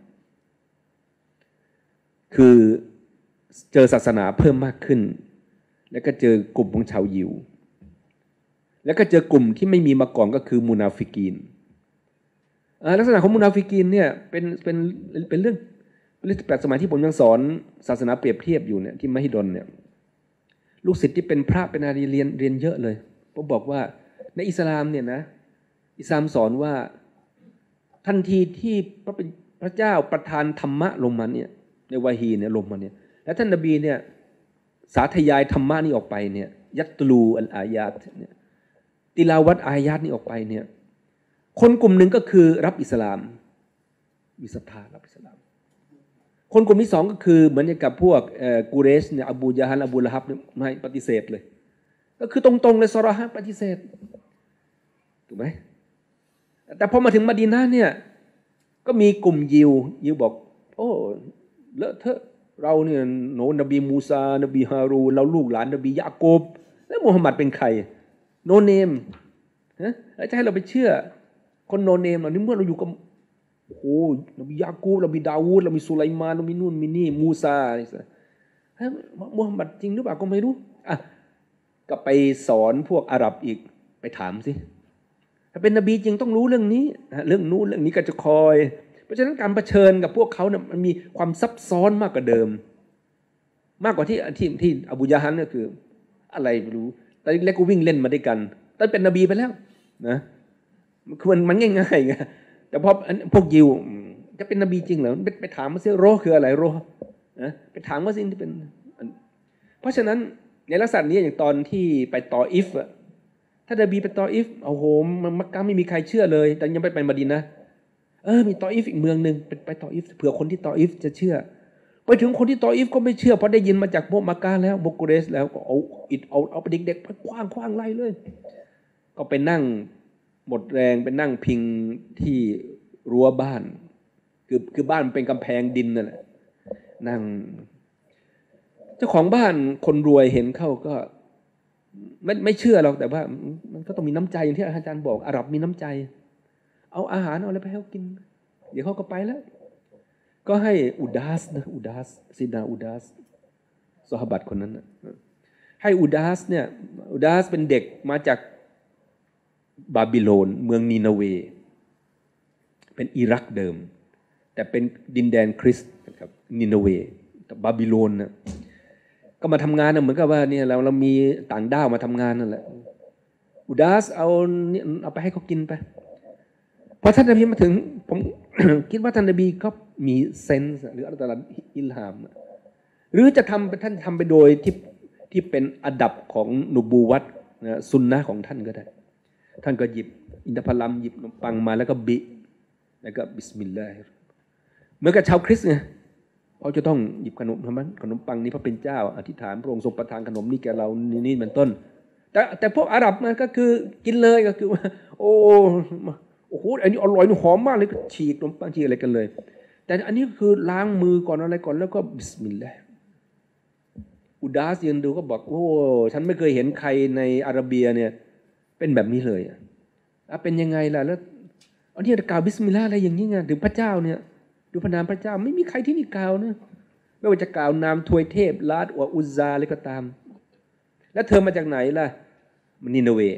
[SPEAKER 3] คือเจอศาสนาเพิ่มมากขึ้นแล้วก็เจอกลุ่มของชาวยิวแล้วก็เจอกลุ่มที่ไม่มีมาก่อนก็คือมุนาฟิกีนลักษณะของมุนาฟิกีนเนี่ยเป็นเรื่องแปลกสมัยที่ผมยังสอนศาสนาเปรียบเทียบอยู่เนี่ยที่มหิดลเนี่ยลูกศิษย์ที่เป็นพระเป็นอารีเรียนเยอะเลยผมบอกว่าในอิสลามเนี่ยนะอิสลามสอนว่าทันทีที่พระเจ้าประทานธรรมะลงมาเนี่ยในวะฮีเนี่ยลงมาเนี่ยแล้วท่านนบีเนี่ยสาธยายธรรมะนี่ออกไปเนี่ยยัตลูอัลอายาตเนี่ยติลาวัตอายาตนี่ออกไปเนี่ยคนกลุ่มหนึ่งก็คือรับอิสลามมีศรัทธารับอิสลามคนกลุ่มที่สองก็คือเหมือนกับพวกกูเรชเนี่ยอบูญะฮัลอบูละฮับเนี่ยไม่ปฏิเสธเลยก็คือตรงๆเลยซอราฮะปฏิเสธถูกไหมแต่พอมาถึงมะดีนะห์เนี่ยก็มีกลุ่มยิวบอกโอ้เลอะเทอะเราเนี่ยโนนบีมูซานบีฮารูนเราลูกหลานนบียะโกบแล้วมุฮัมมัดเป็นใครโนเนมแล้วจะให้เราไปเชื่อคนโนเนมเหล่านี้เมื่อเราอยู่กับโอ้โหนบียะกูบเรามีดาวูดเรามีสุไลมานเรามีนู่นมีนี่มูซามุฮัมมัดจริงหรือเปล่าก็ไม่รู้ก็ไปสอนพวกอาหรับอีกไปถามสิถ้าเป็นนบีจริงต้องรู้เรื่องนี้เรื่องนู้นเรื่องนี้ก็จะคอยเพราะฉะนั้นการเผชิญกับพวกเขาเนี่ยมันมีความซับซ้อนมากกว่าเดิมมากกว่าที่อบูญะฮัลก็คืออะไรไม่รู้ตอนเล็กๆก็วิ่งเล่นมาด้วยกันตอนเป็นนบีไปแล้วนะคือมันง่ายๆไงแต่พอพวกยิวจะเป็นนบีจริงเหรอไปถามว่าซิโรคืออะไรโรนะไปถามว่าสิ่งที่เป็นเพราะฉะนั้นในลักษณะนี้อย่างตอนที่ไปตออิฟถ้านบีไปตออิฟโอ้โหมักกะไม่มีใครเชื่อเลยแต่ยังไปมะดีนะห์มีตออิฟอีกเมืองนึงไปตออิฟเผื่อคนที่ตออิฟจะเชื่อไปถึงคนที่ตออิฟก็ไม่เชื่อเพราะได้ยินมาจากพวกมักกะแล้วพวกกุเรชแล้วก็เอาไปเด็กๆไปคว้างไล่เลยก็ไปนั่งหมดแรงไปนั่งพิงที่รั้วบ้านคือบ้านเป็นกำแพงดินนั่นแหละนั่งเจ้าของบ้านคนรวยเห็นเข้าก็ไม่เชื่อหรอกแต่ว่ามันก็ต้องมีน้ำใจอย่างที่อาจารย์บอกอาหรับมีน้ำใจเอาอาหารเอาอะไรไปให้เขากินเดี๋ยวเขาก็ไปแล้วก็ให้อุดาสซินาอุดาสซอฮาบัตคนนั้นนะให้อุดาสเนี่ยอุดาสเป็นเด็กมาจากบาบิโลนเมืองนีนาเวเป็นอิรักเดิมแต่เป็นดินแดนคริสต์นะครับนีนาเวบาบิโลนนะก็มาทำงานนะเหมือนกับว่าเนี่ยเรามีต่างด้าวมาทำงานนั่นแหละอุดาสเอาไปให้เขากินไปพอท่านนบีมาถึงผม คิดว่าท่านนบีก็มีเซนส์หรืออัลลอฮฺอิลฮามหรือจะท่านทำไปโดยที่เป็นอดับของนุบูวัตนะซุนนะของท่านก็ได้ท่านก็หยิบอินทผลัมหยิบขนมปังมาแล้วก็บิแล้วก็บิสมิลลาฮิรเหมือนกับชาวคริสต์ไงเขาจะต้องหยิบขนมปังนี้พระเป็นเจ้าอธิษฐานพระองค์ทรงประทานขนมนี้แก่เรานี่เป็นต้นแต่พวกอาหรับมันก็คือกินเลยก็คือว่าโอ้โหอันนี้อร่อยหอมมากเลยก็ฉีกขนมปังฉีกอะไรกันเลยแต่อันนี้คือล้างมือก่อนอะไรก่อนแล้วก็บิสมิลลาห์อุดาสยืนดูก็บอกโอ้ฉันไม่เคยเห็นใครในอาระเบียเนี่ยเป็นแบบนี้เลยเป็นยังไงล่ะแล้วอันนี้กล่าวบิสมิลลาห์อะไรอย่างนี้ไงถึงพระเจ้าเนี่ยดูพระนามพระเจ้าไม่มีใครที่นี่กล่าวนะไม่ว่าจะกล่าวนามทวยเทพลาดอวอุซซาอะไรก็ตามแล้วเธอมาจากไหนล่ะมันนินาเว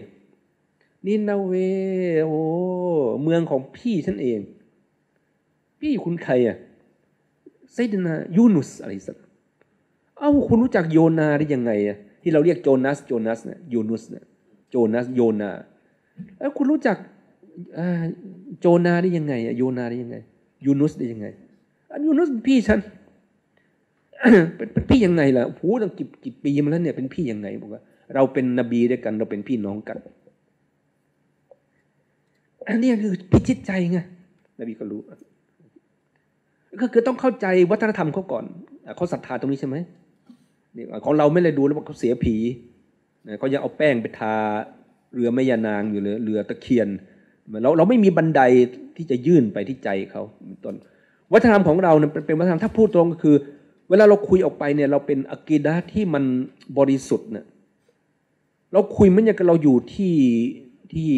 [SPEAKER 3] โอ้เมืองของพี่ฉันเองพี่คุณใครไซดินายูนุสอะไรสักคุณรู้จักโยนาได้ยังไงที่เราเรียกโจนัสเนี่ยยูนุสเนี่ยโจนัสโยนาแล้วคุณรู้จักโจนาได้ยังไงโยนาได้ยังไงยูนุสได้ยังไงยูนุสเป็นพี่ฉัน เป็นพี่ยังไงล่ะโหตั้งกี่ปีมาแล้วเนี่ยเป็นพี่ยังไงบอกว่าเราเป็นนบีด้วยกันเราเป็นพี่น้องกันอันนี้คือพิชิตใจไงนบีก็รู้ก็คือต้องเข้าใจวัฒนธรรมเขาก่อนเขาศรัทธาตรงนี้ใช่ไหมของเราไม่เลยดูแล้วว่าเขาเสียผีเขายังเอาแป้งไปทาเรือแม่ยานางอยู่เลยเรือตะเคียนเราไม่มีบันไดที่จะยื่นไปที่ใจเขาต้นวัฒนธรรมของเราเนี่ยเป็นวัฒนธรรมถ้าพูดตรงก็คือเวลาเราคุยออกไปเนี่ยเราเป็นอะกีดะห์ที่มันบริสุทธิ์เนี่ยเราคุยเหมือนอย่างเราอยู่ที่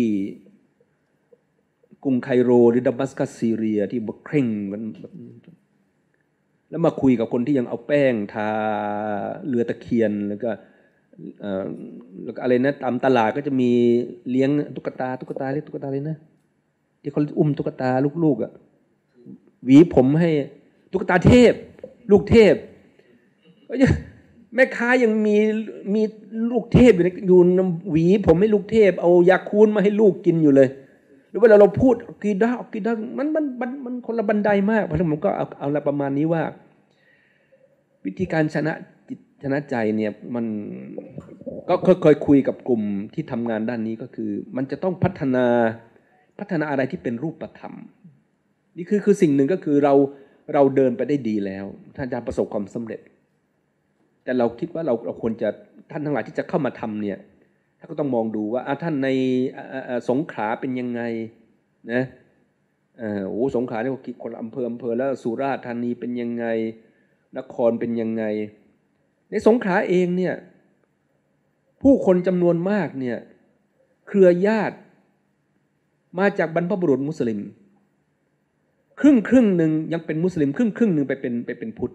[SPEAKER 3] กรุงไคโรหรือดามัสกัสซีเรียที่เคร่งกันแล้วมาคุยกับคนที่ยังเอาแป้งทาเรือตะเคียนแล้วก็อะไรนะตามตลาดก็จะมีเลี้ยงตุ๊กตาเรียกตุ๊กตาเลยนะที่เขาอุ้มตุ๊กตาลูกๆหวีผมให้ตุ๊กตาเทพลูกเทพแม่ค้ายังมีลูกเทพอยู่หวีผมให้ลูกเทพเอายาคูนมาให้ลูกกินอยู่เลยหรือเวลาเราพูดอะกีดะห์มันคนละบันไดมากเพราะฉะนั้นผมก็เอาละประมาณนี้ว่าวิธีการชนะใจเนี่ยมันก็เคยคุยกับกลุ่มที่ทำงานด้านนี้ก็คือมันจะต้องพัฒนาอะไรที่เป็นรูปธรรมนี่คือสิ่งหนึ่งก็คือเราเดินไปได้ดีแล้วท่านจะประสบความสำเร็จแต่เราคิดว่าเราควรจะท่านทั้งหลายที่จะเข้ามาทำเนี่ยท่านก็ต้องมองดูว่าท่านในสงขลาเป็นยังไงนะสงขลาเนี่ยคนอำเภอแล้วสุราษฎร์ธานีเป็นยังไงนครเป็นยังไงในสงขลาเองเนี่ยผู้คนจำนวนมากเนี่ยเครือญาติมาจากบรรพบุรุษมุสลิมครึ่งหนึ่งยังเป็นมุสลิมครึ่งหนึ่งไปเป็นพุทธ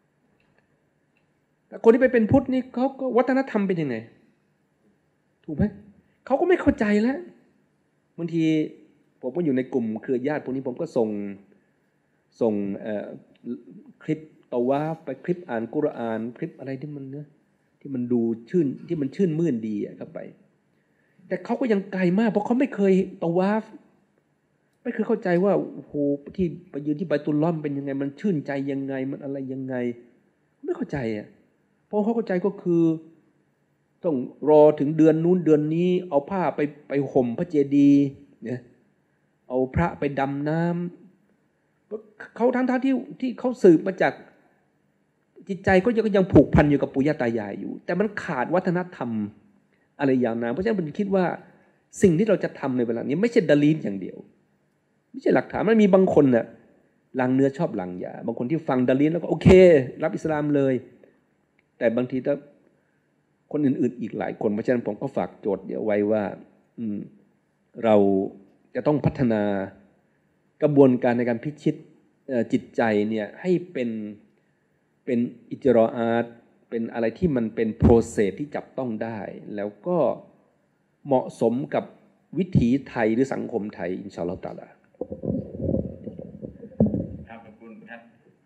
[SPEAKER 3] แต่คนที่ไปเป็นพุทธนี่เขาก็วัฒนธรรมเป็นยังไงถูกไหมเขาก็ไม่เข้าใจแล้วบางทีผมก็อยู่ในกลุ่มเครือญาติพวกนี้ผมก็ส่งคลิปตะวาฟไปคลิปอ่านกุรอานคลิปอะไรที่มันดูชื่นมื่นดีเข้าไปแต่เขาก็ยังไกลมากเพราะเขาไม่เคยตะวาฟไม่เคยเข้าใจว่าโอ้โหที่ไปยืนที่ไบตุลลอฮ์เป็นยังไงมันชื่นใจยังไงมันอะไรยังไงไม่เข้าใจเพราะเขาเข้าใจก็คือต้องรอถึงเดือนนู้นเดือนนี้เอาผ้าไปห่มพระเจดีย์เนี่ยเอาพระไปดำน้ำเขาทั้งที่เขาสืบมาจากจิตใจก็ยังผูกพันอยู่กับปู่ย่าตายายอยู่แต่มันขาดวัฒนธรรมอะไรอย่างนั้นเพราะฉะนั้นผมคิดว่าสิ่งที่เราจะทำในเวลานี้ไม่ใช่ดะลีลอย่างเดียวไม่ใช่หลักฐานมันมีบางคนน่ะหลังเนื้อชอบหลังยาบางคนที่ฟังดะลีลแล้วก็โอเครับอิสลามเลยแต่บางทีถ้าคนอื่นๆอีกหลายคนเพราะฉะนั้นผมก็ฝากโจทย์เดี๋ยวไว้ว่าเราจะต้องพัฒนากระบวนการในการพิชิตจิตใจเนี่ยให้เป็นอิจรออาตเป็นอะไรที่มันเป็นโปรเซสที่จับต้องได้แล้วก็เหมาะสมกับวิถีไทยหรือสังคมไทยอินชาอัลลอฮฺตะอาลา
[SPEAKER 1] ครับขอบคุณครับ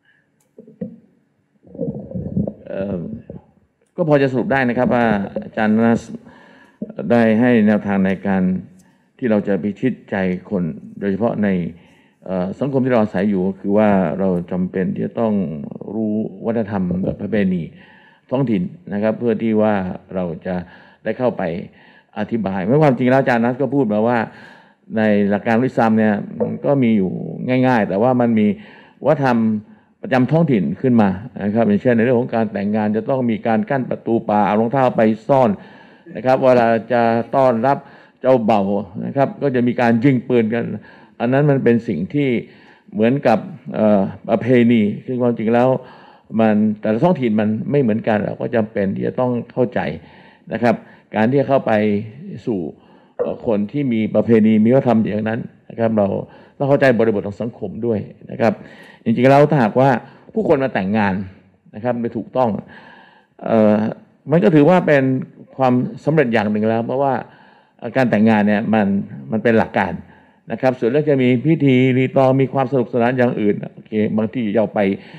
[SPEAKER 1] ก็พอจะสรุปได้นะครับว่าอาจารย์นัสได้ให้แนวทางในการที่เราจะพิชิตใจคนโดยเฉพาะในสังคมที่เราอาศัยอยู่ก็คือว่าเราจำเป็นที่จะต้องรู้วัฒนธรรมแบบประเพณีท้องถิ่นนะครับเพื่อที่ว่าเราจะได้เข้าไปอธิบายเมื่อความจริงแล้วอาจารย์นัสก็พูดมาว่าในหลักการอิสลามเนี่ยก็มีอยู่ง่ายๆแต่ว่ามันมีวัฒนธรรมประจำท้องถิ่นขึ้นมานะครับอย่างเช่นในเรื่องของการแต่งงานจะต้องมีการกั้นประตูป่าเอารองเท้าไปซ่อนนะครับเวลาจะต้อนรับเจ้าเบ่านะครับก็จะมีการยิงปืนกันอันนั้นมันเป็นสิ่งที่เหมือนกับประเพณีซึ่งความจริงแล้วมันแต่ละท้องถิ่นมันไม่เหมือนกันเราก็จำเป็นที่จะต้องเข้าใจนะครับการที่จะเข้าไปสู่คนที่มีประเพณีมีวัฒนธรรมอย่างนั้นนะครับเราต้องเข้าใจบริบทของสังคมด้วยนะครับจริงๆแล้วถ้าหากว่าผู้คนมาแต่งงานนะครับไม่ถูกต้องมันก็ถือว่าเป็นความสำเร็จอย่างหนึ่งแล้วเพราะว่าการแต่งงานเนี่ยมันเป็นหลักการนะครับส่วนเรื่องจะมีพิธีรีตองมีความสนุกสนานอย่างอื่นโอเคบางที่เราไป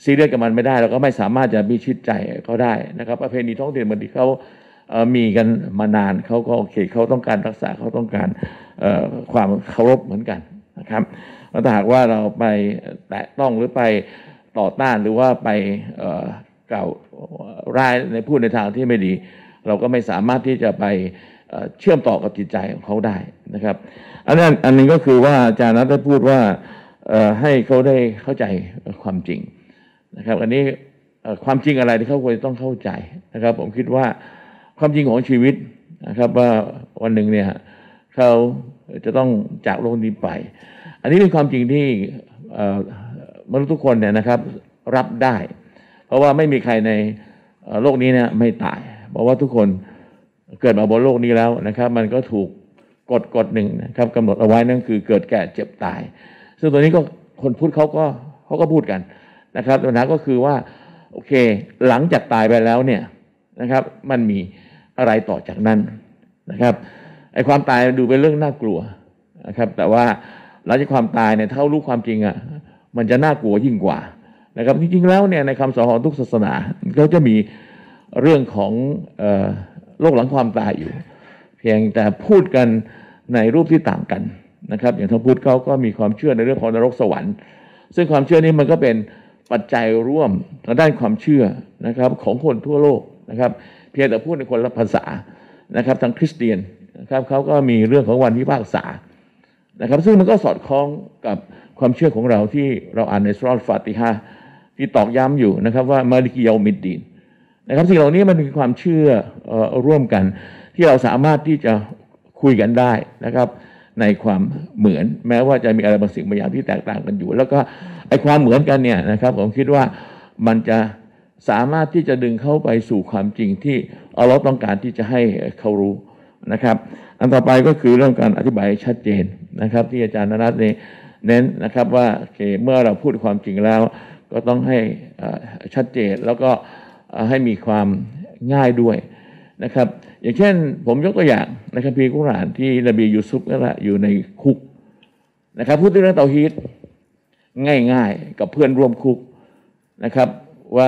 [SPEAKER 1] ซีเรียสกับมันไม่ได้เราก็ไม่สามารถจะพิชิตใจเขาได้นะครับประเพณีท้องถิ่นบางทีเขามีกันมานานเขาก็โอเคเขาต้องการรักษาเขาต้องการความเคารพเหมือนกันนะครับถ้าหากว่าเราไปแตะต้องหรือไปต่อต้านหรือว่าไปกล่าวร้ายในพูดในทางที่ไม่ดีเราก็ไม่สามารถที่จะไปเชื่อมต่อกับจิตใจของเขาได้นะครับอันนี้ก็คือว่าอาจารย์นัทได้พูดว่าให้เขาได้เข้าใจความจริงนะครับอันนี้ความจริงอะไรที่เขาควรต้องเข้าใจนะครับผมคิดว่าความจริงของชีวิตนะครับว่าวันหนึ่งเนี่ยเขาจะต้องจากโลกนี้ไปอันนี้เป็นความจริงที่มนุษย์ทุกคนเนี่ยนะครับรับได้ เพราะว่าไม่มีใครในโลกนี้เนี่ยไม่ตายเพราะว่าทุกคนเกิดมาบนโลกนี้แล้วนะครับมันก็ถูกกฎหนึ่งนะครับกำหนดเอาไว้นั่นคือเกิดแก่เจ็บตายซึ่งตัวนี้ก็คนพูดเขาก็พูดกันนะครับปัญหาก็คือว่าโอเคหลังจากตายไปแล้วเนี่ยนะครับมันมีอะไรต่อจากนั้นนะครับไอ้ความตายดูเป็นเรื่องน่ากลัวนะครับแต่ว่าหลังจากความตายเนี่ยถ้ารู้ความจริงอ่ะมันจะน่ากลัวยิ่งกว่านะครับจริงๆแล้วเนี่ยในคำสอนของทุกศาสนาเขาจะมีเรื่องของโลกหลังความตายอยู่เพียงแต่พูดกันในรูปที่ต่างกันนะครับอย่างทางพุทธเขาก็มีความเชื่อในเรื่องของนรกสวรรค์ซึ่งความเชื่อนี้มันก็เป็นปัจจัยร่วมทางด้านความเชื่อนะครับของคนทั่วโลกนะครับเพียงแต่พูดในคนละภาษานะครับทางคริสเตียนนะครับเขาก็มีเรื่องของวันพิพากษานะครับซึ่งมันก็สอดคล้องกับความเชื่อของเราที่เราอ่านในสุราะห์ฟาติฮะห์ที่ตอกย้ำอยู่นะครับว่ามาลิกิยามิดดีนนะครับสิ่งเหล่านี้มันเป็นความเชื่อร่วมกันที่เราสามารถที่จะคุยกันได้นะครับในความเหมือนแม้ว่าจะมีอะไรบางสิ่งบางอย่างที่แตกต่างกันอยู่แล้วก็ไอ้ความเหมือนกันเนี่ยนะครับผมคิดว่ามันจะสามารถที่จะดึงเข้าไปสู่ความจริงที่อัลเลาะห์ต้องการที่จะให้เขารู้นะครับอันต่อไปก็คือเรื่องการอธิบายชัดเจนนะครับที่อาจารย์ณัฐเน้นนะครับว่าโอเคเมื่อเราพูดความจริงแล้วก็ต้องให้ชัดเจนแล้วก็ให้มีความง่ายด้วยนะครับอย่างเช่นผมยกตัวอย่างในคัมภีร์กุรอานที่นบียูซุฟนั่นแหละอยู่ในคุกนะครับพูดเรื่องเตาฮีดง่ายๆกับเพื่อนร่วมคุกนะครับว่า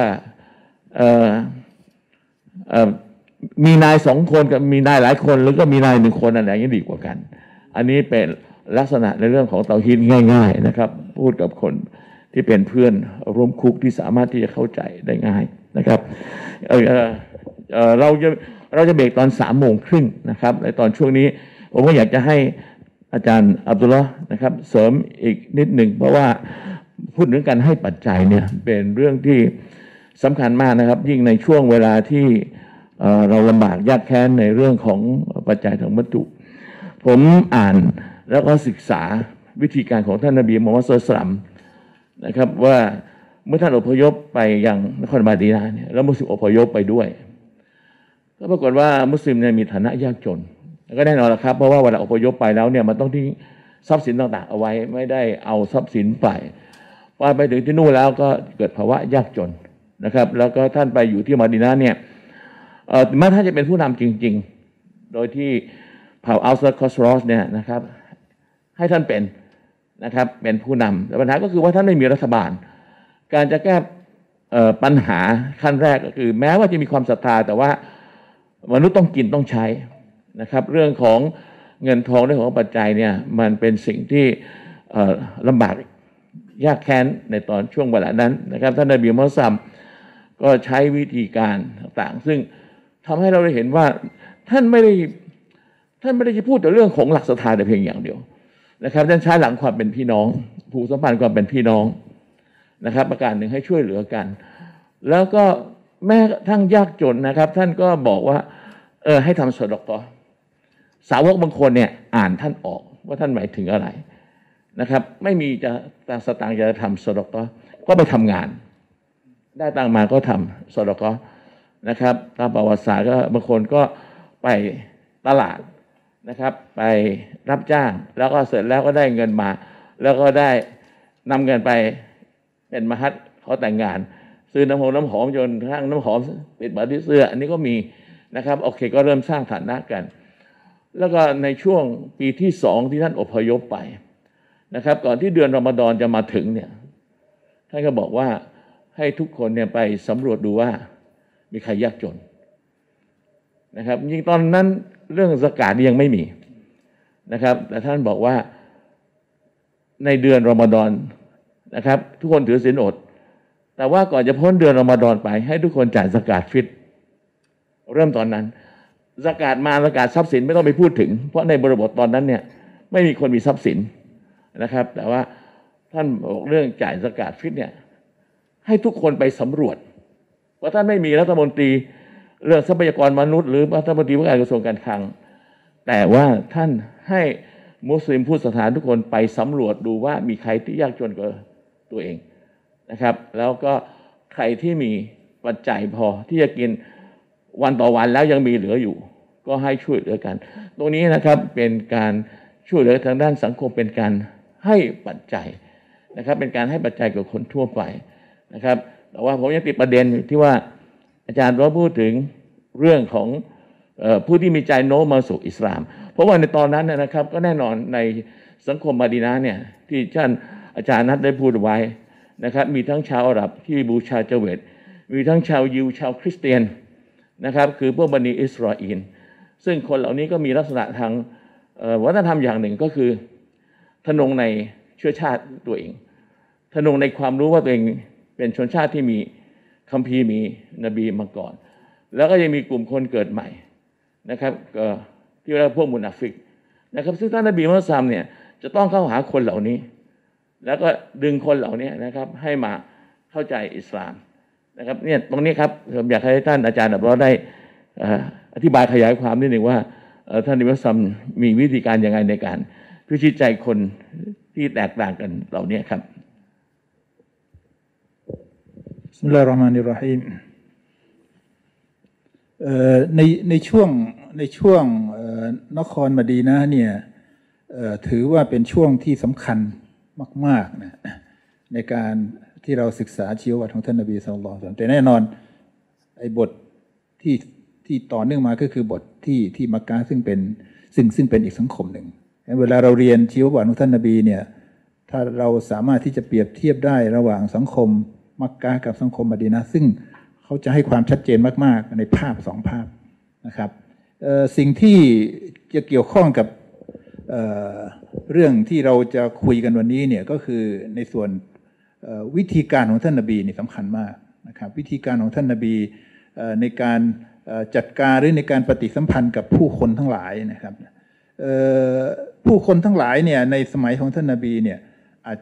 [SPEAKER 1] มีนาย2 คนกับมีนายหลายคนแล้วก็มีนาย1 คนอะไรอย่างนี้ดีกว่ากันอันนี้เป็นลักษณะในเรื่องของเตาฮีดง่ายๆนะครับพูดกับคนที่เป็นเพื่อนร่วมคุกที่สามารถที่จะเข้าใจได้ง่ายนะครับเราจะเบรกตอน3:30นะครับในตอนช่วงนี้ผมก็อยากจะให้อาจารย์อับดุลลอฮ์นะครับเสริมอีกนิดหนึ่งเพราะว่าพูดถึงการให้ปัจจัยเนี่ยเป็นเรื่องที่สำคัญมากนะครับยิ่งในช่วงเวลาที่เราลำบากยากแค้นในเรื่องของปัจจัยทางวัตถุผมอ่านแล้วก็ศึกษาวิธีการของท่านนบีมูฮัมมัดศ็อลลัลลอฮุอะลัยฮิวะซัลลัมนะครับว่าเมื่อท่านอพยพไปยังนครมาดีนาเนี่ยแล้วมุสลิมอพยพไปด้วยก็ปรากฏว่ามุสลิมเนี่ยมีฐานะยากจนแล้วก็แน่นอนละครับเพราะว่าเวลาอพยพไปแล้วเนี่ยมันต้องทิ้งทรัพย์สินต่างๆเอาไว้ไม่ได้เอาทรัพย์สินไปถึงที่นู่นแล้วก็เกิดภาวะยากจนนะครับแล้วก็ท่านไปอยู่ที่มาดีนาเนี่ยแม้ท่านจะเป็นผู้นำจริงๆโดยที่เผ่าอัลซาคอสรอสเนี่ยนะครับให้ท่านเป็นนะครับเป็นผู้นำแต่ปัญหาก็คือว่าท่านไม่มีรัฐบาลการจะแก้ปัญหาขั้นแรกก็คือแม้ว่าจะมีความศรัทธาแต่ว่ามนุษย์ต้องกินต้องใช้นะครับเรื่องของเงินทองเรื่องของปัจจัยเนี่ยมันเป็นสิ่งที่ลำบากยากแค้นในตอนช่วงเวลานั้นนะครับท่านนบีมุฮัมมัดก็ใช้วิธีการต่างๆซึ่งทำให้เราได้เห็นว่าท่านไม่ได้จะพูดแต่เรื่องของหลักศรัทธาแต่เพียงอย่างเดียวนะครับท่านใช้หลังความเป็นพี่น้องผูกสัมพันธ์ความเป็นพี่น้องนะครับประการหนึ่งให้ช่วยเหลือกันแล้วก็แม้ทั้งยากจนนะครับท่านก็บอกว่าให้ทำซอดาเกาะห์สาวกบางคนเนี่ยอ่านท่านออกว่าท่านหมายถึงอะไรนะครับไม่มีจะสตางค์จะทำซอดาเกาะห์ก็ไปทำงานได้ตังค์มาก็ทำซอดาเกาะห์นะครับตามประวัติศาสตร์ก็บางคนก็ไปตลาดนะครับไปรับจ้างแล้วก็เสร็จแล้วก็ได้เงินมาแล้วก็ได้นำเงินไปเป็นมหัศเขาแต่งงานซื้อน้ำหอมจนกระทั่งน้ำหอมติดมาที่เสื้ออันนี้ก็มีนะครับโอเคก็เริ่มสร้างฐานะกันแล้วก็ในช่วงปีที่2ที่ท่านอพยพไปนะครับก่อนที่เดือนรอมฎอนจะมาถึงเนี่ยท่านก็บอกว่าให้ทุกคนเนี่ยไปสำรวจดูว่ามีใครยากจนนะครับยิ่งตอนนั้นเรื่องซะกาตยังไม่มีนะครับแต่ท่านบอกว่าในเดือนรอมฎอนนะครับทุกคนถือศีลอดแต่ว่าก่อนจะพ้นเดือนรอมฎอนไปให้ทุกคนจ่ายซะกาตฟิตรเริ่มตอนนั้นซะกาตมาซะกาตทรัพย์สินไม่ต้องไปพูดถึงเพราะในบริบทตอนนั้นเนี่ยไม่มีคนมีทรัพย์สินนะครับแต่ว่าท่านบอกเรื่องจ่ายซะกาตฟิตรเนี่ยให้ทุกคนไปสำรวจเพราะท่านไม่มีรัฐมนตรีเรื่องทรัพยากรมนุษย์หรือรัฐมนตรีว่าการกระทรวงการคลังแต่ว่าท่านให้มุสลิมผู้ศรัทธาทุกคนไปสำรวจดูว่ามีใครที่ยากจนกว่าตัวเองนะครับแล้วก็ใครที่มีปัจจัยพอที่จะกินวันต่อวันแล้วยังมีเหลืออยู่ก็ให้ช่วยเหลือกันตรงนี้นะครับเป็นการช่วยเหลือทางด้านสังคมเป็นการให้ปัจจัยนะครับเป็นการให้ปัจจัยกับคนทั่วไปนะครับแต่ว่าผมยังติดประเด็นที่ว่าอาจารย์ร้อพูดถึงเรื่องของผู้ที่มีใจโน้มมาสู่อิสลามเพราะว่าในตอนนั้นนะครับก็แน่นอนในสังคมมะดีนะห์เนี่ยที่ท่านอาจารย์นัทได้พูดไว้นะครับมีทั้งชาวอาหรับที่บูชาเจเวตมีทั้งชาวยิวชาวคริสเตียนนะครับคือพวกบันิอิสราเอลซึ่งคนเหล่านี้ก็มีลักษณะทางวัฒนธรรมอย่างหนึ่งก็คือทะนงในเชื้อชาติตัวเองทะนงในความรู้ว่าตัวเองเป็นชนชาติที่มีคัมภีร์มีนบีมาก่อนแล้วก็ยังมีกลุ่มคนเกิดใหม่นะครับที่เรียกว่าพวกมุนาฟิกนะครับซึ่งท่านนบีมุฮัมมัดเนี่ยจะต้องเข้าหาคนเหล่านี้แล้วก็ดึงคนเหล่านี้นะครับให้มาเข้าใจอิสลามนะครับเนี่ยตรงนี้ครับผมอยากให้ท่านอาจารย์อับดุลลอฮ์ได้อธิบายขยายความนิดหนึ่งว่าท่านนบีมุฮัมมัดมีวิธีการยังไงในการพิชิตใจคนที่แตกต่างกันเหล่านี้ครับ
[SPEAKER 2] บิสมิลลาฮิรเราะห์มานิรเราะฮีมในช่วงนครมะดีนะห์เนี่ยถือว่าเป็นช่วงที่สำคัญมากๆนะในการที่เราศึกษาชีวประวัติของท่านนบีศ็อลลัลลอฮุอะลัยฮิวะซัลลัมแต่แน่นอนไอ้บทที่ต่อเนื่องมาก็คือบทที่มักกะฮ์ซึ่งเป็นอีกสังคมหนึ่งเวลาเราเรียนชีวประวัติของท่านนบีเนี่ยถ้าเราสามารถที่จะเปรียบเทียบได้ระหว่างสังคมมักกะฮ์กับสังคมมะดีนะห์ซึ่งเขาจะให้ความชัดเจนมากๆในภาพสองภาพนะครับสิ่งที่จะเกี่ยวข้องกับเรื่องที่เราจะคุยกันวันนี้เนี่ยก็คือในส่วนวิธีการของท่านนบีนี่สำคัญมากนะครับวิธีการของท่านนบีในการจัดการหรือในการปฏิสัมพันธ์กับผู้คนทั้งหลายนะครับผู้คนทั้งหลายเนี่ยในสมัยของท่านนบีเนี่ยอาจ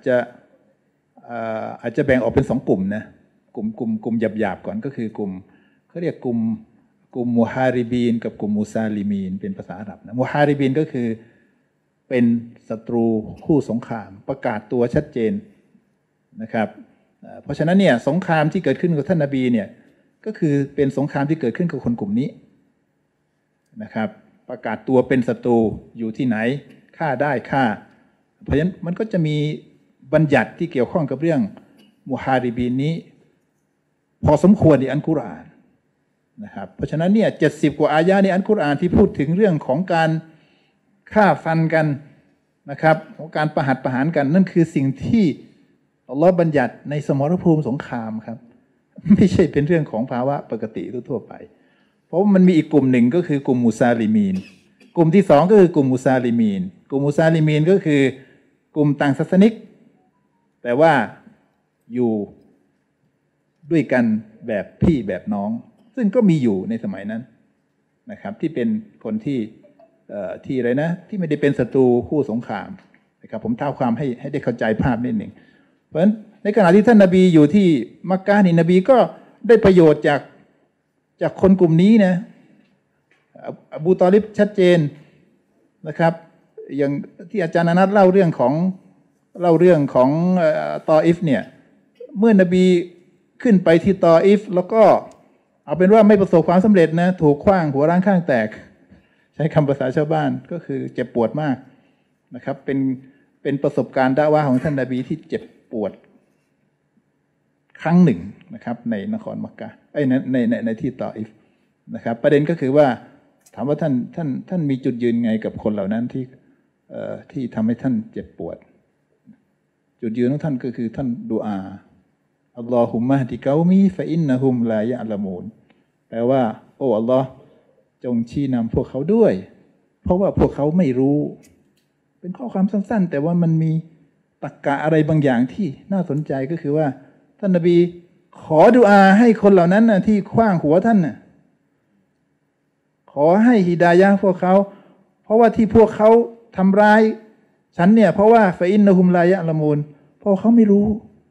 [SPEAKER 2] จะแบ่งออกเป็นสองกลุ่มนะกลุ่มหยาบๆก่อนก็คือกลุ่มเขาเรียกกลุ่มมุฮาริบีนกับกลุ่มมุซาลิมีนเป็นภาษาอาหรับนะมุฮาริบีนก็คือเป็นศัตรูคู่สงครามประกาศตัวชัดเจนนะครับเพราะฉะนั้นเนี่ยสงครามที่เกิดขึ้นกับท่านนบีเนี่ยก็คือเป็นสงครามที่เกิดขึ้นกับคนกลุ่มนี้นะครับประกาศตัวเป็นศัตรูอยู่ที่ไหนฆ่าได้ฆ่าเพราะฉะนั้นมันก็จะมีบัญญัติที่เกี่ยวข้องกับเรื่องมุฮาริบีนนี้พอสมควรในอัลกุรอานนะครับเพราะฉะนั้นเนี่ย70 กว่าอายะในอัลกุรอานที่พูดถึงเรื่องของการฆ่าฟันกันนะครับของการประหัตประหารกันนั่นคือสิ่งที่อัลลอฮ์บัญญัติในสมรภูมิสงครามครับไม่ใช่เป็นเรื่องของภาวะปกติทั่วไปเพราะมันมีอีกกลุ่มหนึ่งก็คือกลุ่มมุซาลิมีนกลุ่มที่สองก็คือกลุ่มมุซาลิมีนกลุ่มมุซาลิมีนก็คือกลุ่มต่างศาสนิกแต่ว่าอยู่ด้วยกันแบบพี่แบบน้องซึ่งก็มีอยู่ในสมัยนั้นนะครับที่เป็นคนที่อะไรนะที่ไม่ได้เป็นศัตรูคู่สงครามนะครับผมเท้าความให้ได้เข้าใจภาพนิดหนึ่งเพราะฉะนั้นในขณะที่ท่านนบีอยู่ที่มักกะฮ์นี่นบีก็ได้ประโยชน์จากคนกลุ่มนี้นะอบูตอลิบชัดเจนนะครับอย่างที่อาจารย์อนัทเล่าเรื่องของตออิฟเนี่ยเมื่อนบีขึ้นไปที่ตออิฟแล้วก็เอาเป็นว่าไม่ประสบความสำเร็จนะถูกขว้างหัวร้างข้างแตกใช้คำภาษาชาวบ้านก็คือเจ็บปวดมากนะครับเป็นประสบการณ์ดะวะห์ของท่านนบีที่เจ็บปวดครั้งหนึ่งนะครับในนครมักกะฮ์ในที่ตออิฟนะครับประเด็นก็คือว่าถามว่าท่านมีจุดยืนไงกับคนเหล่านั้นที่ทำให้ท่านเจ็บปวดจุดยืนของท่านก็คือท่านดุอาอัลลอฮุมะฮดิกามีฟะอินนะฮุมลายะละมูนแปลว่าโอ้อัลลอฮ์จงชี้นำพวกเขาด้วย เพราะว่าพวกเขาไม่รู้เป็นข้อความสั้นๆแต่ว่ามันมีตรรกะอะไรบางอย่างที่น่าสนใจก็คือว่าท่านนบีขอดุอาให้คนเหล่านั้นนะที่ขว้างหัวท่านนะขอให้ฮิดายะห์พวกเขาเพราะว่าที่พวกเขาทำร้ายฉันเนี่ยเพราะว่าฟะอินนะฮุมลายะละมูนเพราะเขาไม่รู้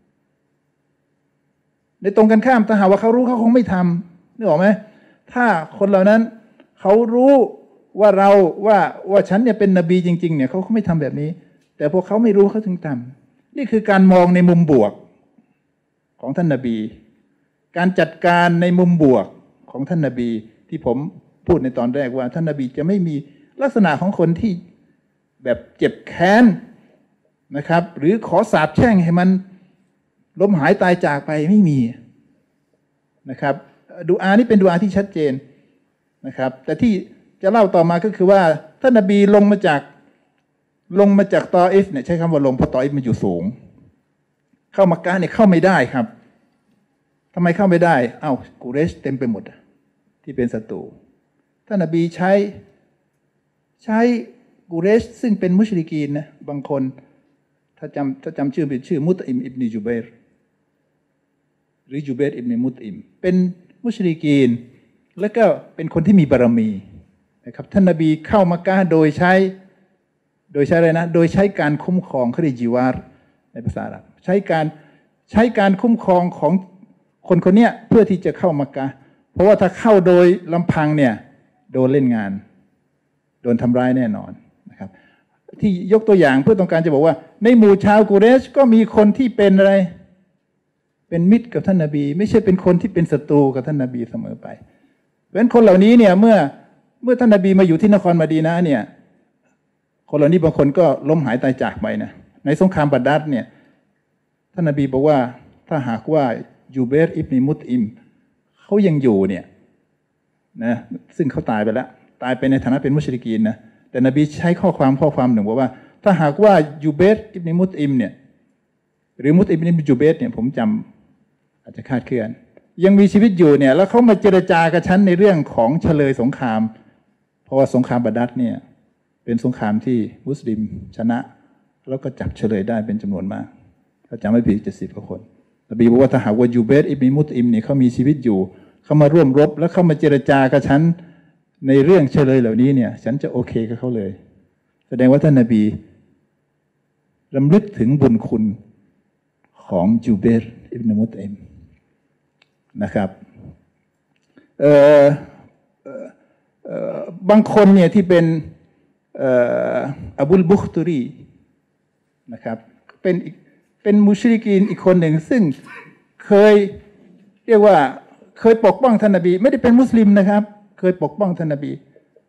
[SPEAKER 2] ในตรงกันข้ามถ้าหากว่าเขารู้เขาคงไม่ทำนึกออกไหมถ้าคนเหล่านั้นเขารู้ว่าว่าฉันเนี่ยเป็นนบีจริงๆเนี่ยเขาไม่ทำแบบนี้แต่พวกเขาไม่รู้เขาถึงทำนี่คือการมองในมุมบวกของท่านนบีการจัดการในมุมบวกของท่านนบีที่ผมพูดในตอนแรกว่าท่านนบีจะไม่มีลักษณะของคนที่แบบเจ็บแค้นนะครับหรือขอสาปแช่งให้มันล้มหายตายจากไปไม่มีนะครับดุอานี่เป็นดุอาที่ชัดเจนนะครับแต่ที่จะเล่าต่อมาก็คือว่าท่านนบีลงมาจากตออิฟเนี่ยใช้คำว่าลงเพราะตออิฟมันอยู่สูงเข้ามักกะเนี่ยเข้าไม่ได้ครับทำไมเข้าไม่ได้กุเรชเต็มไปหมดที่เป็นศัตรูท่านนบีใช้กุเรชซึ่งเป็นมุชริกีนนะบางคนถ้าจำชื่อเป็นชื่อมุตอิมอิบนีจูเบรหรือจูเบรอิบนีมุตอิมเป็นมุชริกีนแล้วก็เป็นคนที่มีบารมีนะครับท่านนบีเข้ามักกะโดยใช้อะไรนะโดยใช้การคุ้มครองเขาเรียกจิวาร์ในภาษาอาหรับใช้การคุ้มครองของคนเนี้ยเพื่อที่จะเข้ามักกะเพราะว่าถ้าเข้าโดยลำพังเนี่ยโดนเล่นงานโดนทำร้ายแน่นอนนะครับที่ยกตัวอย่างเพื่อต้องการจะบอกว่าในหมู่ชาวกุเรชก็มีคนที่เป็นอะไรเป็นมิตรกับท่านนบีไม่ใช่เป็นคนที่เป็นศัตรูกับท่านนบีเสมอไปเพราะฉะนั้นคนเหล่านี้เนี่ยเมื่อท่านนบีมาอยู่ที่นครมะดีนะห์เนี่ยคนเหล่านี้บางคนก็ล้มหายตายจากไปนะในสงครามบัดรัรเนี่ยท่านนบีบอกว่าถ้าหากว่ายูเบรอิบนีมุตอิมเขายังอยู่เนี่ยนะซึ่งเขาตายไปแล้วตายไปในฐานะเป็นมุชริกีนนะแต่นบีใช้ข้อความหนึ่งบอกว่าถ้าหากว่ายูเบรอิบนีมุตอิมเนี่ยหรือมุตอิมอิบนียูเบรเนี่ยผมจำอาจจะคลาดเคลื่อนยังมีชีวิตอยู่เนี่ยแล้วเขามาเจรจากับฉันในเรื่องของเฉลยสงครามเพราะว่าสงครามบัดรัรเนี่ยเป็นสงครามที่มุสลิมชนะแล้วก็จับเฉลยได้เป็นจำนวนมากถ้าจำไม่ผิด70 กว่าคนนบีบอกว่าถ้าหากว่ายูเบรอิบนีมุตอิมเนี่ยเขามีชีวิตอยู่เขามาร่วมรบแล้วเขามาเจรจากับฉันในเรื่องเฉลยเหล่านี้เนี่ยฉันจะโอเคกับเขาเลยแสดงว่าท่านนบีรำลึกถึงบุญคุณของยูเบรอิบนีมุตอิมนะครับบางคนเนี่ยที่เป็นอบุลบุคตุรีนะครับเป็นมุชริกีนอีกคนหนึ่งซึ่งเคยเรียกว่าเคยปกป้องท่านนบีไม่ได้เป็นมุสลิมนะครับเคยปกป้องท่านนบี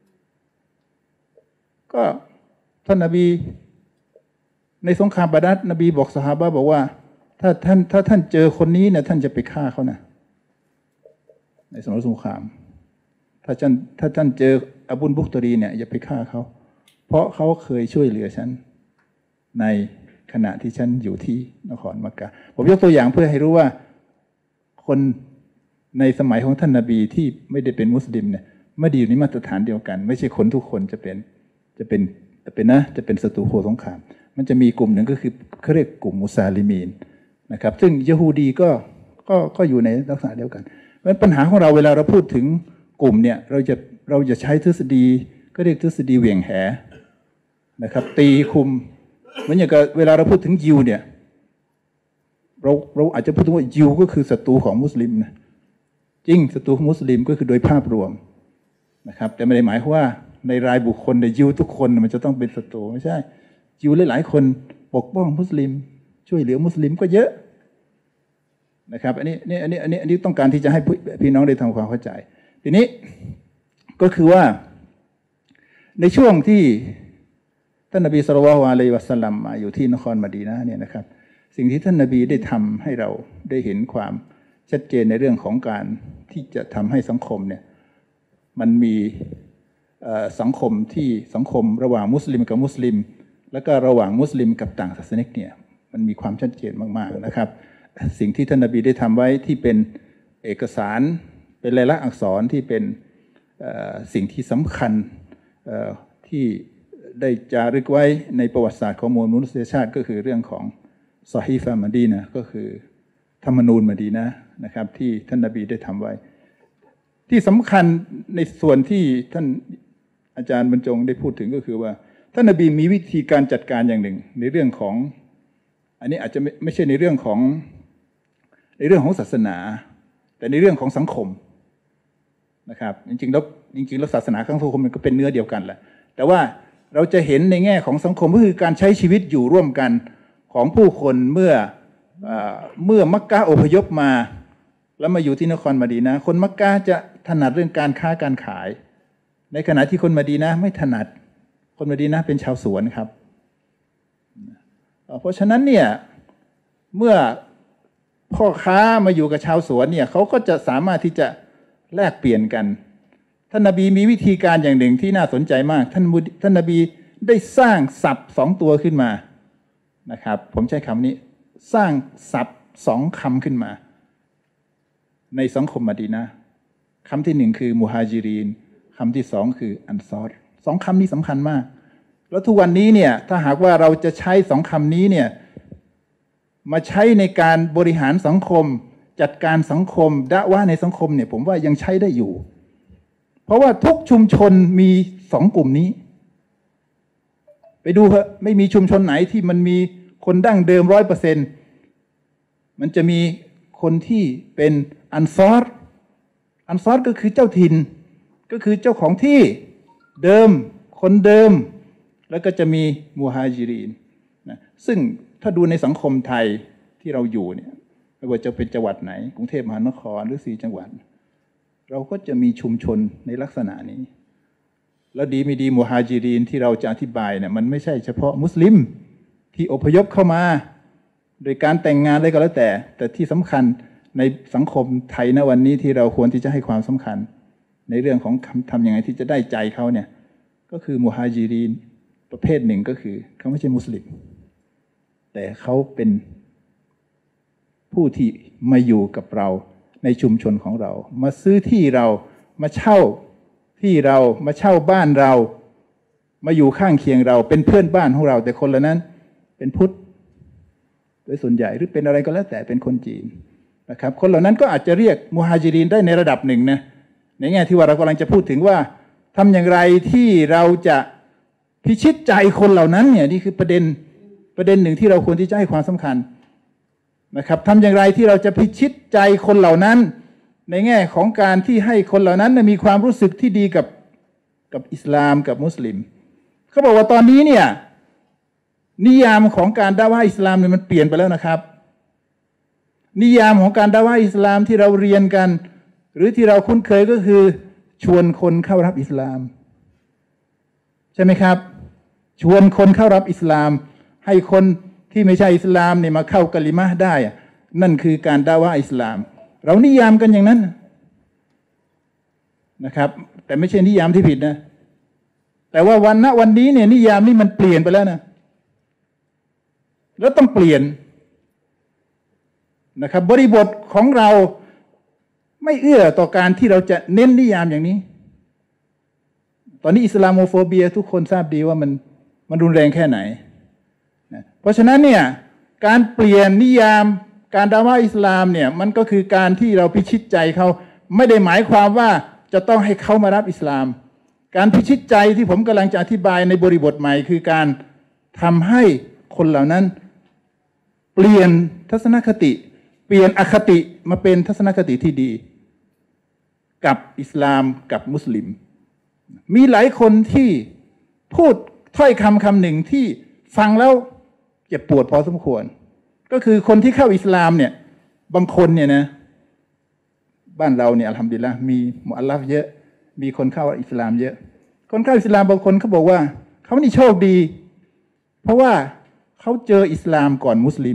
[SPEAKER 2] ก็ท่านนบีในสงครามบัดรัรนบีบอกซอฮาบะห์บอกว่าถ้าท่านเจอคนนี้เนี่ยท่านจะไปฆ่าเขานะในสมัยสงครามถ้าท่านเจออบุลบุคตุรีเนี่ยอย่าไปฆ่าเขาเพราะเขาเคยช่วยเหลือฉันในขณะที่ฉันอยู่ที่นครมักกะผมยกตัวอย่างเพื่อให้รู้ว่าคนในสมัยของท่านนบีที่ไม่ได้เป็นมุสลิมเนี่ยไม่ได้อยู่ในมาตรฐานเดียวกันไม่ใช่คนทุกคนจะเป็นศัตรูโคสงครามมันจะมีกลุ่มหนึ่งก็คือเขาเรียกกลุ่มมุสลิมีนนะครับซึ่งยะฮูดีก็อยู่ในลักษณะเดียวกันเพราะฉะนั้นปัญหาของเราเวลาเราพูดถึงกลุ่มเนี่ยเราจะใช้ทฤษฎีก็เรียกทฤษฎีเหวี่ยงแหนะครับตีคุมเหมือนอย่างกับเวลาเราพูดถึงยิวเนี่ยเราอาจจะพูดถึงว่ายิวก็คือศัตรูของมุสลิมนะจริงศัตรูของมุสลิมก็คือโดยภาพรวมนะครับแต่ไม่ได้หมายว่าในรายบุคคลในยิวทุกคนมันจะต้องเป็นศัตรูไม่ใช่ยิวหลายๆคนปกป้องมุสลิมช่วยเหลือมุสลิมก็เยอะนะครับอันนี้ต้องการที่จะให้พี่น้องได้ทำความเข้าใจทีนี้ก็คือว่าในช่วงที่ท่านนบีศ็อลลัลลอฮุอะลัยฮิวะซัลลัมมาอยู่ที่นครมะดีนะห์เนี่ยนะครับสิ่งที่ท่านนบีได้ทำให้เราได้เห็นความชัดเจนในเรื่องของการที่จะทำให้สังคมเนี่ยมันมีสังคมระหว่างมุสลิมกับมุสลิมแล้วก็ระหว่างมุสลิมกับต่างศาสนิกเนี่ยมันมีความชัดเจนมากๆนะครับสิ่งที่ท่านนบีได้ทำไว้ที่เป็นเอกสารเป็นลายลักษณ์อักษรที่เป็นสิ่งที่สำคัญที่ได้จารึกไว้ในประวัติศาสตร์ของมวลมนุษยชาติก็คือเรื่องของซอฮีฟะมะดีนะห์ก็คือธรรมนูญมะดีนะห์นะครับที่ท่านนบีได้ทำไว้ที่สำคัญในส่วนที่ท่านอาจารย์บรรจงได้พูดถึงก็คือว่าท่านนบีมีวิธีการจัดการอย่างหนึ่งในเรื่องของอันนี้อาจจะไม่ใช่ในเรื่องของศาสนาแต่ในเรื่องของสังคมนะครับจริงๆแล้วศาสนากับสังคมมันก็เป็นเนื้อเดียวกันแหละแต่ว่าเราจะเห็นในแง่ของสังคมก็คือการใช้ชีวิตอยู่ร่วมกันของผู้คนเมื่อมักกะห์อพยพมาแล้วมาอยู่ที่นครมะดีนะห์คนมักกะห์จะถนัดเรื่องการค้าการขายในขณะที่คนมะดีนะห์ไม่ถนัดคนมะดีนะห์เป็นชาวสวนครับเพราะฉะนั้นเนี่ยเมื่อพ่อค้ามาอยู่กับชาวสวนเนี่ยเขาก็จะสามารถที่จะแลกเปลี่ยนกันท่านนบีมีวิธีการอย่างหนึ่งที่น่าสนใจมากท่านนบีได้สร้างศัพท์2 ตัวขึ้นมานะครับผมใช้คำนี้สร้างศัพท์2 คำขึ้นมาในสังคมมะดีนะห์คำที่1คือมุฮาจิรีนคำที่2คืออันซอร2 คำนี้สำคัญมากแล้วทุกวันนี้เนี่ยถ้าหากว่าเราจะใช้2 คำนี้เนี่ยมาใช้ในการบริหารสังคมจัดการสังคมดะวะห์ในสังคมเนี่ยผมว่ายังใช้ได้อยู่เพราะว่าทุกชุมชนมี2 กลุ่มนี้ไปดูเถอะไม่มีชุมชนไหนที่มันมีคนดั้งเดิม 100% มันจะมีคนที่เป็นอันซอรก็คือเจ้าถิ่นก็คือเจ้าของที่เดิมคนเดิมแล้วก็จะมีมุฮาจิรีนนะซึ่งถ้าดูในสังคมไทยที่เราอยู่เนี่ยไม่ว่าจะเป็นจังหวัดไหนกรุงเทพมหานครหรือ4 จังหวัดเราก็จะมีชุมชนในลักษณะนี้แล้วดีไม่ดีมุฮาจิรีนที่เราจะอธิบายเนี่ยมันไม่ใช่เฉพาะมุสลิมที่อพยพเข้ามาโดยการแต่งงานอะไรก็แล้วแต่ที่สำคัญในสังคมไทยณวันนี้ที่เราควรที่จะให้ความสำคัญในเรื่องของทำยังไงที่จะได้ใจเขาเนี่ยก็คือมุฮาจิรีนประเภทหนึ่งก็คือเขาไม่ใช่มุสลิมแต่เขาเป็นผู้ที่มาอยู่กับเราในชุมชนของเรามาซื้อที่เรามาเช่าที่เรามาเช่าบ้านเรามาอยู่ข้างเคียงเราเป็นเพื่อนบ้านของเราแต่คนเหล่านั้นเป็นพุทธโดยส่วนใหญ่หรือเป็นอะไรก็แล้วแต่เป็นคนจีนนะครับคนเหล่านั้นก็อาจจะเรียกมุฮาจิรินได้ในระดับหนึ่งนะในแง่ที่ว่าเรากำลังจะพูดถึงว่าทำอย่างไรที่เราจะพิชิตใจคนเหล่านั้นเนี่ยนี่คือประเด็นหนึ่งที่เราควรที่จะให้ความสำคัญนะครับทำอย่างไรที่เราจะพิชิตใจคนเหล่านั้นในแง่ของการที่ให้คนเหล่านั้นมีความรู้สึกที่ดีกับอิสลามกับมุสลิมเขาบอกว่าตอนนี้เนี่ยนิยามของการดะวะห์อิสลามเนี่ยมันเปลี่ยนไปแล้วนะครับนิยามของการดะวะห์อิสลามที่เราเรียนกันหรือที่เราคุ้นเคยก็คือชวนคนเข้ารับอิสลามใช่ไหมครับชวนคนเข้ารับอิสลามให้คนที่ไม่ใช่อิสลามเนี่ยมาเข้ากะลิมะห์ได้นั่นคือการดะวะห์อิสลามเรานิยามกันอย่างนั้นนะครับแต่ไม่ใช่นิยามที่ผิดนะแต่ว่าวันนี้เนี่ยนิยามนี่มันเปลี่ยนไปแล้วนะแล้วต้องเปลี่ยนนะครับบริบทของเราไม่เอื้อต่อการที่เราจะเน้นนิยามอย่างนี้ตอนนี้อิสลามโมโฟเบียทุกคนทราบดีว่ามันรุนแรงแค่ไหนนะเพราะฉะนั้นเนี่ยการเปลี่ยนนิยามการดะวะห์อิสลามเนี่ยมันก็คือการที่เราพิชิตใจเขาไม่ได้หมายความว่าจะต้องให้เขามารับอิสลามการพิชิตใจที่ผมกำลังจะอธิบายในบริบทใหม่คือการทำให้คนเหล่านั้นเปลี่ยนทัศนคติเปลี่ยนอคติมาเป็นทัศนคติที่ดีกับอิสลามกับมุสลิมมีหลายคนที่พูดถ้อยคำหนึ่งที่ฟังแล้วเจ็บปวดพอสมควรก็คือคนที่เข้าอิสลามเนี่ยบางคนเนี่ยนะบ้านเราเนี่ยอัลฮัมดุลิลละห์มีมุอัลลัฟเยอะมีคนเข้าอิสลามเยอะคนเข้าอิสลามบางคนเขาบอกว่าเขานี่โชคดีเพราะว่าเขาเจออิสลามก่อนมุสลิม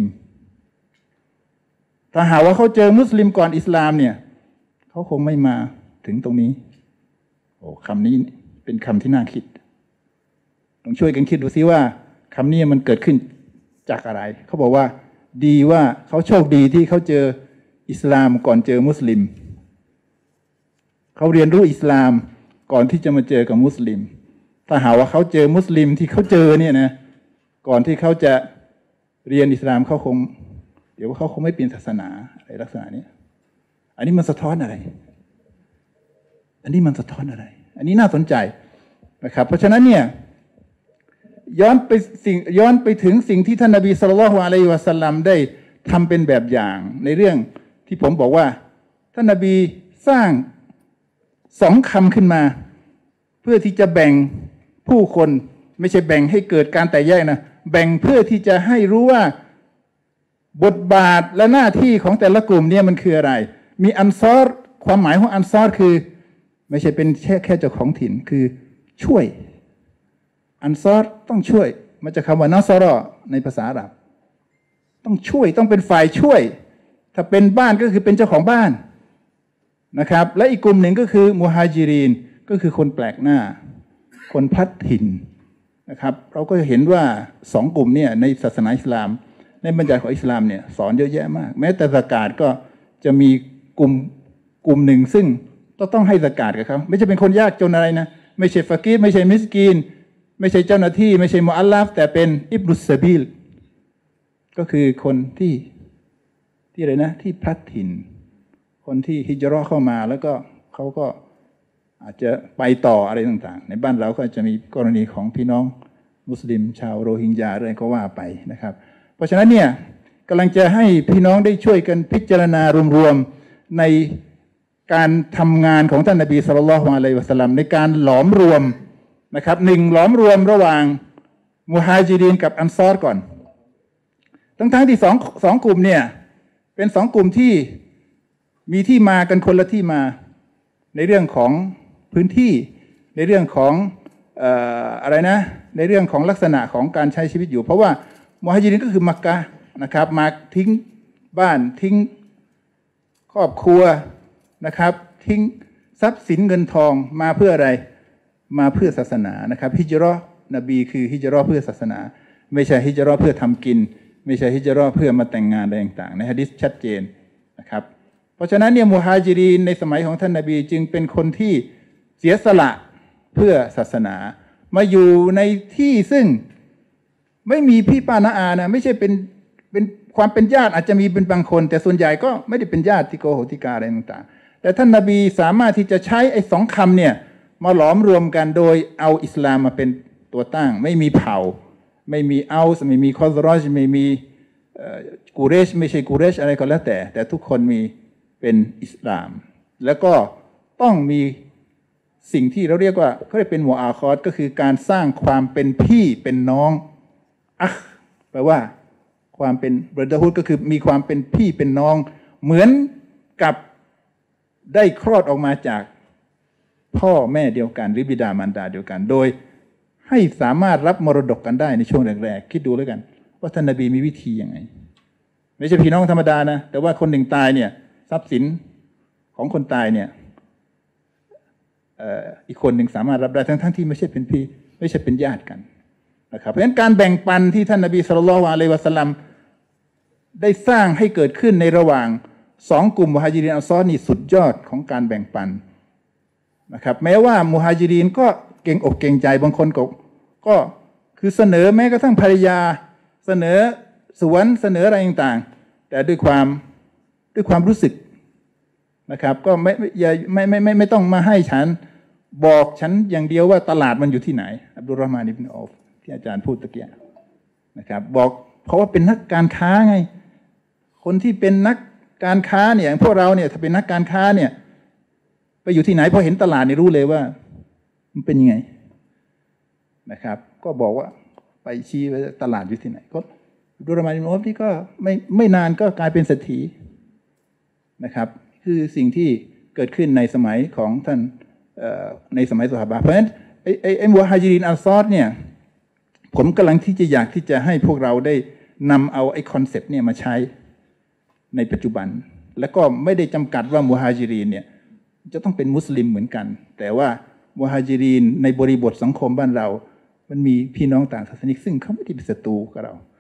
[SPEAKER 2] ถ้าหากว่าเขาเจอมุสลิมก่อนอิสลามเนี่ยเขาคงไม่มาถึงตรงนี้โอ้คำนี้เป็นคำที่น่าคิดต้องช่วยกันคิดดูซิว่าคำนี้มันเกิดขึ้นจากอะไรเขาบอกว่าดีว่าเขาโชคดีที่เขาเจออิสลามก่อนเจอมุสลิมเขาเรียนรู้อิสลามก่อนที่จะมาเจอกับมุสลิมถ้าหาว่าเขาเจอมุสลิมที่เขาเจอเนี่ยนะก่อนที่เขาจะเรียนอิสลามเขาคงเดี๋ยวเขาคงไม่เปลี่ยนศาสนาอะไรลักษณะนี้อันนี้มันสะท้อนอะไรอันนี้น่าสนใจนะครับเพราะฉะนั้นเนี่ยย้อนไปถึงสิ่งที่ท่านนบีศ็อลลัลลอฮุอะลัยฮิวะซัลลัมได้ทำเป็นแบบอย่างในเรื่องที่ผมบอกว่าท่านนบีสร้าง2 คำขึ้นมาเพื่อที่จะแบ่งผู้คนไม่ใช่แบ่งให้เกิดการแตกแยกนะแบ่งเพื่อที่จะให้รู้ว่าบทบาทและหน้าที่ของแต่ละกลุ่มเนี่ยมันคืออะไรมีอันซอรความหมายของอันซอรคือไม่ใช่เป็นแค่เจ้าของถิ่นคือช่วยอันซอรต้องช่วยมาจากคำว่านัสรอในภาษาอาหรับต้องช่วยต้องเป็นฝ่ายช่วยถ้าเป็นบ้านก็คือเป็นเจ้าของบ้านนะครับและอีกกลุ่มหนึ่งก็คือมุฮาจิรินก็คือคนแปลกหน้าคนพลัดถิ่นนะครับเราก็เห็นว่า2 กลุ่มเนี่ยในศาสนาอิสลามในบัญญัติของอิสลามเนี่ยสอนเยอะแยะมากแม้แต่ซะกาตก็จะมีกลุ่มหนึ่งซึ่งต้องให้ซะกาตกับเขาไม่ใช่เป็นคนยากจนอะไรนะไม่ใช่ฟะกีรไม่ใช่มิสกีนไม่ใช่เจ้าหน้าที่ไม่ใช่มุอัลลัฟแต่เป็นอิบนุสซะบีลก็คือคนที่อะไรนะที่พลัดถิ่นคนที่ฮิจเราะห์เข้ามาแล้วก็เขาก็อาจจะไปต่ออะไรต่างๆในบ้านเราก็จะมีกรณีของพี่น้องมุสลิมชาวโรฮิงญาอะไรก็ว่าไปนะครับเพราะฉะนั้นเนี่ยกำลังจะให้พี่น้องได้ช่วยกันพิจารณารวมๆในการทำงานของท่านนบีศ็อลลัลลอฮุอะลัยฮิวะซัลลัมในการหลอมรวมนะครับ1หลอมรวมระหว่างมุฮาจิรินกับอันซอรก่อนทั้งที่สองกลุ่มเนี่ยเป็น2 กลุ่มที่มีที่มากันคนละที่มาในเรื่องของพื้นที่ในเรื่องของอะไรนะในเรื่องของลักษณะของการใช้ชีวิตอยู่เพราะว่ามุฮาจิรินก็คือมักกะฮ์นะครับมาทิ้งบ้านทิ้งครอบครัวนะครับทิ้งทรัพย์สินเงินทองมาเพื่ออะไรมาเพื่อศาสนานะครับฮิจเราะห์นบีคือฮิจเราะห์เพื่อศาสนาไม่ใช่ฮิจเราะห์เพื่อทำกินไม่ใช่ฮิจเราะห์เพื่อมาแต่งงานอะไรต่างๆในหะดีษชัดเจนนะครับเพราะฉะนั้นเนี่ยมุฮาจิรินในสมัยของท่านนบีจึงเป็นคนที่เสียสละเพื่อศาสนามาอยู่ในที่ซึ่งไม่มีพี่ป้าน้าอานะไม่ใช่เป็นความเป็นญาติอาจจะมีเป็นบางคนแต่ส่วนใหญ่ก็ไม่ได้เป็นญาติที่โกโหติกาอะไรต่างๆแต่ท่านนบีสามารถที่จะใช้ไอ้2 คำเนี่ยมาหลอมรวมกันโดยเอาอิสลามมาเป็นตัวตั้งไม่มีเผ่าไม่มีอัลส์ไม่มีคอซรอจไม่มีกูเรชไม่ใช่กูเรชอะไรก็แล้วแต่ทุกคนมีเป็นอิสลามแล้วก็ต้องมีสิ่งที่เราเรียกว่าเขาเรียกเป็นมุอาคอดก็คือการสร้างความเป็นพี่เป็นน้องอัคแปลว่าความเป็นบรอเธอร์ฮุดก็คือมีความเป็นพี่เป็นน้องเหมือนกับได้คลอดออกมาจากพ่อแม่เดียวกันหรือบิดามารดาเดียวกันโดยให้สามารถรับมรดกกันได้ในช่วงแรกๆคิดดูแล้วกันว่าท่านนบีมีวิธียังไงไม่ใช่พี่น้องธรรมดานะแต่ว่าคนหนึ่งตายเนี่ยทรัพย์สินของคนตายเนี่ยอีกคนหนึ่งสามารถรับได้ทั้งที่ไม่ใช่เป็นพี่ไม่ใช่เป็นญาติกันนะครับเพราะฉะนั้นการแบ่งปันที่ท่านนบีศ็อลลัลลอฮุอะลัยฮิวะซัลลัมได้สร้างให้เกิดขึ้นในระหว่าง2 กลุ่มมุฮาจิรินอันซอรนี่สุดยอดของการแบ่งปันนะครับแม้ว่ามุฮาจิรินก็เก่งอกเก่งใจบางคนก็คือเสนอแม้กระทั่งภรรยาเสนอสวนเสนออะไรต่างๆแต่ด้วยความรู้สึกนะครับก็ไม่ต้องมาให้ฉันบอกฉันอย่างเดียวว่าตลาดมันอยู่ที่ไหนอับดุลรอห์มานอิบนุออฟที่อาจารย์พูดตะเกียนะครับบอกเพราะว่าเป็นนักการค้าไงคนที่เป็นนักการค้าเนี่ยพวกเราเนี่ยถ้าเป็นนักการค้าเนี่ยไปอยู่ที่ไหนพอเห็นตลาดนี่รู้เลยว่ามันเป็นยังไงนะครับก็บอกว่าไปชี้ว่าตลาดอยู่ที่ไหนก็อับดุลรอห์มานอิบนุออฟที่ก็ไม่นานก็กลายเป็นเศรษฐีนะครับคือสิ่งที่เกิดขึ้นในสมัยของท่านในสมัยซอฮาบะห์เพราะฉะนั้นไอ้มุฮาจิรินอันซอรเนี่ยผมกำลังที่จะอยากที่จะให้พวกเราได้นำเอาไอ้คอนเซปต์เนี่ยมาใช้ในปัจจุบันแล้วก็ไม่ได้จำกัดว่ามุฮาจิรินเนี่ยจะต้องเป็นมุสลิมเหมือนกันแต่ว่ามุฮาจิรินในบริบทสังคมบ้านเรามันมีพี่น้องต่างศาสนิกซึ่งเขาไม่ได้เป็นศัตรูกับเราแ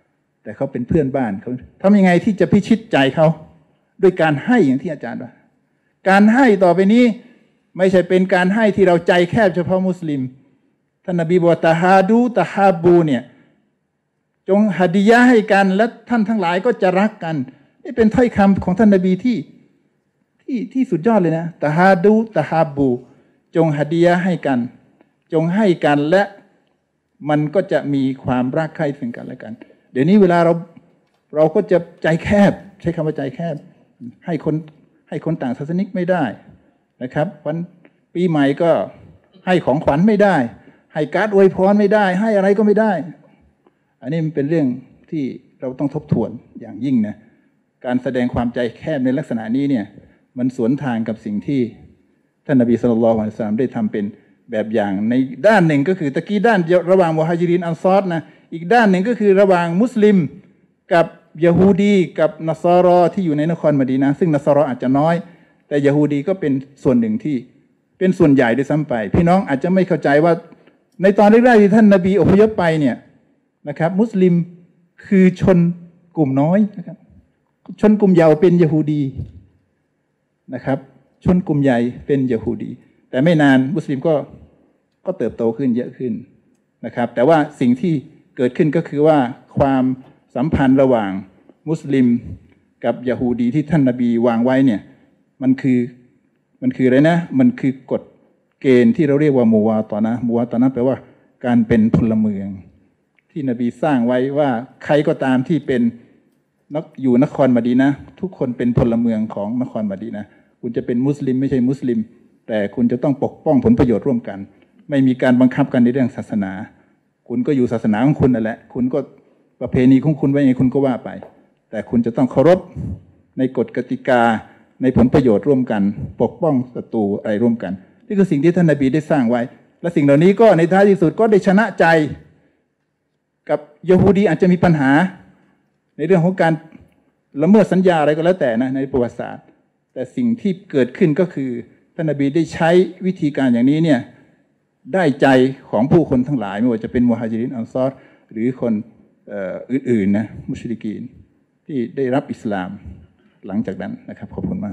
[SPEAKER 2] แต่เขาเป็นเพื่อนบ้านเขาทำยังไงที่จะพิชิตใจเขาด้วยการให้อย่างที่อาจารย์ว่าการให้ต่อไปนี้ไม่ใช่เป็นการให้ที่เราใจแคบเฉพาะมุสลิมท่านนบีบอกตะฮาดูตะฮาบูเนี่ยจงฮัดียะห์ให้กันและท่านทั้งหลายก็จะรักกันนี่เป็นถ้อยคำของท่านนบีที่สุดยอดเลยนะตะฮาดูตะฮาบูจงฮัดียะห์ให้กันจงให้กันและมันก็จะมีความรักใคร่ซึ่งกันและกันเดี๋ยวนี้เวลาเราก็จะใจแคบใช้คำว่าใจแคบให้คนต่างศาสนิกไม่ได้นะครับวันปีใหม่ก็ให้ของขวัญไม่ได้ให้การ์ดอวยพรไม่ได้ให้อะไรก็ไม่ได้อันนี้มันเป็นเรื่องที่เราต้องทบทวนอย่างยิ่งนะการแสดงความใจแคบในลักษณะนี้เนี่ยมันสวนทางกับสิ่งที่ท่านนบีศ็อลลัลลอฮุอะลัยฮิวะซัลลัมได้ทำเป็นแบบอย่างในด้านหนึ่งก็คือตะกี้ด้านระหว่างมุฮาญิรินอันซอรนะอีกด้านหนึ่งก็คือระหว่างมุสลิมกับยะฮูดีกับนัสรอที่อยู่ในนครมะดีนะห์ซึ่งนัสรออาจจะน้อยแต่ยะฮูดีก็เป็นส่วนหนึ่งที่เป็นส่วนใหญ่ด้วยซ้ำไปพี่น้องอาจจะไม่เข้าใจว่าในตอนแรกๆที่ท่านนบีอพยพไปเนี่ยนะครับมุสลิมคือชนกลุ่มน้อยนะครับชนกลุ่มใหญ่เป็นยะฮูดีนะครับชนกลุ่มใหญ่เป็นยะฮูดีแต่ไม่นานมุสลิมก็เติบโตขึ้นเยอะขึ้นนะครับแต่ว่าสิ่งที่เกิดขึ้นก็คือว่าความสัมพันธ์ระหว่างมุสลิมกับยะฮูดีที่ท่านนบีวางไว้เนี่ยมันคืออะไรนะมันคือกฎเกณฑ์ที่เราเรียกว่ามูวาตอนะมูวาตอนะแปลว่าการเป็นพลเมืองที่นบีสร้างไว้ว่าใครก็ตามที่เป็นอยู่นครมะดีนะห์ทุกคนเป็นพลเมืองของนครมะดีนะห์คุณจะเป็นมุสลิมไม่ใช่มุสลิมแต่คุณจะต้องปกป้องผลประโยชน์ร่วมกันไม่มีการบังคับกันในเรื่องศาสนาคุณก็อยู่ศาสนาของคุณนั่นแหละคุณก็ประเพณีของคุณไว้ยังไงคุณก็ว่าไปแต่คุณจะต้องเคารพในกฎกติกาในผลประโยชน์ร่วมกันปกป้องศัตรูอะไรร่วมกันนี่คือสิ่งที่ท่านนบีได้สร้างไว้และสิ่งเหล่านี้ก็ในท้ายที่สุดก็ได้ชนะใจกับยะฮูดีอาจจะมีปัญหาในเรื่องของการละเมิดสัญญาอะไรก็แล้วแต่นะในประวัติศาสตร์แต่สิ่งที่เกิดขึ้นก็คือท่านนบีได้ใช้วิธีการอย่างนี้เนี่ยได้ใจของผู้คนทั้งหลายไม่ว่าจะเป็นมุฮาญิรินอันซอรหรือคนอื่นๆนะมุชริกีนที่ได้รับอิสลามหลังจากนั้นนะครับขอบคุณมาก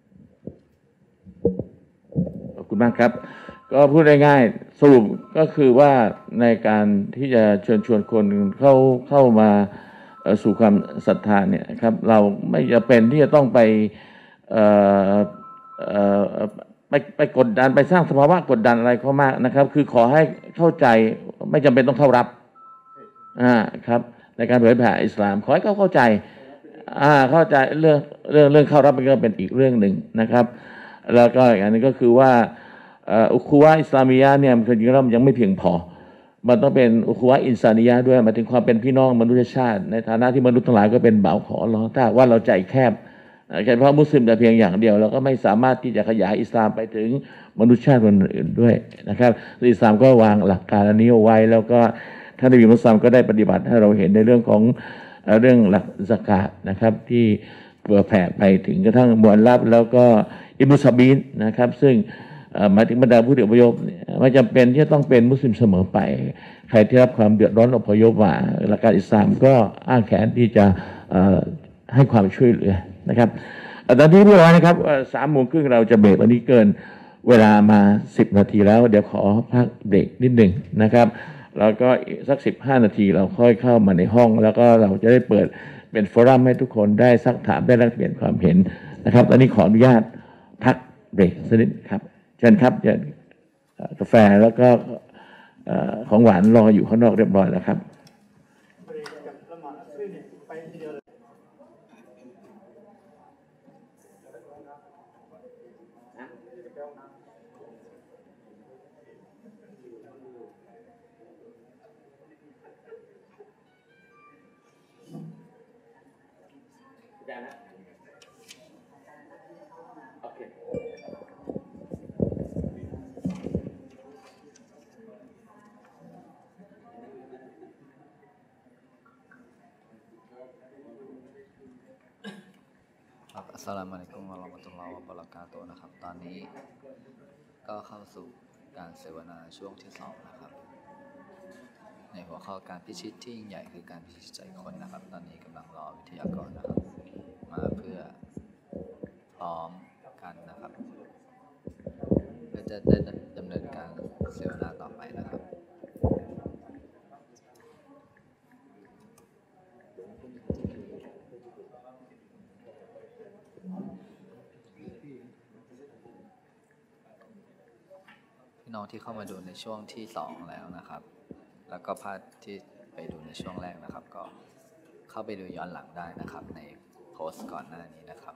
[SPEAKER 1] ขอบคุณมากครับก็พูดง่ายๆสรุปก็คือว่าในการที่จะเชิญชวนคนเข้ามาสู่ความศรัทธาเนี่ยครับเราไม่จำเป็นที่จะต้องไปกดดันไปสร้างสภาวะกดดันอะไรเขามากนะครับคือขอให้เข้าใจไม่จำเป็นต้องเข้ารับครับในการเผยแผ่อิสลามขอให้เขาเข้าใจเข้าใจเรื่องเข้ารับมันก็เป็นอีกเรื่องหนึ่งนะครับแล้วก็อีกอันนึงก็คือว่าอุคุวะอิสลามียะเนี่ยจริงๆแล้วมันยังไม่เพียงพอมันต้องเป็นอุคุวะอินซานียะด้วยหมายถึงความเป็นพี่น้องมนุษยชาติในฐานะที่มนุษย์ทั้งหลายก็เป็นบ่าวของอัลเลาะห์ถ้าว่าเราใจแคบเฉพาะมุสลิมแต่เพียงอย่างเดียวเราก็ไม่สามารถที่จะขยายอิสลามไปถึงมนุษยชาติคนอื่นด้วยนะครับอิสลามก็วางหลักการอันนี้เอาไว้แล้วก็ท่านนบีมุฮัมมัดก็ได้ปฏิบัติให้เราเห็นในเรื่องของเรื่องหลักซะกาตนะครับที่เผื่อแผ่ไปถึงกระทั่งมวลลับแล้วก็อิบนุซะบีนนะครับซึ่งหมายถึงบรรดาผู้อพยพไม่จำเป็นที่จะต้องเป็นมุสลิมเสมอไปใครที่รับความเดือดร้อนอพยพมาหลักการอิสลามก็อ้างแขนที่จะให้ความช่วยเหลือนะครับตอนนี้เรียบร้อยนะครับ3:30เราจะเบรกวันนี้เกินเวลามา10 นาทีแล้วเดี๋ยวขอพักเบรกนิดหนึ่งนะครับแล้วก็สัก15 นาทีเราค่อยเข้ามาในห้องแล้วก็เราจะได้เปิดเป็นฟอรัมให้ทุกคนได้ซักถามได้แลกเปลี่ยนความเห็นนะครับตอนนี้ขออนุญาตพักเบรกสักนิดครับเชิญครับกาแฟแล้วก็ของหวานรออยู่ข้างนอกเรียบร้อยแล้วครับ
[SPEAKER 4] อัสสลามุอะลัยกุมวะเราะมะตุลลอฮ์วะบะเราะกาตุฮ์นะครับตอนนี้ก็เข้าสู่การเสวนาช่วงที่2นะครับในหัวข้อการพิชิตที่ยิ่งใหญ่คือการพิชิตใจคนนะครับตอนนี้กำลังรอวิทยากรนะครับมาเพื่อพร้อมกันนะครับเพื่อจะได้ดำเนินการเสวนาต่อไปนะครับพี่น้องที่เข้ามาดูในช่วงที่2แล้วนะครับแล้วก็พลาดที่ไปดูในช่วงแรกนะครับก็เข้าไปดูย้อนหลังได้นะครับในโพสต์ก่อนหน้านี้นะครับ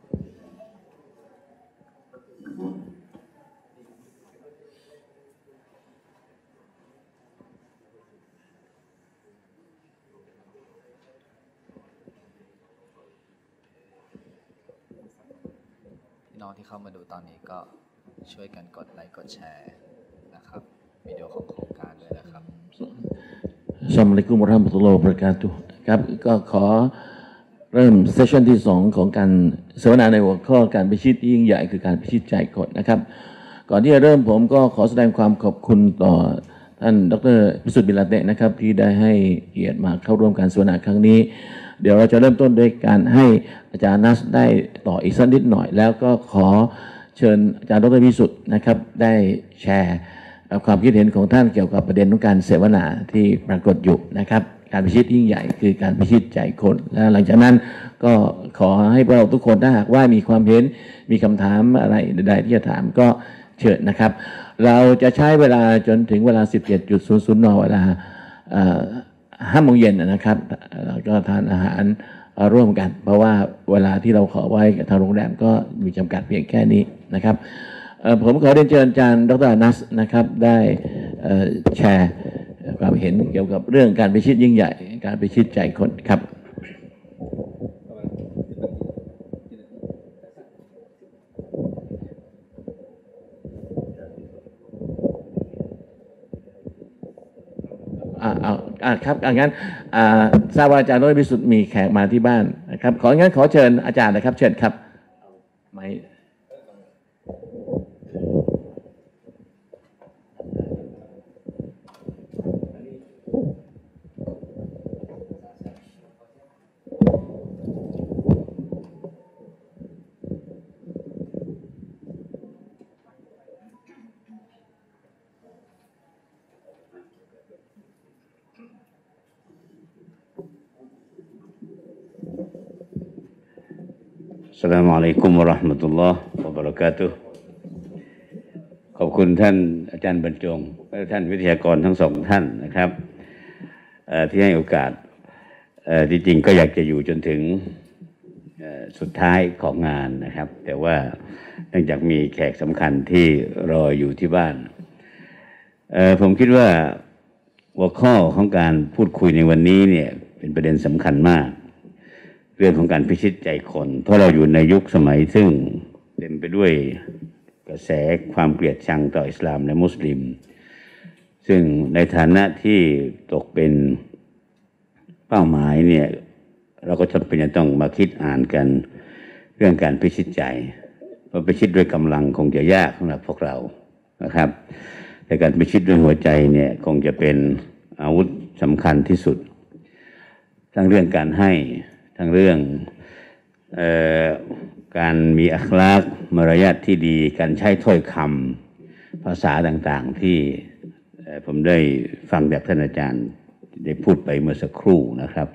[SPEAKER 4] พี่น้องที่เข้ามาดูตอนนี้ก็ช่วยกันกดไลค์กดแชร์นะครับวิดีโอของโครงการด้วยนะครับ
[SPEAKER 1] อัสสลามุอะลัยกุมวะเราะห์มะตุลลอฮิวะบะเราะกาตุฮ์ครับก็ขอเริ่มเซสชันที่2ของการเสวนาในหัวข้อการพิชิตที่ยิ่งใหญ่คือการพิชิตใจคนนะครับก่อนที่จะเริ่มผมก็ขอแสดงความขอบคุณต่อท่านดร.พิสุทธิ์บิลาเตะนะครับที่ได้ให้เกียรติมาเข้าร่วมการเสวนาครั้งนี้เดี๋ยวเราจะเริ่มต้นด้วยการให้อาจารย์นัสได้ต่ออีกสักนิดหน่อยแล้วก็ขอเชิญอาจารย์ดร.พิสุทธิ์นะครับได้แชร์ความคิดเห็นของท่านเกี่ยวกับประเด็นของการเสวนาที่ปรากฏอยู่นะครับการพิชิตยิ่งใหญ่คือการพิชิตใจคนและหลังจากนั้นก็ขอให้พวกเราทุกคนถ้าหากว่ามีความเห็นมีคำถามอะไรใดๆที่จะถามก็เชิญนะครับเราจะใช้เวลาจนถึงเวลา 17.00 น.เวลา5 โมงเย็นนะครับแล้วก็ทานอาหารร่วมกันเพราะว่าเวลาที่เราขอไว้กับทางโรงแรมก็มีจำกัดเพียงแค่นี้นะครับผมขอเรียนเชิญอาจารย์ดร.นัสนะครับได้แชร์ความเห็นเกี่ยวกับเรื่องการพิชิตยิ่งใหญ่การพิชิตใจคนครับครับงั้นทราบว่าอาจารย์ดร.พิสุทธิ์มีแขกมาที่บ้านนะครับงั้นขอเชิญอาจารย์นะครับเชิญครับไม่
[SPEAKER 5] อัสสลามุอะลัยกุมวะเราะห์มะตุลลอฮ์วะบะเราะกาตุฮ์ขอบคุณท่านอาจารย์บรรจงและท่านวิทยากรทั้งสองท่านนะครับที่ให้โอกาสที่จริงก็อยากจะอยู่จนถึงสุดท้ายของงานนะครับแต่ว่าเนื่องจากมีแขกสำคัญที่รออยู่ที่บ้านผมคิดว่าหัวข้อของการพูดคุยในวันนี้เนี่ยเป็นประเด็นสำคัญมากเรื่องของการพิชิตใจคนเพราะเราอยู่ในยุคสมัยซึ่งเต็มไปด้วยกระแสความเกลียดชังต่ออิสลามและมุสลิมซึ่งในฐานะที่ตกเป็นเป้าหมายเนี่ยเราก็จำเป็นจะต้องมาคิดอ่านกันเรื่องการพิชิตใจเพราะพิชิตด้วยกำลังคงจะยากสำหรับพวกเรานะครับแต่การพิชิตด้วยหัวใจเนี่ยคงจะเป็นอาวุธสำคัญที่สุดทั้งเรื่องการให้ทั้งเรื่องการมีอัคลากมารยาทที่ดีการใช้ถ้อยคำภาษาต่างๆที่ผมได้ฟังจากท่านอาจารย์ได้พูดไปเมื่อสักครู่นะครับ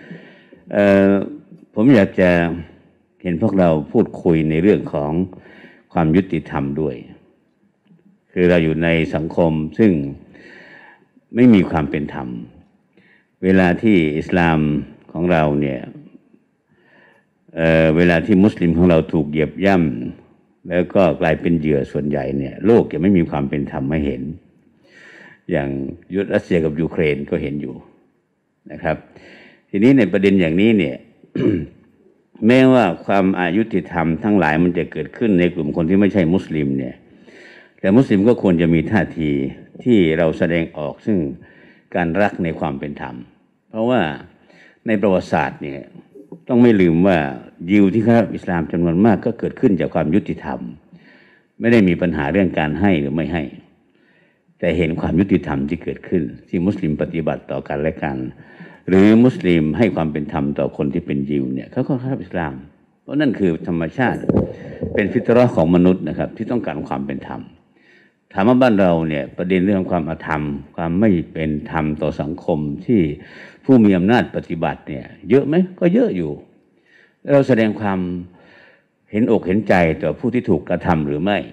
[SPEAKER 5] ผมอยากจะเห็นพวกเราพูดคุยในเรื่องของความยุติธรรมด้วยคือเราอยู่ในสังคมซึ่งไม่มีความเป็นธรรมเวลาที่อิสลามของเราเนี่ยเวลาที่มุสลิมของเราถูกเหยียบย่ำแล้วก็กลายเป็นเหยื่อส่วนใหญ่เนี่ยโลกจะไม่มีความเป็นธรรมให้เห็นอย่างยุทธรัสเซียกับยูเครนก็เห็นอยู่นะครับทีนี้ในประเด็นอย่างนี้เนี่ย แม้ว่าความอายุติธรรมทั้งหลายมันจะเกิดขึ้นในกลุ่มคนที่ไม่ใช่มุสลิมเนี่ยแต่มุสลิมก็ควรจะมีท่าทีที่เราแสดงออกซึ่งการรักในความเป็นธรรมเพราะว่าในประวัติศาสตร์เนี่ยต้องไม่ลืมว่ายิวที่เข้ารับอิสลามจำนวนมากก็เกิดขึ้นจากความยุติธรรมไม่ได้มีปัญหาเรื่องการให้หรือไม่ให้แต่เห็นความยุติธรรมที่เกิดขึ้นที่มุสลิมปฏิบัติต่อกันและกันหรือมุสลิมให้ความเป็นธรรมต่อคนที่เป็นยิวเนี่ยเขาก็เข้าอิสลามเพราะนั่นคือธรรมชาติเป็นฟิตเราะห์ของมนุษย์นะครับที่ต้องการความเป็นธรรมถามว่าบ้านเราเนี่ยประเด็นเรื่องความอธรรมความไม่เป็นธรรมต่อสังคมที่ผู้มีอำนาจปฏิบัติเนี่ยเยอะไหมก็เยอะอยู่เราแสดงความเห็นอกเห็นใจต่อผู้ที่ถูกกระทำหรือไม่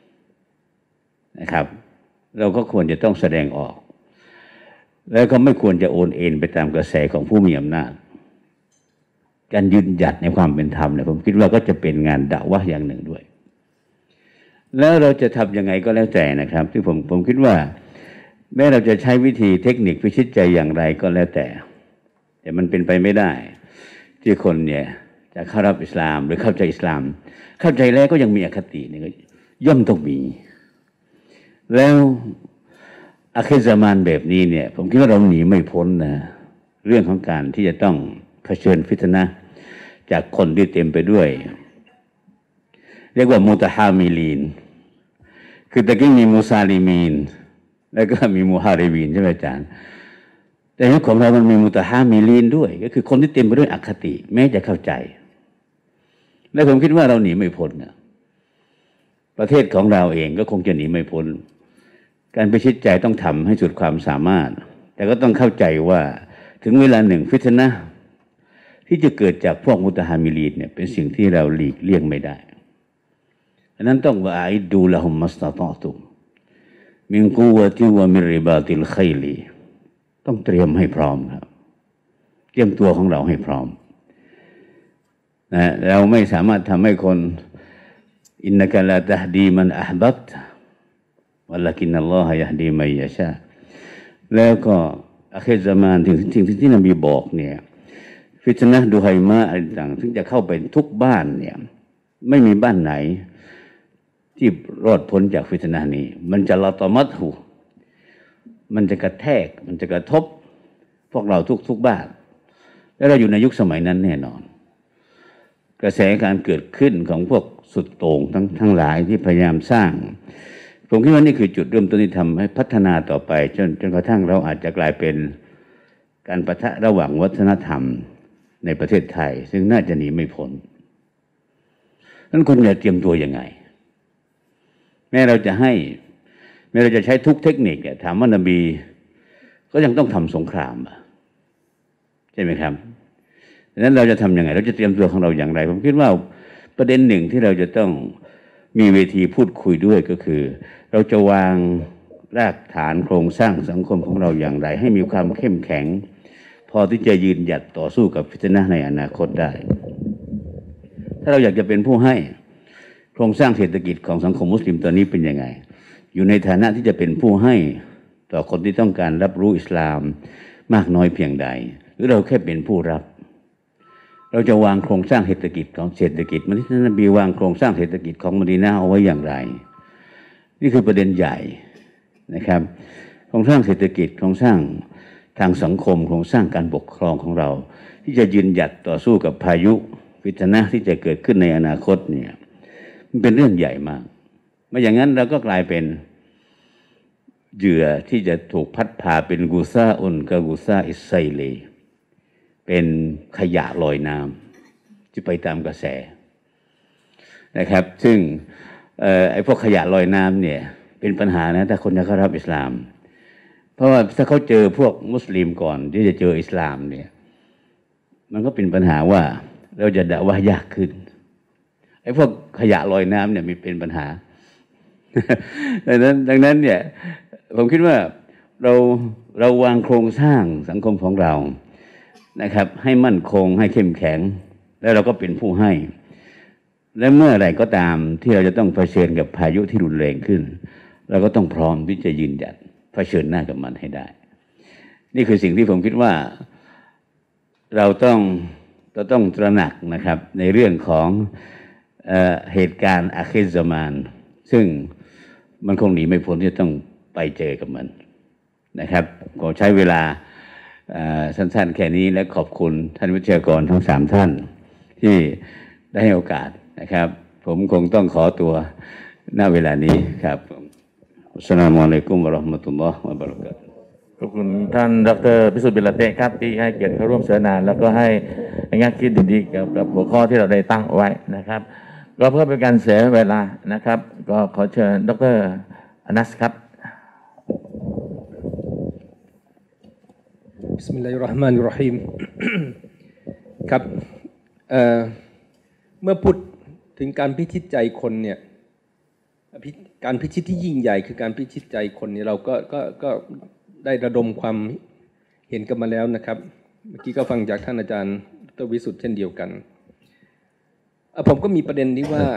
[SPEAKER 5] นะครับเราก็ควรจะต้องแสดงออกแล้วก็ไม่ควรจะโอนเอ็นไปตามกระแสของผู้มีอำนาจการยืนหยัดในความเป็นธรรมเนี่ยผมคิดว่าก็จะเป็นงานดะวะห์อย่างหนึ่งด้วยแล้วเราจะทำยังไงก็แล้วแต่นะครับที่ผมคิดว่าแม้เราจะใช้วิธีเทคนิคพิชิตใจอย่างไรก็แล้วแต่มันเป็นไปไม่ได้ที่คนเนี่ยจะเข้ารับอิสลามหรือเข้าใจอิสลามเข้าใจแล้วก็ยังมีอคตินี่ก็ย่อมต้องมีแล้วอาคิรซามานแบบนี้เนี่ยผมคิดว่าเราหนีไม่พ้นนะเรื่องของการที่จะต้องเผชิญฟิตนะห์จากคนที่เต็มไปด้วยเรียกว่ามุตะฮามิลีนคือตะกี้มีมุซาลิมีนแล้วก็มีมุฮาริบีนใช่ไหมอาจารย์แต่ยุคของเรามันมีมุตะฮามิลีนด้วยก็คือคนที่เต็มไปด้วยอคติแม้จะเข้าใจและผมคิดว่าเราหนีไม่พ้นนะประเทศของเราเองก็คงจะหนีไม่พ้นการพิชิตใจต้องทำให้สุดความสามารถแต่ก็ต้องเข้าใจว่าถึงเวลาหนึ่งฟิตนะห์ที่จะเกิดจากพวกมุตะฮามิลีนเนี่ยเป็นสิ่งที่เราหลีกเลี่ยงไม่ได้ฉะนั้นต้องว่าอิดดูละฮุมมัสตะตอตุมมินกุวะติวะมินริบาติลคัยลีต้องเตรียมให้พร้อมครับเตรียมตัวของเราให้พร้อมนะเราไม่สามารถทำให้คนอินนักะลาตะฮดีมันอะห์บับตะวะลักินัลลอฮะยะฮดีมัยยะชาแล้วก็อาคิรซามานถึงที่นบีบอกเนี่ยฟิตนะห์ดุไฮมะอะไรต่างถึงจะเข้าไปทุกบ้านเนี่ยไม่มีบ้านไหนที่รอดพ้นจากฟิตนะห์นี้มันจะละตอมัตหูมันจะกระแทกมันจะกระทบพวกเราทุกบ้านแล้วเราอยู่ในยุคสมัยนั้นแน่นอนกระแสการเกิดขึ้นของพวกสุดโต่งทั้งหลายที่พยายามสร้างผมคิดว่านี่คือจุดเริ่มต้นที่ทำให้พัฒนาต่อไปจนกระทั่งเราอาจจะกลายเป็นการปะทะระหว่างวัฒนธรรมในประเทศไทยซึ่งน่าจะหนีไม่พ้นนั้นคนจะเตรียมตัวยังไงแม้เราจะใช้ทุกเทคนิคถามว่านบีก็ยังต้องทำสงครามใช่ไหมครับดังนั้นเราจะทำยังไงเราจะเตรียมตัวของเราอย่างไรผมคิดว่าประเด็นหนึ่งที่เราจะต้องมีเวทีพูดคุยด้วยก็คือเราจะวางรากฐานโครงสร้างสังคมของเราอย่างไรให้มีความเข้มแข็งพอที่จะยืนหยัดต่อสู้กับฟิตนะห์ในอนาคตได้ถ้าเราอยากจะเป็นผู้ให้โครงสร้างเศรษฐกิจของสังคมมุสลิมตอนนี้เป็นยังไงอยู่ในฐานะที่จะเป็นผู้ให้ต่อคนที่ต้องการรับรู้อิสลามมากน้อยเพียงใดหรือเราแค่เป็นผู้รับเราจะวางโครงสร้างเศรษฐกิจของเศรษฐกิจที่ท่านนบีวางโครงสร้างเศรษฐกิจของมะดีนะห์เอาไว้อย่างไรนี่คือประเด็นใหญ่นะครับโครงสร้างเศรษฐกิจโครงสร้างทางสังคมโครงสร้างการปกครองของเราที่จะยืนหยัดต่อสู้กับพายุฟิตนะห์ที่จะเกิดขึ้นในอนาคตเนี่ยมันเป็นเรื่องใหญ่มากไม่อย่างนั้นเราก็กลายเป็นเหยื่อที่จะถูกพัดพาเป็นกูซาอุนกับกูซาอิสไซเลเป็นขยะลอยน้ำที่ไปตามกระแสนะครับซึ่งไอ้พวกขยะลอยน้ำเนี่ยเป็นปัญหานะถ้าคนจะเข้ารับอิสลามเพราะว่าถ้าเขาเจอพวกมุสลิมก่อนที่จะเจออิสลามเนี่ยมันก็เป็นปัญหาว่าเราจะดะวะห์ยากขึ้นไอ้พวกขยะลอยน้ำเนี่ยมีเป็นปัญหา ดังนั้นเนี่ยผมคิดว่าเราวางโครงสร้างสังคมของเรานะครับให้มั่นคงให้เข้มแข็งแล้วเราก็เป็นผู้ให้และเมื่อไหร่ก็ตามที่เราจะต้องเผชิญกับพายุที่รุนแรงขึ้นเราก็ต้องพร้อมที่จะยืนหยัดเผชิญหน้ากับมันให้ได้นี่คือสิ่งที่ผมคิดว่าเราต้องตระหนักนะครับในเรื่องของเหตุการณ์อาคิรซามานซึ่งมันคงหนีไม่พ้นที่จะต้องไปเจอกับมันนะครับขอใช้เวลาสั้นๆแค่นี้และขอบคุณท่านวิทยากรทั้ง3ท่านที่ได้ให้โอกาสนะครับผมคงต้องขอตัวณเวลานี้ครับอัสสลามุอะลัยกุมวะเราะห์มะตุลลอฮ์วะบะเราะกาตุฮ์
[SPEAKER 1] ขอบคุณท่านดร.พิสุทธิ์บิลลาเตะครับที่ให้เกียรติเข้าร่วมเสวนาแล้วก็ให้แง่คิดดีๆเกี่ยวกับหัวข้อที่เราได้ตั้งไว้นะครับก็เพื่อเป็นการเสียเวลานะครับก็ขอเชิญดร.อนัสครับ
[SPEAKER 3] บิสมิลลาฮิรเราะห์มานิรเราะฮีม ครับเมื่อพูดถึงการพิชิตใจคนเนี่ยการพิชิตที่ยิ่งใหญ่คือการพิชิตใจคนเนี่ยเราก็ได้ระดมความเห็นกันมาแล้วนะครับเมื่อกี้ก็ฟังจากท่านอาจารย์ดร.วิสุทธิ์เช่นเดียวกันผมก็มีประเด็นนี้ว่า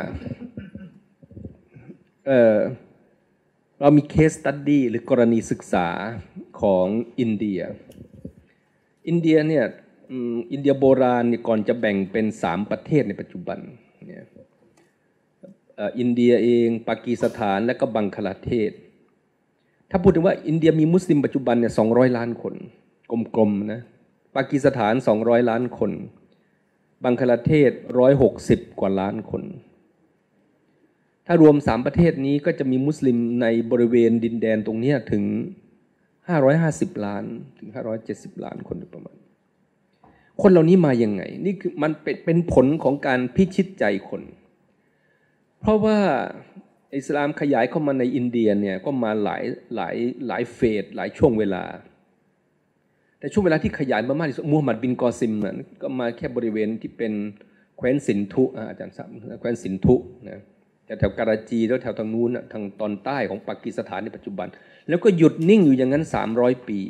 [SPEAKER 3] เรามีเคสสตัดดี้หรือกรณีศึกษาของอินเดียเนี่ยอินเดียโบราณเนี่ยก่อนจะแบ่งเป็น3ประเทศในปัจจุบันเนี่ยอินเดียเองปากีสถานและก็บังคลาเทศถ้าพูดถึงว่าอินเดียมีมุสลิมปัจจุบันเนี่ย200 ล้านคนกลมๆนะปากีสถาน200 ล้านคนบังคลาเทศ160 กว่าล้านคนถ้ารวม3ประเทศนี้ก็จะมีมุสลิมในบริเวณดินแดนตรงนี้ถึง550 ล้านถึง570 ล้านคนประมาณคนเหล่านี้มายังไงนี่คือมันเป็นผลของการพิชิตใจคนเพราะว่าอิสลามขยายเข้ามาในอินเดียเนี่ยก็มาหลายเฟสหลายช่วงเวลาแต่ช่วงเวลาที่ขยายมากที่สุดมูฮัมหมัดบินกอซิมนั้นก็มาแค่บริเวณที่เป็นแคว้นสินธุอาจารย์ทราบแคว้นสินธุนะแถวกาลาจีแล้วแถวทางนู้นทางตอนใต้ของปากีสถานในปัจจุบันแล้วก็หยุดนิ่งอยู่อย่างนั้น300 ปี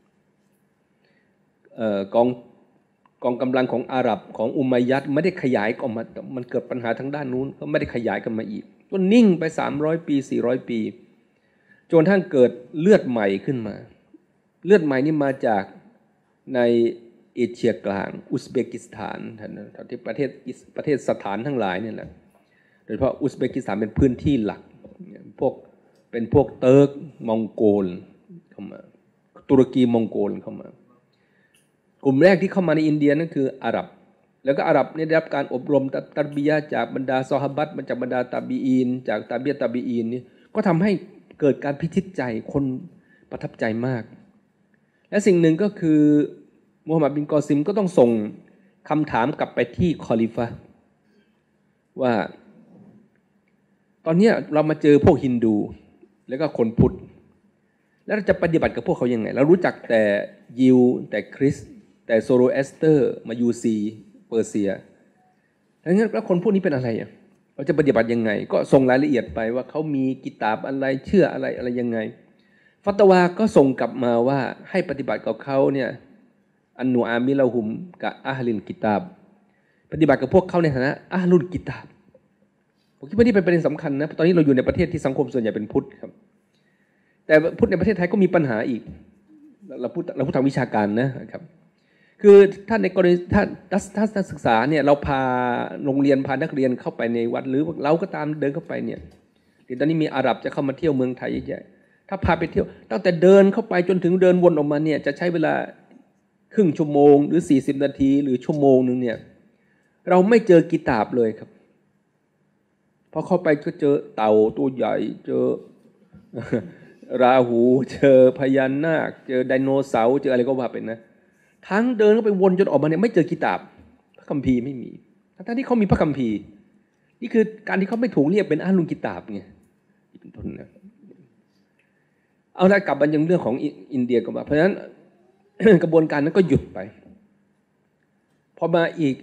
[SPEAKER 3] กองกำลังของอาหรับของอุมัยยัดไม่ได้ขยายออกมามันเกิดปัญหาทางด้านนู้นก็ไม่ได้ขยายกันมาอีกก็นิ่งไป300 ปี400 ปีจนทั้งเกิดเลือดใหม่ขึ้นมาเลือดใหม่นี่มาจากในเอเชียกลางอุซเบกิสถานที่ประเทศสถานทั้งหลายนี่แหละโดยเฉพาะอุซเบกิสถานเป็นพื้นที่หลักเป็นพวกเติร์กมองโกลเข้ามาตุรกีมองโกลเข้ามากลุ่มแรกที่เข้ามาในอินเดียนั่นคืออาหรับแล้วก็อาหรับได้รับการอบรมตัรบียะห์จากบรรดาซอฮาบัตมาจากบรรดาตาบีอีนจากตาบีอีนนี่ก็ทำให้เกิดการพิชิตใจคนประทับใจมากและสิ่งหนึ่งก็คือมูฮัมหมัดบินกอซิมก็ต้องส่งคำถามกลับไปที่คอลิฟะห์ว่าตอนนี้เรามาเจอพวกฮินดูแล้วก็คนพุทธแล้วเราจะปฏิบัติกับพวกเขายังไงเรารู้จักแต่ยิวแต่คริสต์แต่โซโรแอสเตอร์มายูซีเปอร์เซียแล้วคนพวกนี้เป็นอะไรเราจะปฏิบัติยังไงก็ส่งรายละเอียดไปว่าเขามีกิตาบอะไรเชื่ออะไรยังไงฟัตวาก็ส่งกลับมาว่าให้ปฏิบัติกับเขาเนี่ยอันนูอามิลาหุมกับอะฮลินกิตาบปฏิบัติกับพวกเขาในฐานะอะฮลุนกิตาบผมคิดว่านี่เป็นประเด็นสำคัญนะตอนนี้เราอยู่ในประเทศที่สังคมส่วนใหญ่เป็นพุทธครับแต่พุทธในประเทศไทยก็มีปัญหาอีกเราพูดทางวิชาการนะครับคือถ้าในกรณีถ้านักศึกษาเนี่ยเราพาโรงเรียนพานักเรียนเข้าไปในวัดหรือเราก็ตามเดินเข้าไปเนี่ยตอนนี้มีอาหรับจะเข้ามาเที่ยวเมืองไทยเยอะถ้าพาไปเที่ยวตั้งแต่เดินเข้าไปจนถึงเดินวนออกมาเนี่ยจะใช้เวลาครึ่งชั่วโมงหรือ40 นาทีหรือชั่วโมงนึงเนี่ยเราไม่เจอกิตาบเลยครับพอเข้าไปก็เจอเต่าตัวใหญ่เจอราหูเจอพญานาคเจอไดโนเสาร์เจออะไรก็ว่าไปนะทั้งเดินเข้าไปวนจนออกมาเนี่ยไม่เจอกิตาบพระคัมภีร์ไม่มีทั้งที่เขามีพระคัมภีร์นี่คือการที่เขาไม่ถูกเรียกเป็นอะฮลุนกิตาบไงเป็นต้นนะเอาละกลับมายังเรื่องของอินเดียก็มาเพราะฉะนั้น กระบวนการนั้นก็หยุดไปพอมาอีก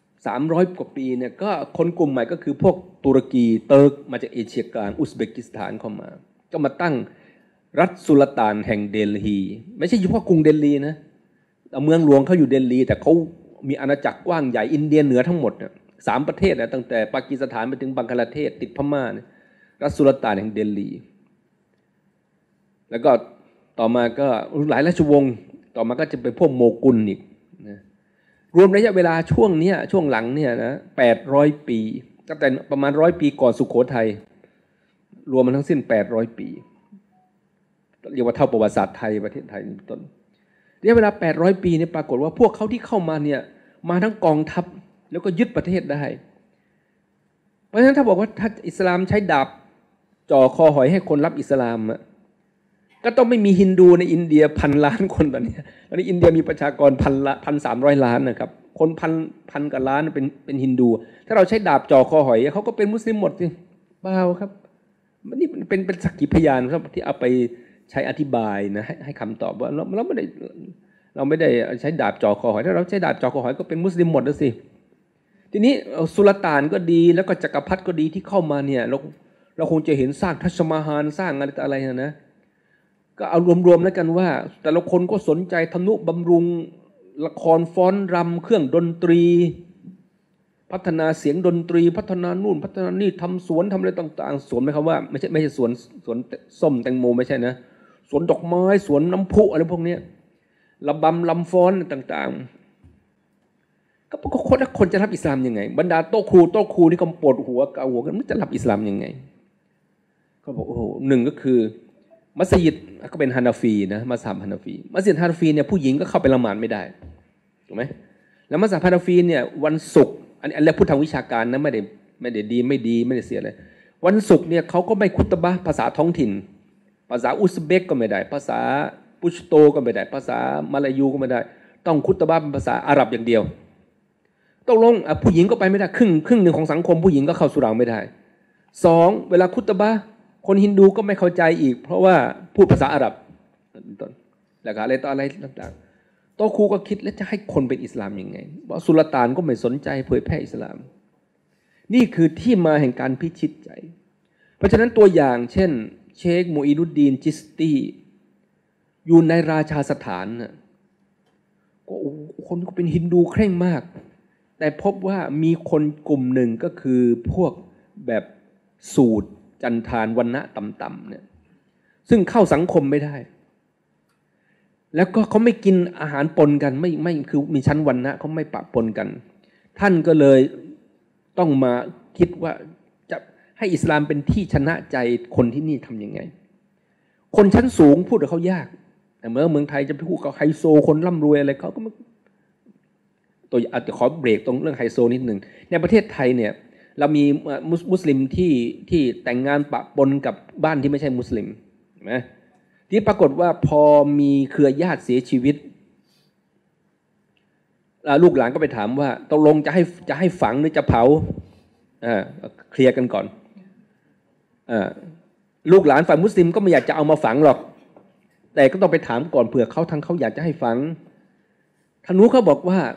[SPEAKER 3] 300 กว่าปีเนี่ยก็คนกลุ่มใหม่ก็คือพวกตุรกีเติร์กมาจากเอเชียกลางอุซเบกิสถานเข้ามาก็มาตั้งรัฐสุลต่านแห่งเดลฮีไม่ใช่เฉพาะกรุงเดลีนะเมืองหลวงเขาอยู่เดลีแต่เขามีอาณาจักรกว้างใหญ่อินเดียเหนือทั้งหมด3 ประเทศนะตั้งแต่ปากีสถานไปถึงบังคลาเทศติดพม่ารัฐสุลต่านแห่งเดลีแล้วก็ต่อมาก็หลายราชวงศ์ต่อมาก็จะเป็นพวกโมกุลอีกนะรวมระยะเวลาช่วงหลังเนี่ยนะ800 ปีตั้งแต่ประมาณ100 ปีก่อนสุโขทัยรวมมันทั้งสิ้น800 ปีเรียกว่าเท่าประวัติศาสตร์ไทยประเทศไทยต้นระยะเวลา800 ปีเนี่ยปรากฏว่าพวกเขาที่เข้ามาเนี่ยมาทั้งกองทัพแล้วก็ยึดประเทศได้เพราะฉะนั้นถ้าบอกว่าถ้าอิสลามใช้ดาบจ่อคอหอยให้คนรับอิสลามอะก็ต้องไม่มีฮินดูในอินเดีย1,000,000,000 คนตอนนี้อินเดียมีประชากร1,300 ล้านนะครับคนพันกว่าล้านเป็นฮินดูถ้าเราใช้ดาบจ่อคอหอยเขาก็เป็นมุสลิมหมดสิเปล่าครับนี่เป็นสักขีพยานครับที่เอาไปใช้อธิบายนะให้คำตอบว่าเราไม่ได้ใช้ดาบจ่อคอหอยถ้าเราใช้ดาบจ่อคอหอยก็เป็นมุสลิมหมดแล้วสิทีนี้สุลต่านก็ดีแล้วก็จักรพรรดิก็ดีที่เข้ามาเนี่ยเราคงจะเห็นสร้างทัชมาฮาลสร้างอะไรนะก็เอารวมๆแล้วกันว่าแต่ละคนก็สนใจทำนุบำรุงละครฟ้อนรำเครื่องดนตรีพัฒนาเสียงดนตรีพัฒนานู่นพัฒนานี่ทำสวนทำอะไรต่างๆสวนไหมครับว่าไม่ใช่สวนส้มแตงโมไม่ใช่นะสวนดอกไม้สวนน้ำพุอะไรพวกนี้ระบำลำฟ้อนต่างๆก็คนจะรับอิสลามยังไงบรรดาโต๊ะครูนี่ก็ปวดหัวเกาหัวกันมันจะรับอิสลามยังไงเขาบอกโอ้โหหนึ่งก็คือมัสยิดก็เป็นฮานาฟีนะมัสยิดฮานาฟีมัสยิดฮานาฟีเนี่ยผู้หญิงก็เข้าไปละหมาดไม่ได้ถูกไหมแล้วมัสยิดฮานาฟีเนี่ยวันศุกร์อันนี้พูดทางวิชาการนะไม่ได้ดีไม่ได้เสียเลยวันศุกร์เนี่ยเขาก็ไม่คุตบะภาษาท้องถิ่นภาษาอุซเบกก็ไม่ได้ภาษาปุชโตก็ไม่ได้ภาษามาลายูก็ไม่ได้ต้องคุตบะเป็นภาษาอาหรับอย่างเดียวตกลงผู้หญิงก็ไปไม่ได้ครึ่งหนึ่งของสังคมผู้หญิงก็เข้าสุราไม่ได้2เวลาคุตบะคนฮินดูก็ไม่เข้าใจอีกเพราะว่าพูดภาษาอาหรับต้นแล้วก็อะไรต่ออะไรต่างๆโตครูก็คิดแล้วจะให้คนเป็นอิสลามยังไงว่าสุลต่านก็ไม่สนใจเผยแพร่อิสลามนี่คือที่มาแห่งการพิชิตใจเพราะฉะนั้นตัวอย่างเช่นเชคมูอินุดดีนจิสตีอยู่ในราชาสถานน่ะก็คนก็เป็นฮินดูเคร่งมากแต่พบว่ามีคนกลุ่มหนึ่งก็คือพวกแบบสูตรจันทานวรรณะต่ำๆเนี่ยซึ่งเข้าสังคมไม่ได้แล้วก็เขาไม่กินอาหารปนกันไม่คือมีชั้นวรรณะเขาไม่ปะปนกันท่านก็เลยต้องมาคิดว่าจะให้อิสลามเป็นที่ชนะใจคนที่นี่ทำยังไงคนชั้นสูงพูดกับเขายากแต่เมืองไทยจะไปพูดกับไฮโซคนร่ำรวยอะไรเขาก็ไม่ตัวอาจจะขอเบรกตรงเรื่องไฮโซนิดหนึ่งในประเทศไทยเนี่ยเรามีมุสลิมที่แต่งงานปะปนกับบ้านที่ไม่ใช่มุสลิมเห็นไหมที่ปรากฏว่าพอมีเครือญาติเสียชีวิตลูกหลานก็ไปถามว่าตกลงจะให้ฝังหรือจะเผาเคลียร์กันก่อนลูกหลานฝ่ายมุสลิมก็ไม่อยากจะเอามาฝังหรอกแต่ก็ต้องไปถามก่อนเผื่อเขาอยากจะให้ฝังท่านนู้เขาบอกว่า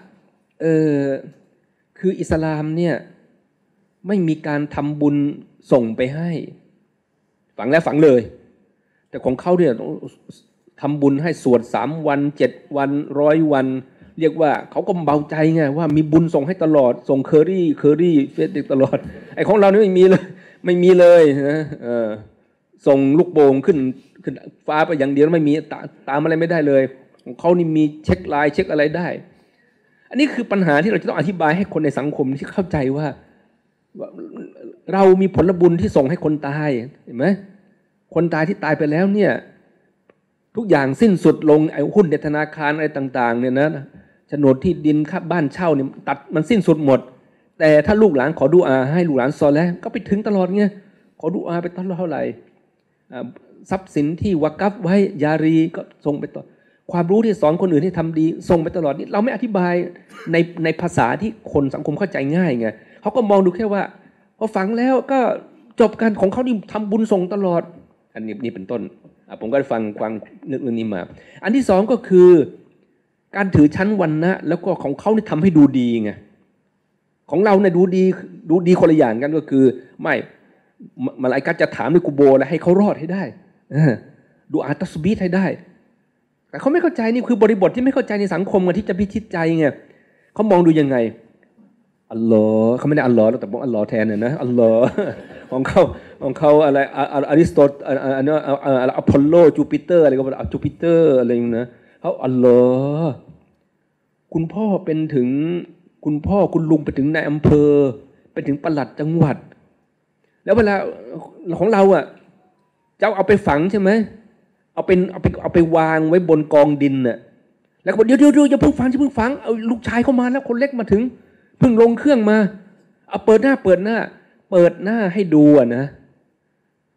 [SPEAKER 3] คืออิสลามเนี่ยไม่มีการทำบุญส่งไปให้ฝังแล้วฝังเลยแต่ของเขาเนี่ยทำบุญให้สวด3 วัน7 วัน100 วันเรียกว่าเขาก็เบาใจไงว่ามีบุญส่งให้ตลอดส่งเคอรี่เฟซตลอดไอ้ของเรานี่ไม่มีเลยนะส่งลูกโป่งขึ้นฟ้าไปอย่างเดียวไม่มีตามอะไรไม่ได้เลยของเขานี่มีเช็คไลน์เช็คอะไรได้อันนี้คือปัญหาที่เราจะต้องอธิบายให้คนในสังคมที่เข้าใจว่าเรามีผลบุญที่ส่งให้คนตายเห็นไหมคนตายที่ตายไปแล้วเนี่ยทุกอย่างสิ้นสุดลงไอ้หุ้นในธนาคารอะไรต่างๆเนี่ยนะโฉนดที่ดินค่าบ้านเช่าเนี่ยตัดมันสิ้นสุดหมดแต่ถ้าลูกหลานขอดุอาให้ลูกหลานซอเลห์ก็ไปถึงตลอดไงขอดุอาไปตลอดเท่าไหร่ทรัพย์สินที่วะกัฟไว้ยารีก็ส่งไปต่อความรู้ที่สอนคนอื่นให้ทำดีส่งไปตลอดนี่เราไม่อธิบายในภาษาที่คนสังคมเข้าใจง่ายไงเขาก็มองดูแค่ว่าพอฝังแล้วก็จบกันของเขานี่ทำบุญส่งตลอดอันนี้เป็นต้นผมก็ฟังเรื่องนี้มาอันที่2ก็คือการถือชั้นวรรณะแล้วก็ของเขานี่ทำให้ดูดีไงของเราเนี่ยดูดีคนละอย่างกันก็คือไม่มาลาอิกะฮ์จะถามในกุโบร์แล้วให้เขารอดให้ได้ดูอาตัสบีฮ์ให้ได้แต่เขาไม่เข้าใจนี่คือบริบทที่ไม่เข้าใจในสังคมที่จะพิชิตใจไงเขามองดูยังไงอัลลอฮ์เขาไม่ได้อัลลอฮ์แต่บอกอัลลอฮ์แทนนะอัลลอฮ์ของเขาอะไรอริสโตตอพอลโลจูปิเตอร์อะไรก็บอกจูปิเตอร์อะไรอย่างนี้นะเขาอัลลอฮ์คุณพ่อเป็นถึงคุณพ่อคุณลุงไปถึงนายอำเภอไปถึงปลัดจังหวัดแล้วเวลาของเราจะเอาไปฝังใช่ไหมเอาไปวางไว้บนกองดินน่ะแล้วก็บอกเดี๋ยวอย่าเพิ่งฝังเอาลูกชายเข้ามาแล้วคนเล็กมาถึงเพิ่งลงเครื่องมาเอาเปิดหน้าให้ดูนะ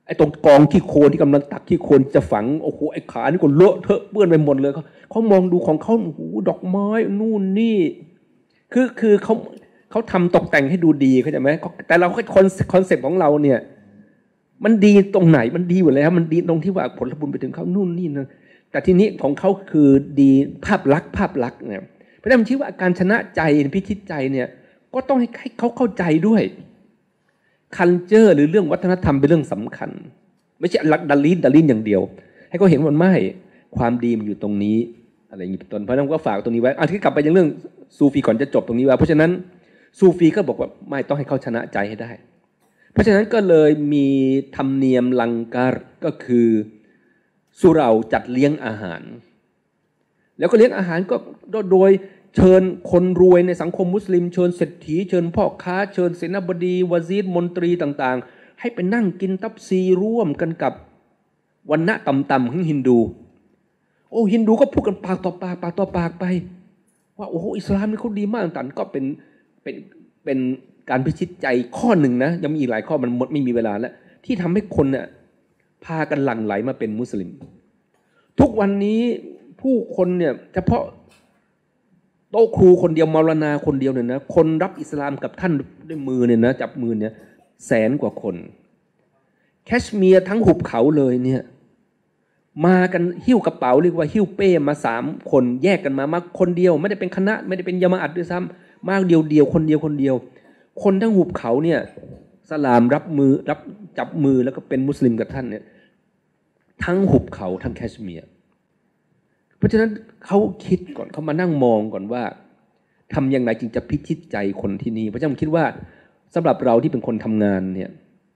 [SPEAKER 3] ไอ้ตรงกองขี้โคลนที่กำลังตักขี้โคลนจะฝังโอ้โหไอ้ขานี่ก็เลอะเทอะเปื้อนไปหมดเลยเขามองดูของเขาโอ้โหดอกไม้นู่นนี่คือเขาทำตกแต่งให้ดูดีเข้าใจไหมแต่เราคอนเซ็ปต์ของเราเนี่ยมันดีตรงไหนมันดีอยู่แล้วมันดีตรงที่ว่าผลบุญไปถึงเขานู่นนี่นะแต่ทีนี้ของเขาคือดีภาพลักษณ์เนี่ยเพราะฉะนั้นมันชี้ว่าการชนะใจพิชิตใจเนี่ยก็ต้องให้เขาเข้าใจด้วยculture หรือเรื่องวัฒนธรรมเป็นเรื่องสำคัญไม่ใช่ลักดัลลินอย่างเดียวให้เขาเห็นว่าไม่ความดีมันอยู่ตรงนี้อะไรอย่างนี้เป็นต้นเพราะฉะนั้นก็ฝากตรงนี้ไว้ที่กลับไปยังเรื่องซูฟีก่อนจะจบตรงนี้ว่าเพราะฉะนั้นซูฟีก็บอกว่าไม่ต้องให้เขาชนะใจให้ได้เพราะฉะนั้นก็เลยมีธรรมเนียมลังการก็คือสุเหร่าจัดเลี้ยงอาหารแล้วก็เลี้ยงอาหารก็โดยเชิญคนรวยในสังคมมุสลิมเชิญเศรษฐีเชิญพ่อค้าเชิญเสนาบดีวาซีรมนตรีต่างๆให้ไปนั่งกินตับซีร่วมกันกับวรรณะต่ำๆของฮินดูโอ้ฮินดูก็พูดกันปากต่อปากไปว่าโอ้โหอิสลามนี่เขาดีมากต่างๆก็เป็นการพิชิตใจข้อหนึ่งนะยังมีอีกหลายข้อมันหมดไม่มีเวลาแล้วที่ทำให้คนเนี่ยพากันหลั่งไหลมาเป็นมุสลิมทุกวันนี้ผู้คนเนี่ยเฉพาะโต๊ะครูคนเดียวมรณาคนเดียวเนี่ยนะคนรับอิสลามกับท่านด้วยมือเนี่ยนะจับมือเนี่ย100,000 กว่าคนแคชเมียร์ทั้งหุบเขาเลยเนี่ยมากันหิ้วกระเป๋าเรียกว่าหิ้วเป้มา3 คนแยกกันมาคนเดียวไม่ได้เป็นคณะไม่ได้เป็นยะมาอัตด้วยซ้ำมาเดียวคนเดียวคนทั้งหุบเขาเนี่ยสลามรับจับมือแล้วก็เป็นมุสลิมกับท่านเนี่ยทั้งหุบเขาทั้งแคชเมียร์เพราะฉะนั้นเขาคิดก่อนเขามานั่งมองก่อนว่าทำยังไงจึงจะพิชิตใจคนที่นี่เพราะฉะนั้นผมคิดว่าสำหรับเราที่เป็นคนทำงานเนี่ย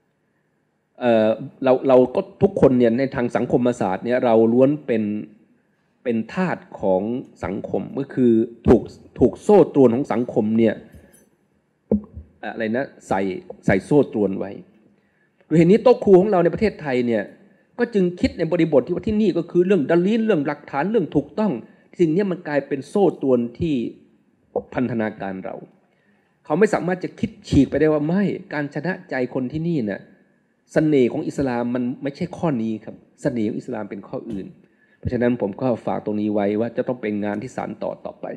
[SPEAKER 3] เราก็ทุกคนเนี่ยในทางสังคมศาสตร์เนี่ยเราล้วนเป็นทาสของสังคมก็คือถูกโซ่ตรวนของสังคมเนี่ยอะไรนะใส่โซ่ตรวนไว้โดยเหตุนี้โต๊ะครูของเราในประเทศไทยเนี่ยก็จึงคิดในบริบทที่ว่าที่นี่ก็คือเรื่องดลีลเรื่องหลักฐานเรื่องถูกต้องสิ่งนี้มันกลายเป็นโซ่ตรวนที่พันธนาการเราเขาไม่สามารถจะคิดฉีกไปได้ว่าไม่การชนะใจคนที่นี่เนี่ยเสน่ห์ของอิสลามมันไม่ใช่ข้อนี้ครับเสน่ห์ของอิสลามเป็นข้ออื่นเพราะฉะนั้นผมก็ฝากตรงนี้ไว้ว่าจะต้องเป็นงานที่สานต่อไป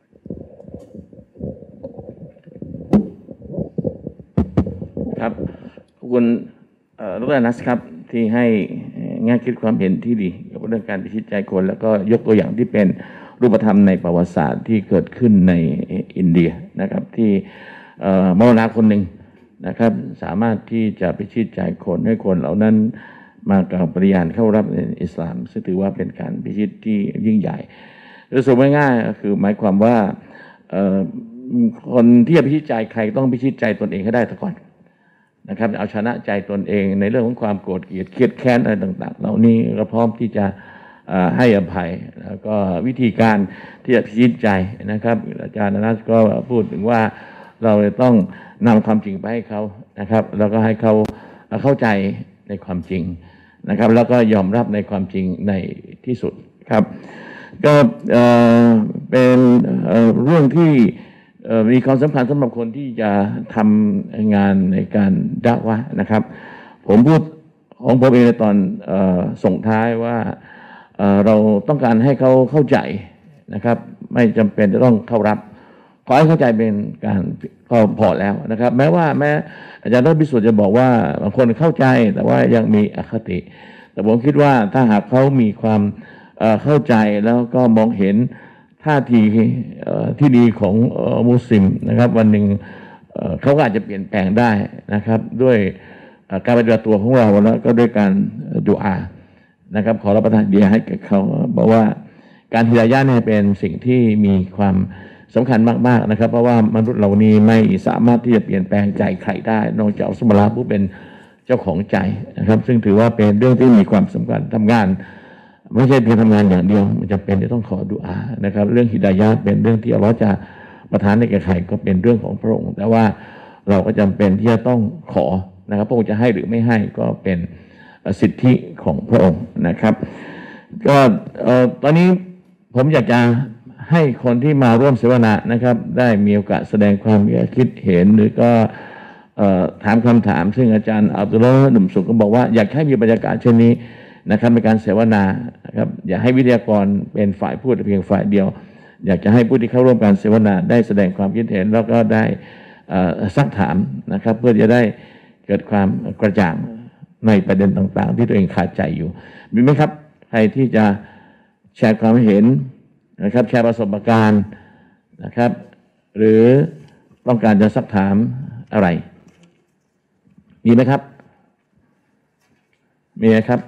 [SPEAKER 1] ครับขอบคุณดร.นัสครับที่ให้แง่คิดความเห็นที่ดีเกี่ยวกับเรื่องการพิชิตใจคนแล้วก็ยกตัวอย่างที่เป็นรูปธรรมในประวัติศาสตร์ที่เกิดขึ้นในอินเดียนะครับที่มรณะคนหนึ่งนะครับสามารถที่จะพิชิตใจคนให้คนเหล่านั้นมากล่าวปริญาณเข้ารับในอิสลามซึ่งถือว่าเป็นการพิชิตที่ยิ่งใหญ่โดยสรุปง่ายๆก็คือหมายความว่าคนที่จะพิชิตใจใครต้องพิชิตใจตนเองให้ได้ก่อนนะครับเอาชนะใจตนเองในเรื่องของความโกรธเกลียดเครียดแค้นอะไรต่างๆเหล่านี้เราพร้อมที่จะให้อภัยแล้วก็วิธีการที่จะพิชิตใจนะครับอาจารย์นัสก็พูดถึงว่าเราต้องนำความจริงไปให้เขานะครับแล้วก็ให้เขาเข้าใจในความจริงนะครับแล้วก็ยอมรับในความจริงในที่สุดครับก็เป็นเรื่องที่มีความสำคัญสำหรับคนที่จะทำงานในการดะวะนะครับผมพูดของผมเองในตอนส่งท้ายว่าเราต้องการให้เขาเข้าใจนะครับไม่จำเป็นจะต้องเข้ารับขอให้เข้าใจเป็นการก็พอแล้วนะครับแม้อาจารย์ดร.พิสุทธิ์จะบอกว่าบางคนเข้าใจแต่ว่ายังมีอคติแต่ผมคิดว่าถ้าหากเขามีความเข้าใจแล้วก็มองเห็นท่าทีที่ดีของมุสลิมนะครับวันหนึ่งเขาก็อาจจะเปลี่ยนแปลงได้นะครับด้วยการปฏิบัติตัวของเราแล้วก็ด้วยการดุอานะครับขอรับประทานเดียให้กับเขาบอกว่าการฮิดายะห์เนี่ยเป็นสิ่งที่มีความสำคัญมากๆนะครับเพราะว่ามนุษย์เหล่านี้ไม่สามารถที่จะเปลี่ยนแปลงใจใครได้นอกจากอัลลอฮฺซุบฮานะฮูวะตะอาลาผู้เป็นเจ้าของใจนะครับซึ่งถือว่าเป็นเรื่องที่มีความสำคัญทำงานไม่ใช่เพียงทำงานอย่างเดียวมันจะเป็นที่ต้องขอดุอานะครับเรื่องฮิดายะห์เป็นเรื่องที่อัลลอฮฺจะประทานให้แก่ใครก็เป็นเรื่องของพระองค์แต่ว่าเราก็จำเป็นที่จะต้องขอนะครับพระองค์จะให้หรือไม่ให้ก็เป็นสิทธิของพระองค์นะครับก็ตอนนี้ผมอยากจะให้คนที่มาร่วมเสวนานะครับได้มีโอกาสแสดงความคิดเห็นหรือก็ถามคำถามซึ่งอาจารย์อับดุลลอฮ์หนุ่มสุขก็บอกว่าอยากให้มีบรรยากาศเช่นนี้นะครับในการเสวนานะครับอย่าให้วิทยากรเป็นฝ่ายพูดเพียงฝ่ายเดียวอยากจะให้ผู้ที่เข้าร่วมการเสวนาได้แสดงความคิดเห็นแล้วก็ได้ซักถามนะครับเพื่อจะได้เกิดความกระจ่างในประเด็นต่างๆที่ตัวเองขาดใจอยู่มีไหมครับใครที่จะแชร์ความเห็นนะครับแชร์ประสบการณ์นะครับหรือต้องการจะซักถามอะไรมีไหมครับมีไหมครับ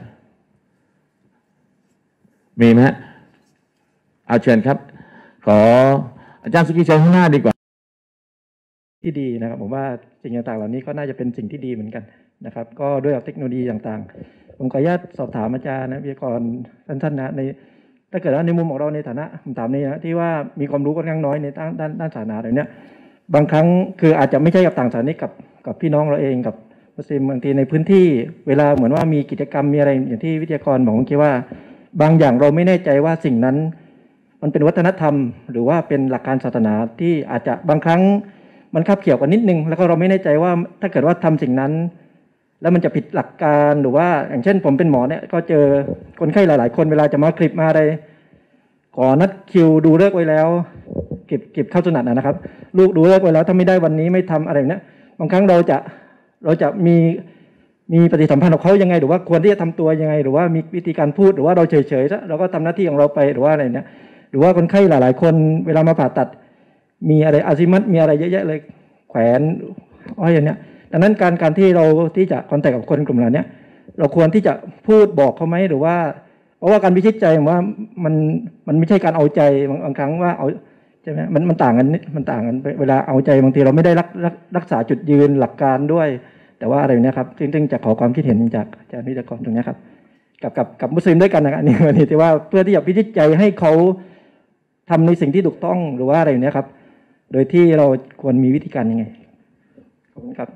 [SPEAKER 1] มีไหมฮะเอาเชิญครับขออาจารย์สุกิชัยข้างหน้าดีกว่า
[SPEAKER 6] ที่ดีนะครับผมว่าสิ่งต่างๆเหล่านี้ก็น่าจะเป็นสิ่งที่ดีเหมือนกันนะครับก็ด้วยเทคโนโลยีต่างๆผมขออนุญาตสอบถามอาจารย์นะวิทยากรท่านๆนะในถ้าเกิดว่าในมุมของเราในฐานะผมถามนี่นะที่ว่ามีความรู้ค่อนข้างน้อยในด้านศาสนาอะไรเนี้ยบางครั้งคืออาจจะไม่ใช่กับต่างศาสนากับพี่น้องเราเองกับมุสลิมบางทีในพื้นที่เวลาเหมือนว่ามีกิจกรรมมีอะไรอย่างที่วิทยากรบอกเมื่อกี้ว่าบางอย่างเราไม่แน่ใจว่าสิ่งนั้นมันเป็นวัฒนธรรมหรือว่าเป็นหลักการศาสนาที่อาจจะบางครั้งมันคาบเกี่ยวกันนิดนึงแล้วก็เราไม่แน่ใจว่าถ้าเกิดว่าทำสิ่งนั้นแล้วมันจะผิดหลักการหรือว่าอย่างเช่นผมเป็นหมอเนี่ยก็เจอคนไข้หลายๆคนเวลาจะมาคลิปมาอะไรขอนัดคิวดูเลิกไว้แล้วเก็บเข้าสุนัตนะครับลูกดูเลิกไว้แล้วถ้าไม่ได้วันนี้ไม่ทำอะไรเนี่ยบางครั้งเราจะมีปฏิสัมพันธ์กับเขายังไงหรือว่าควรที่จะทำตัวยังไงหรือว่ามีวิธีการพูดหรือว่าเราเฉยๆเราก็ทำหน้าที่ของเราไปหรือว่าอะไรเนี่ยหรือว่าคนไข้หลายๆคนเวลามาผ่าตัดมีอะไรอาซิมัตมีอะไรเยอะแยะเลยแขวนอย่างเนี้ยดังนั้นการที่เราที่จะคอนแทคกับคนกลุ่มเหล่านี้เราควรที่จะพูดบอกเขาไหมหรือว่าเพราะว่าการพิชิตใจผมว่ามันไม่ใช่การเอาใจบางครั้งว่าเอาใช่ไหมมันต่างกันเวลาเอาใจบางทีเราไม่ได้รักษาจุดยืนหลักการด้วยแต่ว่าอะไรเนี้ยครับซึ่งจะขอความคิดเห็นจากอาจารย์วิทยากรตรงนี้ครับกับมุสลิมด้วยกันนะครับนี่วันนี้ที่ว่าเพื่อที่จะพิชิตใจให้เขาทำในสิ่งที่ถูกต้องหรือว่าอะไรเนี้ยครับโดยที่เราควรมีวิธีการยังไงขอบคุณครับ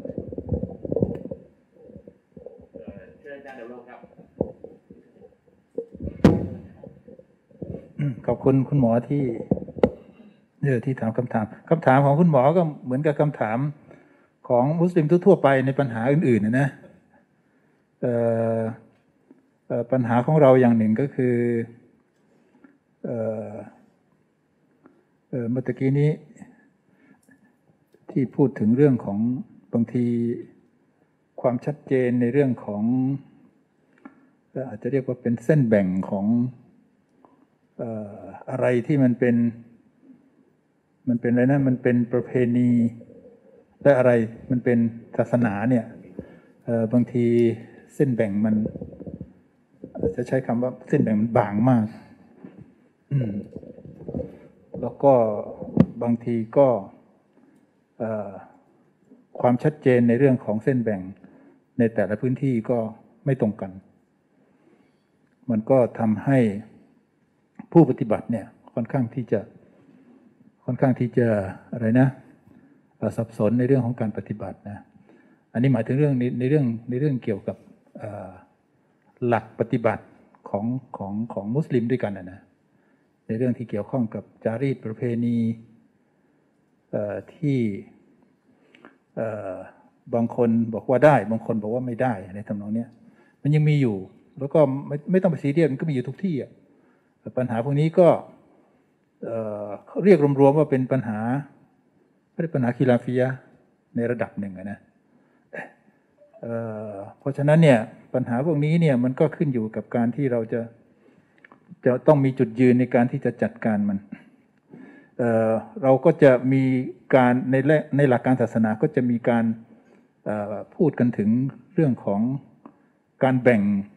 [SPEAKER 2] ขอบคุณคุณหมอที่ถามคำถามของคุณหมอก็เหมือนกับคำถามของมุสลิมทั่วไปในปัญหาอื่นๆนะปัญหาของเราอย่างหนึ่งก็คือเมื่อกี้นี้ที่พูดถึงเรื่องของบางทีความชัดเจนในเรื่องของอาจจะเรียกว่าเป็นเส้นแบ่งของอะไรที่มันเป็นอะไรนะมันเป็นประเพณีและอะไรมันเป็นศาสนาเนี่ยบางทีเส้นแบ่งมันจะใช้คำว่าเส้นแบ่งมันบางมากแล้วก็บางทีก็ความชัดเจนในเรื่องของเส้นแบ่งในแต่ละพื้นที่ก็ไม่ตรงกันมันก็ทำให้ผู้ปฏิบัติเนี่ยค่อนข้างที่จะอะไรนะสับสนในเรื่องของการปฏิบัตินะอันนี้หมายถึงเรื่องในเรื่องเกี่ยวกับหลักปฏิบัติของมุสลิมด้วยกันนะในเรื่องที่เกี่ยวข้องกับจารีตประเพณีที่บางคนบอกว่าได้บางคนบอกว่าไม่ได้ในทำนองนี้มันยังมีอยู่แล้วก็ไม่ต้องไปซีเรียสมันก็มีอยู่ทุกที่ปัญหาพวกนี้ก็เรียกรวมๆว่าเป็นปัญหาคีลาฟิยะห์ในระดับหนึ่งนะเพราะฉะนั้นเนี่ยปัญหาพวกนี้เนี่ยมันก็ขึ้นอยู่กับการที่เราจะต้องมีจุดยืนในการที่จะจัดการมันเราก็จะมีการในหลักการศาสนาก็จะมีการพูดกันถึงเรื่องของการแบ่ง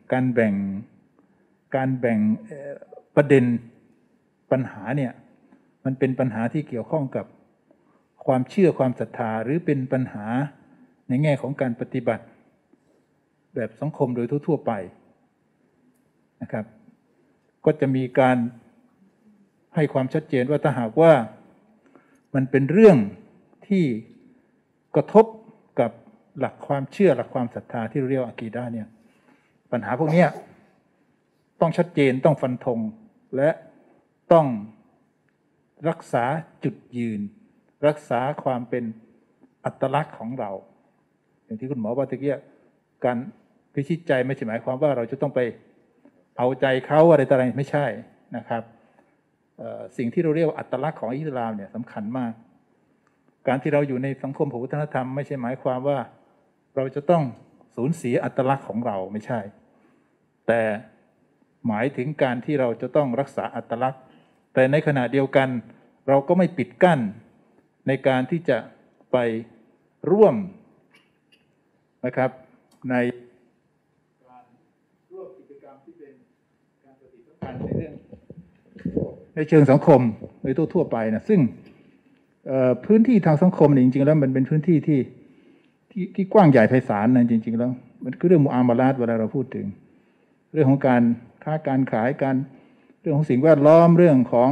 [SPEAKER 2] ประเด็นปัญหาเนี่ยมันเป็นปัญหาที่เกี่ยวข้องกับความเชื่อความศรัทธาหรือเป็นปัญหาในแง่ของการปฏิบัติแบบสังคมโดยทั่วไปนะครับก็จะมีการให้ความชัดเจนว่าถ้าหากว่ามันเป็นเรื่องที่กระทบกับหลักความเชื่อหลักความศรัทธาที่เรียกว่าอะกีดะห์เนี่ยปัญหาพวกนี้ต้องชัดเจนต้องฟันธงและต้องรักษาจุดยืนรักษาความเป็นอัตลักษณ์ของเราอย่างที่คุณหมอว่าตะกี้การพิชิตใจไม่ใช่หมายความว่าเราจะต้องไปเอาใจเขาอะไรต่างๆไม่ใช่นะครับสิ่งที่เราเรียกว่าอัตลักษณ์ของอิสลามเนี่ยสำคัญมากการที่เราอยู่ในสังคมวัฒนธรรมไม่ใช่หมายความว่าเราจะต้องสูญเสียอัตลักษณ์ของเราไม่ใช่แต่หมายถึงการที่เราจะต้องรักษาอัตลักษณ์แต่ในขณะเดียวกันเราก็ไม่ปิดกั้นในการที่จะไปร่วมนะครับในการร่วมกิจกรรมที่เป็นการปฏิสัมพันธ์ในเรื่องในเชิงสังคมโดยทั่วไปนะซึ่งพื้นที่ทางสังคมเนี่ยจริงๆแล้วมันเป็นพื้นที่ที่กว้างใหญ่ไพศาลนะจริงๆแล้วมันคือเรื่องมุอามาลาตเวลาเราพูดถึงเรื่องของการค้าการขายการเรื่องของสิ่งแวดล้อมเรื่องของ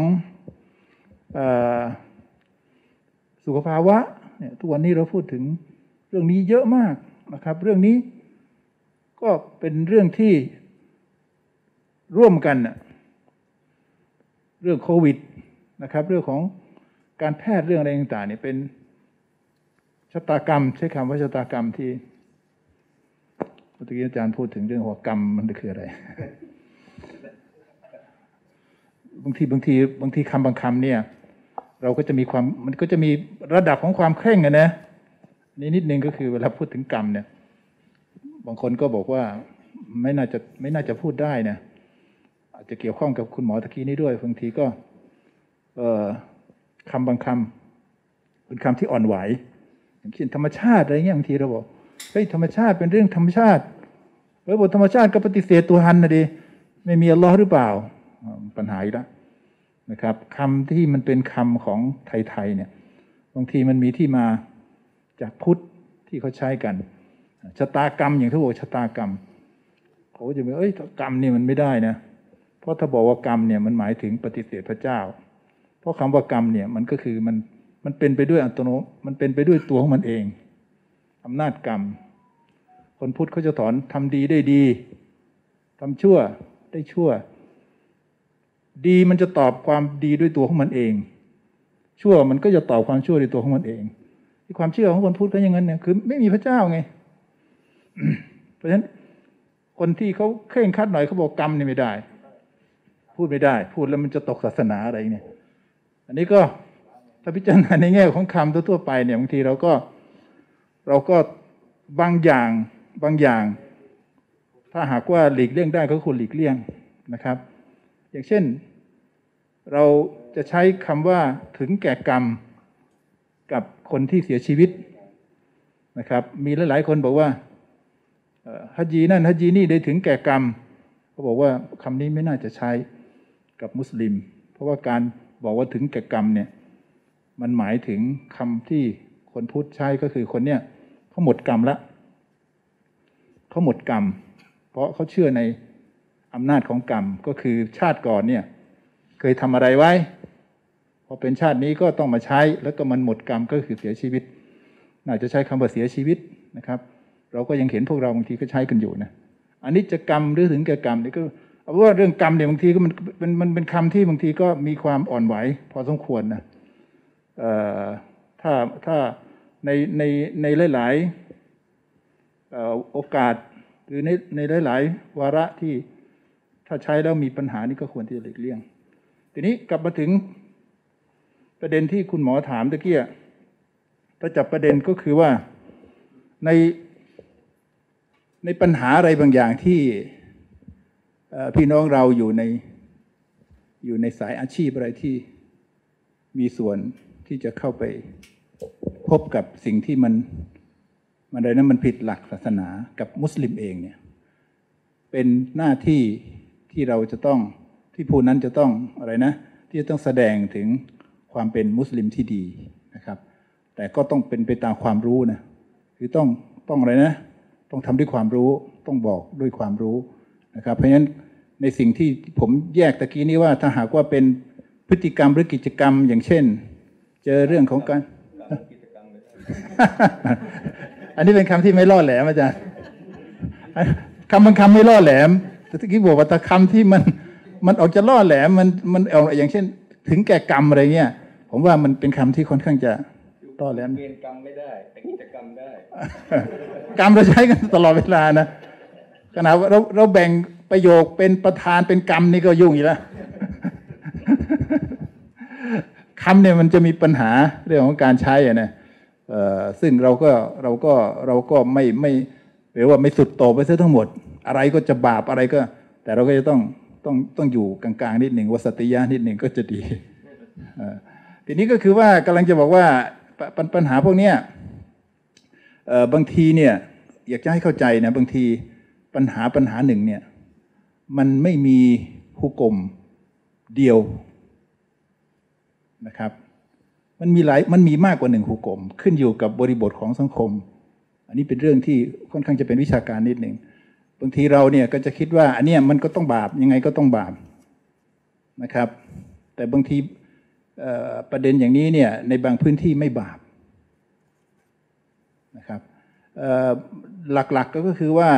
[SPEAKER 2] สุขภาวะเนี่ยทุกวันนี้เราพูดถึงเรื่องนี้เยอะมากนะครับเรื่องนี้ก็เป็นเรื่องที่ร่วมกันเรื่องโควิดนะครับเรื่องของการแพทย์เรื่องอะไรต่างๆเนี่ยเป็นชะตากรรมใช้คำว่าชะตากรรมที่เมื่อกี้อาจารย์พูดถึงเรื่องหัวกรรมมันคืออะไร บางทีคำบางคำเนี่ยเราก็จะมีความมันก็จะมีระดับของความเคร่งนะนี่นิดนึงก็คือเวลาพูดถึงกรรมเนี่ยบางคนก็บอกว่าไม่น่าจะพูดได้นะอาจจะเกี่ยวข้องกับคุณหมอตะกี้นี้ด้วยบางทีก็คำบางคำเป็นคำที่อ่อนไหวอย่างเช่นธรรมชาติอะไรเงี้ยบางทีเราบอกเฮ้ยธรรมชาติเป็นเรื่องธรรมชาติบทธรรมชาติก็ปฏิเสธตัวหันนะดิไม่มีอัลลอฮ์หรือเปล่าปัญหาอีกแล้วนะครับคำที่มันเป็นคำของไทยๆเนี่ยบางทีมันมีที่มาจากพุทธที่เขาใช้กันชะตากรรมอย่างที่บอกชะตากรรมเขาจะบอกกรรมนี่มันไม่ได้นะเพราะถ้าบอกว่ากรรมเนี่ยมันหมายถึงปฏิเสธพระเจ้าเพราะคำว่ากรรมเนี่ยมันก็คือมันเป็นไปด้วยอัตโนมัติมันเป็นไปด้วยตัวของมันเองอำนาจกรรมคนพุทธเขาจะสอนทำดีได้ดีทำชั่วได้ชั่วดีมันจะตอบความดีด้วยตัวของมันเองชั่วมันก็จะตอบความชั่วด้วยตัวของมันเองที่ความเชื่อของคนพุทธก็อย่างนั้นเนี่ยคือไม่มีพระเจ้าไง เพราะฉะนั้นคนที่เขาเคร่งครัดหน่อยเขาบอกกรรมนี่ไม่ได้พูดไม่ได้พูดแล้วมันจะตกศาสนาอะไรเนี่ยอันนี้ก็ถ้าพิจารณาในแง่ของคำทั่วไปเนี่ยบางทีเราก็บางอย่างถ้าหากว่าหลีกเลี่ยงได้ก็ควรหลีกเลี่ยงนะครับอย่างเช่นเราจะใช้คำว่าถึงแก่กรรมกับคนที่เสียชีวิตนะครับมีหลายๆคนบอกว่าฮัจญีนั่นฮัจญีนี่ได้ถึงแก่กรรมเขาบอกว่าคำนี้ไม่น่าจะใช้กับมุสลิมเพราะว่าการบอกว่าถึงแก่กรรมเนี่ยมันหมายถึงคำที่คนพุทธใช้ก็คือคนเนี่ยเขาหมดกรรมแล้วเขาหมดกรรมเพราะเขาเชื่อในอำนาจของกรรมก็คือชาติก่อนเนี่ยเคยทำอะไรไว้พอเป็นชาตินี้ก็ต้องมาใช้แล้วก็มันหมดกรรมก็คือเสียชีวิตน่าจะใช้คำว่าเสียชีวิตนะครับเราก็ยังเห็นพวกเราบางทีก็ใช้กันอยู่นะอนิจจกรรมหรือถึงแก่กรรมนี่ก็เอาว่าเรื่องกรรมเนี่ยบางทีก็มันเป็นคำที่บางทีก็มีความอ่อนไหวพอสมควรนะถ้าในหลายๆโอกาสหรือในหลายๆวาระที่ถ้าใช้แล้วมีปัญหานี่ก็ควรที่จะหลีกเลี่ยงทีนี้กลับมาถึงประเด็นที่คุณหมอถามตะเกียถ้าจับประเด็นก็คือว่าในปัญหาอะไรบางอย่างที่พี่น้องเราอยู่ในสายอาชีพอะไรที่มีส่วนที่จะเข้าไปพบกับสิ่งที่มันอะไรนั้นมันผิดหลักศาสนากับมุสลิมเองเนี่ยเป็นหน้าที่ที่เราจะต้องที่ผู้นั้นจะต้องอะไรนะที่จะต้องแสดงถึงความเป็นมุสลิมที่ดีนะครับแต่ก็ต้องเป็นไปตามความรู้นะคือต้องอะไรนะต้องทำด้วยความรู้ต้องบอกด้วยความรู้นะครับเพราะฉะนั้นในสิ่งที่ผมแยกตะกี้นี้ว่าถ้าหากว่าเป็นพฤติกรรมหรือกิจกรรมอย่างเช่นเจอเรื่องของการ อันนี้เป็นคำที่ไม่ล่อแหลมอาจารย์คำบางคำไม่ล่อแหลมแต่ตะกี้บอกว่าแต่คำที่มันออกจะล่อแหลมมันเอาอย่างเช่นถึงแก่กรรมอะไรเงี้ยผมว่ามันเป็นคำที่ค่อนข้างจะต่อแหลม
[SPEAKER 3] เรียนกรรมไม่ได้แต่กิจกรรมได้
[SPEAKER 2] กรรมเราใช้กันตลอดเวลานะขณะเราแบ่งประโยคเป็นประธานเป็นกรรมนี่ก็ยุ่งอีกแล้ว คำเนี่ยมันจะมีปัญหาเรื่องของการใช้อะนะซึ่งเราก็ไม่หรือว่าไม่สุดโต่งไปซะทั้งหมดอะไรก็จะบาปอะไรก็แต่เราก็จะต้องอยู่กลางๆนิดหนึ่งวสัตยะนิดหนึ่งก็จะดีทีนี้ก็คือว่ากำลังจะบอกว่าปัญหาพวกนี้บางทีเนี่ยอยากจะให้เข้าใจนะบางทีปัญหาหนึ่งเนี่ยมันไม่มีฮุกมเดียวนะครับมันมีมากกว่าหนึ่งฮุกมขึ้นอยู่กับบริบทของสังคมอันนี้เป็นเรื่องที่ค่อนข้างจะเป็นวิชาการนิดหนึ่งบางทีเราเนี่ยก็จะคิดว่าอันเนี้ยมันก็ต้องบาปยังไงก็ต้องบาปนะครับแต่บางทีประเด็นอย่างนี้เนี่ยในบางพื้นที่ไม่บาปนะครับหลักๆก็คือว่า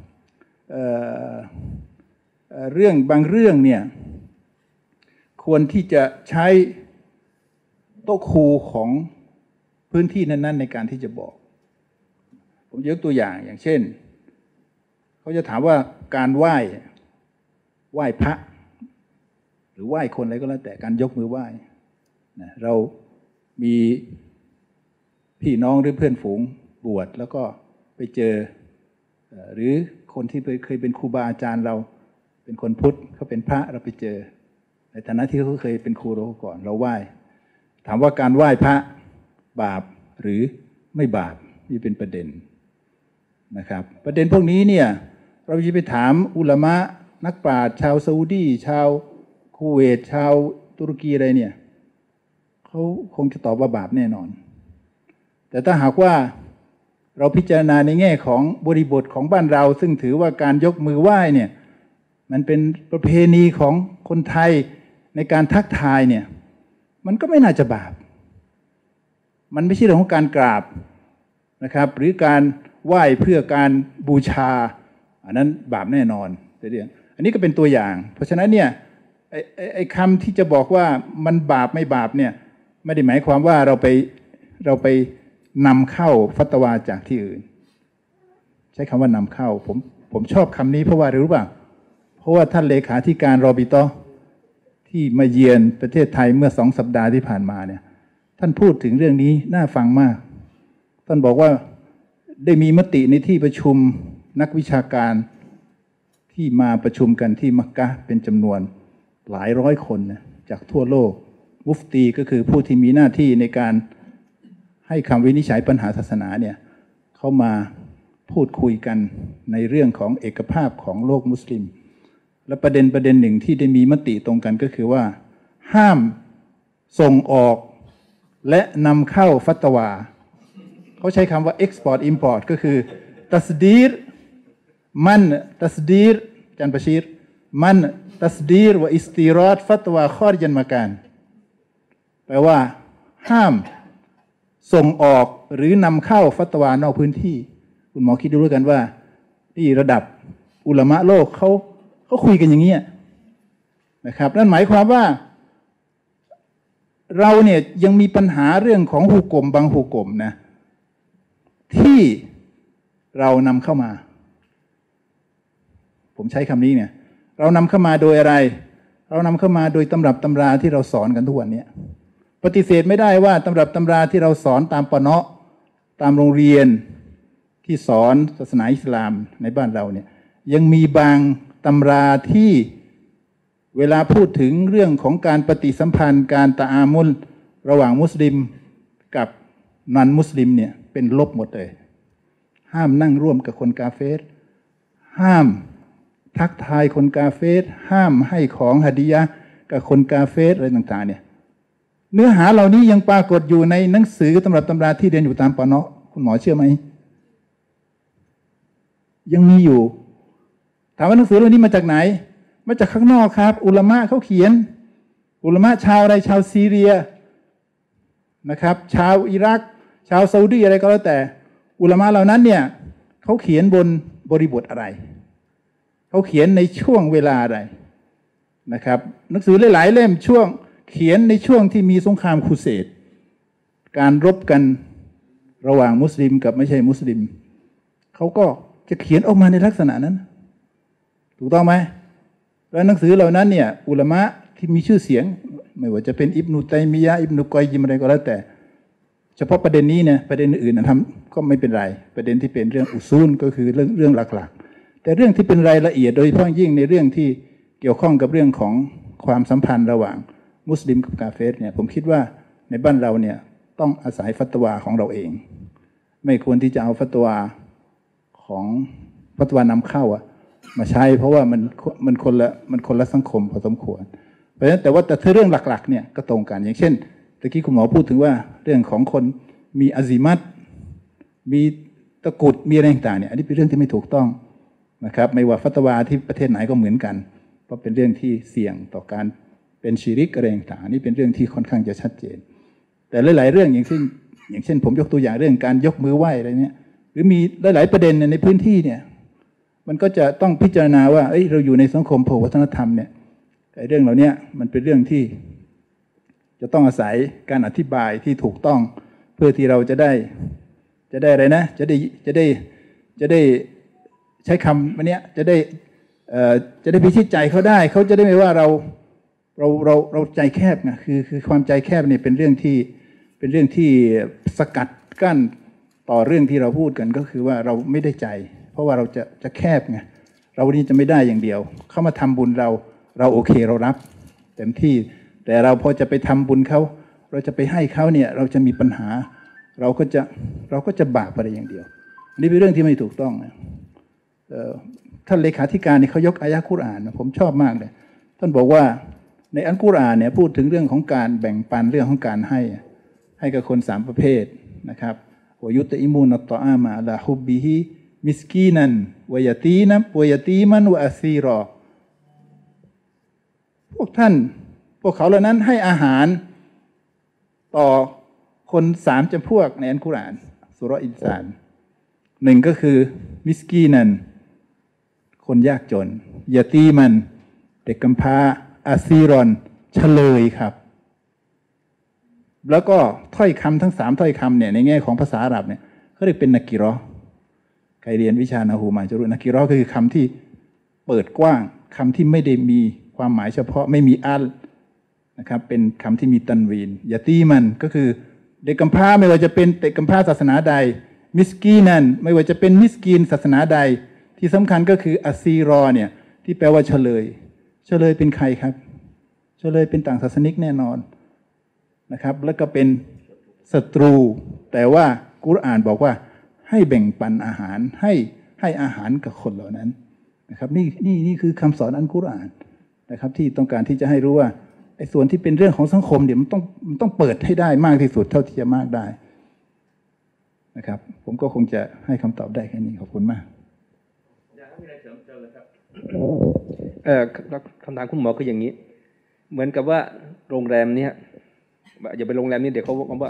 [SPEAKER 2] เรื่องบางเรื่องเนี่ยควรที่จะใช้โต๊ะครูของพื้นที่นั้นๆในการที่จะบอกผมยกตัวอย่างเช่นเขาจะถามว่าการไหว้พระหรือไหว้คนอะไรก็แล้วแต่การยกมือไหว้นะเรามีพี่น้องหรือเพื่อนฝูงบวชแล้วก็ไปเจอหรือคนที่เคยเป็นครูบาอาจารย์เราเป็นคนพุทธเขาเป็นพระเราไปเจอในฐานะที่เขาเคยเป็นครูเราก่อนเราไหว้ถามว่าการไหว้พระบาปหรือไม่บาปนี่เป็นประเด็นนะครับประเด็นพวกนี้เนี่ยเราจะไปถามอุลามะนักปราชญ์ชาวซาอุดีชาวคูเวตชาวตุรกีอะไรเนี่ยเขาคงจะตอบว่าบาปแน่นอนแต่ถ้าหากว่าเราพิจารณาในแง่ของบริบทของบ้านเราซึ่งถือว่าการยกมือไหว้เนี่ยมันเป็นประเพณีของคนไทยในการทักทายเนี่ยมันก็ไม่น่าจะบาปมันไม่ใช่เรื่องของการกราบนะครับหรือการไหว้เพื่อการบูชาอันนั้นบาปแน่นอนแต่เรื่องอันนี้ก็เป็นตัวอย่างเพราะฉะนั้นเนี่ยไอ้คำที่จะบอกว่ามันบาปไม่บาปเนี่ยไม่ได้หมายความว่าเราไปนำเข้าฟัตวาจากที่อื่นใช้คำว่านำเข้าผมชอบคำนี้เพราะว่ารู้ป่ะเพราะว่าท่านเลขาธิการรอบิตอที่มาเยือนประเทศไทยเมื่อ2 สัปดาห์ที่ผ่านมาเนี่ยท่านพูดถึงเรื่องนี้น่าฟังมากท่านบอกว่าได้มีมติในที่ประชุมนักวิชาการที่มาประชุมกันที่มักกะฮ์เป็นจำนวนหลายร้อยคนนะจากทั่วโลกมุฟตีก็คือผู้ที่มีหน้าที่ในการให้คำวินิจฉัยปัญหาศาสนาเนี่ยเข้ามาพูดคุยกันในเรื่องของเอกภาพของโลกมุสลิมและประเด็นหนึ่งที่ได้มีมติตรงกันก็คือว่าห้ามส่งออกและนำเข้าฟัตวาเขาใช้คำว่า export import ก็คือตัสดีรจันบะชีรมันตัสดีรวะอิสติรอดฟัตวาคอริจันมาการแปลว่าห้ามส่งออกหรือนำเข้าฟัตวานอกพื้นที่คุณหมอคิดดูด้วยกันว่าที่ระดับอุลามะโลกเขาคุยกันอย่างนี้นะครับนั่นหมายความว่าเราเนี่ยยังมีปัญหาเรื่องของฮุกมบางฮุกมนะที่เรานำเข้ามาผมใช้คำนี้เนี่ยเรานำเข้ามาโดยอะไรเรานำเข้ามาโดยตำรับตำราที่เราสอนกันทุกวันนี้ปฏิเสธไม่ได้ว่าตำรับตำราที่เราสอนตามปะเนาะตามโรงเรียนที่สอนศาสนาอิสลามในบ้านเราเนี่ยยังมีบางตำราที่เวลาพูดถึงเรื่องของการปฏิสัมพันธ์การตะอามุลระหว่างมุสลิมกับนันมุสลิมเนี่ยเป็นลบหมดเลยห้ามนั่งร่วมกับคนกาเฟรห้ามทักทายคนกาเฟรห้ามให้ของหะดียะห์กับคนกาเฟรอะไรต่างๆเนี่ยเนื้อหาเหล่านี้ยังปรากฏอยู่ในหนังสือตำรับตำราที่เรียนอยู่ตามปะเนาะคุณหมอเชื่อไหมยังมีอยู่ถามว่าหนังสือเหล่านี้มาจากไหนมาจากข้างนอกครับอุลามะเขาเขียนอุลามะชาวอะไรชาวซีเรียนะครับชาวอิรักชาวซาอุดีอะไรก็แล้วแต่อุลามะเหล่านั้นเนี่ยเขาเขียนบนบริบทอะไรเขาเขียนในช่วงเวลาอะไรนะครับหนังสือหลายๆเล่มช่วงเขียนในช่วงที่มีสงครามครูเสดการรบกันระหว่างมุสลิมกับไม่ใช่มุสลิมเขาก็จะเขียนออกมาในลักษณะนั้นถูกต้องไหมแล้วหนังสือเหล่านั้นเนี่ยอุลามะที่มีชื่อเสียงไม่ว่าจะเป็นอิบนุตัยมียะห์อิบนุกอยยิมอะไรก็แล้วแต่เฉพาะประเด็นนี้เนี่ยประเด็นอื่นทำก็ไม่เป็นไรประเด็นที่เป็นเรื่องอุซูลก็คือเรื่องหลักๆแต่เรื่องที่เป็นรายละเอียดโดยเฉพาะยิ่งในเรื่องที่เกี่ยวข้องกับเรื่องของความสัมพันธ์ระหว่างมุสลิมกับกาเฟรเนี่ยผมคิดว่าในบ้านเราเนี่ยต้องอาศัยฟัตวาของเราเองไม่ควรที่จะเอาฟัตวาของฟัตวานำเข้ามาใช้เพราะว่ามันคนละสังคมพอสมควรเพราะฉะนั้นแต่ว่าเรื่องหลักๆเนี่ยก็ตรงกันอย่างเช่นตะกี้คุณหมอพูดถึงว่าเรื่องของคนมีอาซิมัตมีตะกุดมีอะไรต่างๆเนี่ยอันนี้เป็นเรื่องที่ไม่ถูกต้องนะครับไม่ว่าฟัตวาที่ประเทศไหนก็เหมือนกันเพราะเป็นเรื่องที่เสี่ยงต่อการเป็นชิริกอะไรต่างๆนี่เป็นเรื่องที่ค่อนข้างจะชัดเจนแต่หลายๆเรื่องอย่างเช่นผมยกตัวอย่างเรื่องการยกมือไหว้อะไรเนี่ยหรือมีหลายๆประเด็นในพื้นที่เนี่ยมันก็จะต้องพิจารณาว่าเราอยู่ในสังคมโพวัฒนธรรมเนี่ยเรื่องเหล่านี้มันเป็นเรื่องที่จะต้องอาศัยการอธิบายที่ถูกต้องเพื่อที่เราจะได้อะไรนะจะได้ใช้คำวันนี้จะได้พิชิตใจเขาได้เขาจะได้ไม่ว่าเราใจแคบไงคือความใจแคบเนี่ยเป็นเรื่องที่สกัดกั้นต่อเรื่องที่เราพูดกันก็คือว่าเราไม่ได้ใจเพราะว่าเราจะแคบไงเรานี่จะไม่ได้อย่างเดียวเข้ามาทำบุญเราโอเคเรารับเต็มที่แต่เราพอจะไปทำบุญเขาเราจะไปให้เขาเนี่ยเราจะมีปัญหาเราก็จะบาปอะไรอย่างเดียวอันนี้เป็นเรื่องที่ไม่ถูกต้องนะท่านเลขาธิการนี่เขายกอายะห์กุรอานนะผมชอบมากเลยท่านบอกว่าในอัลกุรอานเนี่ยพูดถึงเรื่องของการแบ่งปันเรื่องของการให้กับคน3ประเภทนะครับวยุตอิมูนัตตออามาอะลาฮุบบิฮิมิสกีนันวะยะตีมันวะอาซีรอพวกเขาเหล่านั้นให้อาหารต่อคน3จำพวกในอัลกุรอานซูเราะห์อินซาน1ก็คือมิสกีนันคนยากจนยะตีมันเด็กกำพร้าอาซีรอนเฉลยครับแล้วก็ถ้อยคำทั้ง3ถ้อยคำเนี่ยในแง่ของภาษาอาหรับเนี่ยเขาเรียกเป็นนักกิรอใครเรียนวิชานะฮูมาจะรู้นักกิรอก็คือคำที่เปิดกว้างคำที่ไม่ได้มีความหมายเฉพาะไม่มีอัลนะครับเป็นคำที่มีตันวีนยะตีมันก็คือเด็กกำพร้าไม่ว่าจะเป็นเด็กกำพร้าศาสนาใดมิสกีนันไม่ว่าจะเป็นมิสกีนศาสนาใดที่สำคัญก็คืออาซีรอเนี่ยที่แปลว่าเฉลยเป็นใครครับเฉลยเป็นต่างศาสนิกแน่นอนนะครับแล้วก็เป็นศัตรูแต่ว่ากุรอานบอกว่าให้แบ่งปันอาหารให้อาหารกับคนเหล่านั้นนะครับนี่คือคำสอนอัลกุรอานนะครับที่ต้องการที่จะให้รู้ว่าไอ้ส่วนที่เป็นเรื่องของสังคมเดี๋ยวมันต้องเปิดให้ได้มากที่สุดเท่าที่จะมากได้นะครับผมก็คงจะให้คำตอบได้แค่นี้ขอบคุณมาก
[SPEAKER 3] คำถามคุณหมอคืออย่างนี้เหมือนกับว่าโรงแรมเนี้ยอย่าไปโรงแรมนี้เดี๋ยวเขาบอกว่า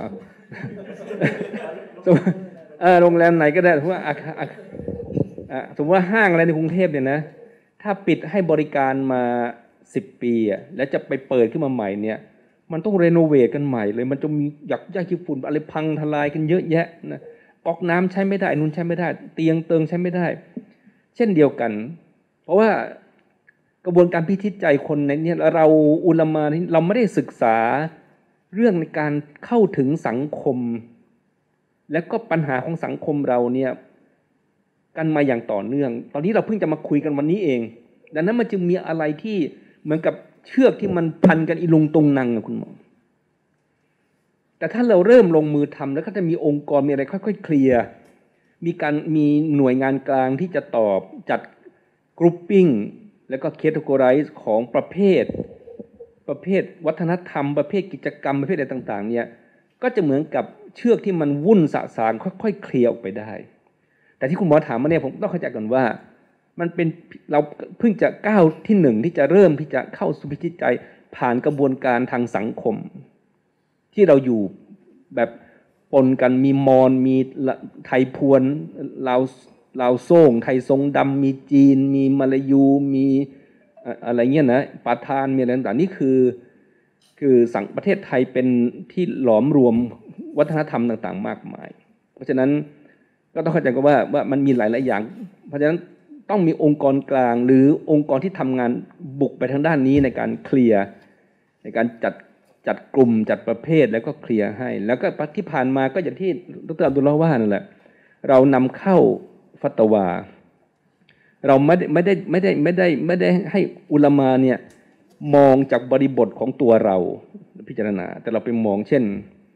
[SPEAKER 3] โรงแรมไหนก็ได้สมมติว่าห้างอะไรในกรุงเทพเนี่ยนะถ้าปิดให้บริการมา10 ปีแล้วจะไปเปิดขึ้นมาใหม่เนี่ยมันต้องรีโนเวทกันใหม่เลยมันจะมีหยักขี้ฝุ่นอะไรพังทลายกันเยอะแยะนะก๊อกน้ำใช้ไม่ได้นู่นใช้ไม่ได้เตียงเติงใช้ไม่ได้เช่นเดียวกันเพราะว่ากระบวนการพิชิตใจคนในนี้เราอุลามะเราไม่ได้ศึกษาเรื่องในการเข้าถึงสังคมและก็ปัญหาของสังคมเราเนี่ยกันมาอย่างต่อเนื่องตอนนี้เราเพิ่งจะมาคุยกันวันนี้เองดังนั้นมันจึงมีอะไรที่เหมือนกับเชือกที่มันพันกันอีลุงตุงนังคุณหมอแต่ถ้าเราเริ่มลงมือทำแล้วก็จะมีองค์กรมีอะไรค่อยๆเคลียร์มีหน่วยงานกลางที่จะตอบจัดกรุ๊ปปิ้งแล้วก็แคตตากอไรซ์ของประเภทวัฒนธรรมประเภทกิจกรรมประเภทอะไรต่างๆเนี่ยก็จะเหมือนกับเชือกที่มันวุ่นสะสางค่อยๆเคลียร์ออกไปได้แต่ที่คุณหมอถามมาเนี่ยผมต้องเข้าใจก่อนว่ามันเป็นเราเพิ่งจะก้าวที่1ที่จะเริ่มที่จะเข้าสู่พิชิตใจผ่านกระบวนการทางสังคมที่เราอยู่แบบปนกันมีมอญมีไทยพวนลาวโซ่งไทยทรงดำมีจีนมีมาลายูมีอะไรเงี้ยนะปาทานมีอะไรต่างๆนี่คือคือประเทศไทยเป็นที่หลอมรวมวัฒนธรรมต่างๆมากมายเพราะฉะนั้นก็ต้องเข้าใจกันว่ามันมีหลายๆอย่างเพราะฉะนั้นต้องมีองค์กรกลางหรือองค์กรที่ทำงานบุกไปทางด้านนี้ในการเคลียร์ในการจัดกลุ่มจัดประเภทแล้วก็เคลียร์ให้แล้วก็ที่ผ่านมาก็อย่างที่ดร.อับดุลลอฮ์ว่านั่นแหละเรานำเข้าฟัตวาเราไม่ได้ให้อุลามะเนี่ยมองจากบริบทของตัวเราพิจารณาแต่เราไปมองเช่น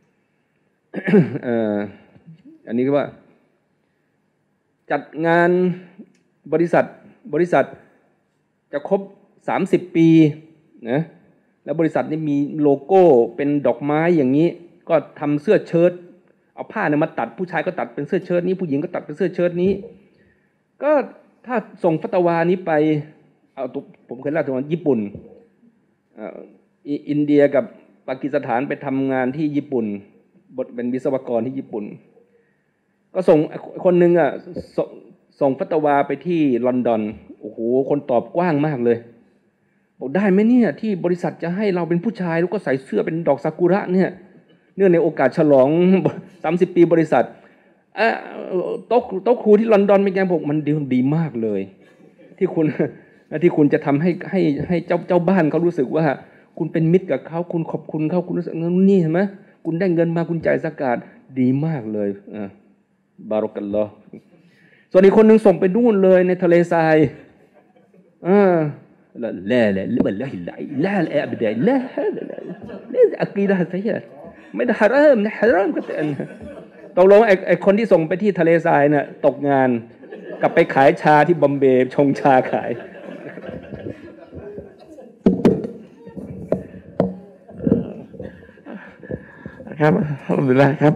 [SPEAKER 3] อันนี้ก็ว่าจัดงานบริษัทจะครบ30 ปีนะแล้วบริษัทนี้มีโลโก้เป็นดอกไม้อย่างนี้ก็ทำเสื้อเชิ้ตเอาผ้าเนี่ยมาตัดผู้ชายก็ตัดเป็นเสื้อเชิ้ตนี้ผู้หญิงก็ตัดเป็นเสื้อเชิ้ตนี้ก็ถ้าส่งฟัตวานี้ไปเอาผมเคยเล่าถึงว่าญี่ปุ่นอินเดียกับปากีสถานไปทำงานที่ญี่ปุ่นเป็นวิศวกรที่ญี่ปุ่นก็ส่งคนหนึ่งส่งฟัตวาไปที่ลอนดอนโอ้โหคนตอบกว้างมากเลยบอกได้ไหมเนี่ยที่บริษัทจะให้เราเป็นผู้ชายแล้วก็ใส่เสื้อเป็นดอกซากุระเนี่ยเนื่องในโอกาสฉลอง30 ปีบริษัทโต๊ะครูที่ลอนดอนเป็นไงบอกมันดีมากเลยที่คุณจะทำให้เจ้าบ้านเขารู้สึกว่าคุณเป็นมิตรกับเขาคุณขอบคุณเขาคุณรู้สึกนี่เห็นไหมคุณได้เงินมาคุณจ่ายซะกาตดีมากเลยบารักัลลอฮ์ส่วนอีกคนหนึ่งส่งไปนู่นเลยในทะเลทรายلا والله لا ابدا لا هذا لا عقيده صحيحه ไม่ได้ฮารามนะฮารามก็แต่ตกลงไอ้คนที่ส่งไปที่ทะเลทรายน่ะตกงานกลับไปขายชาที่บอมเบย์ชงชาขาย
[SPEAKER 1] ครับขอบคุณครับ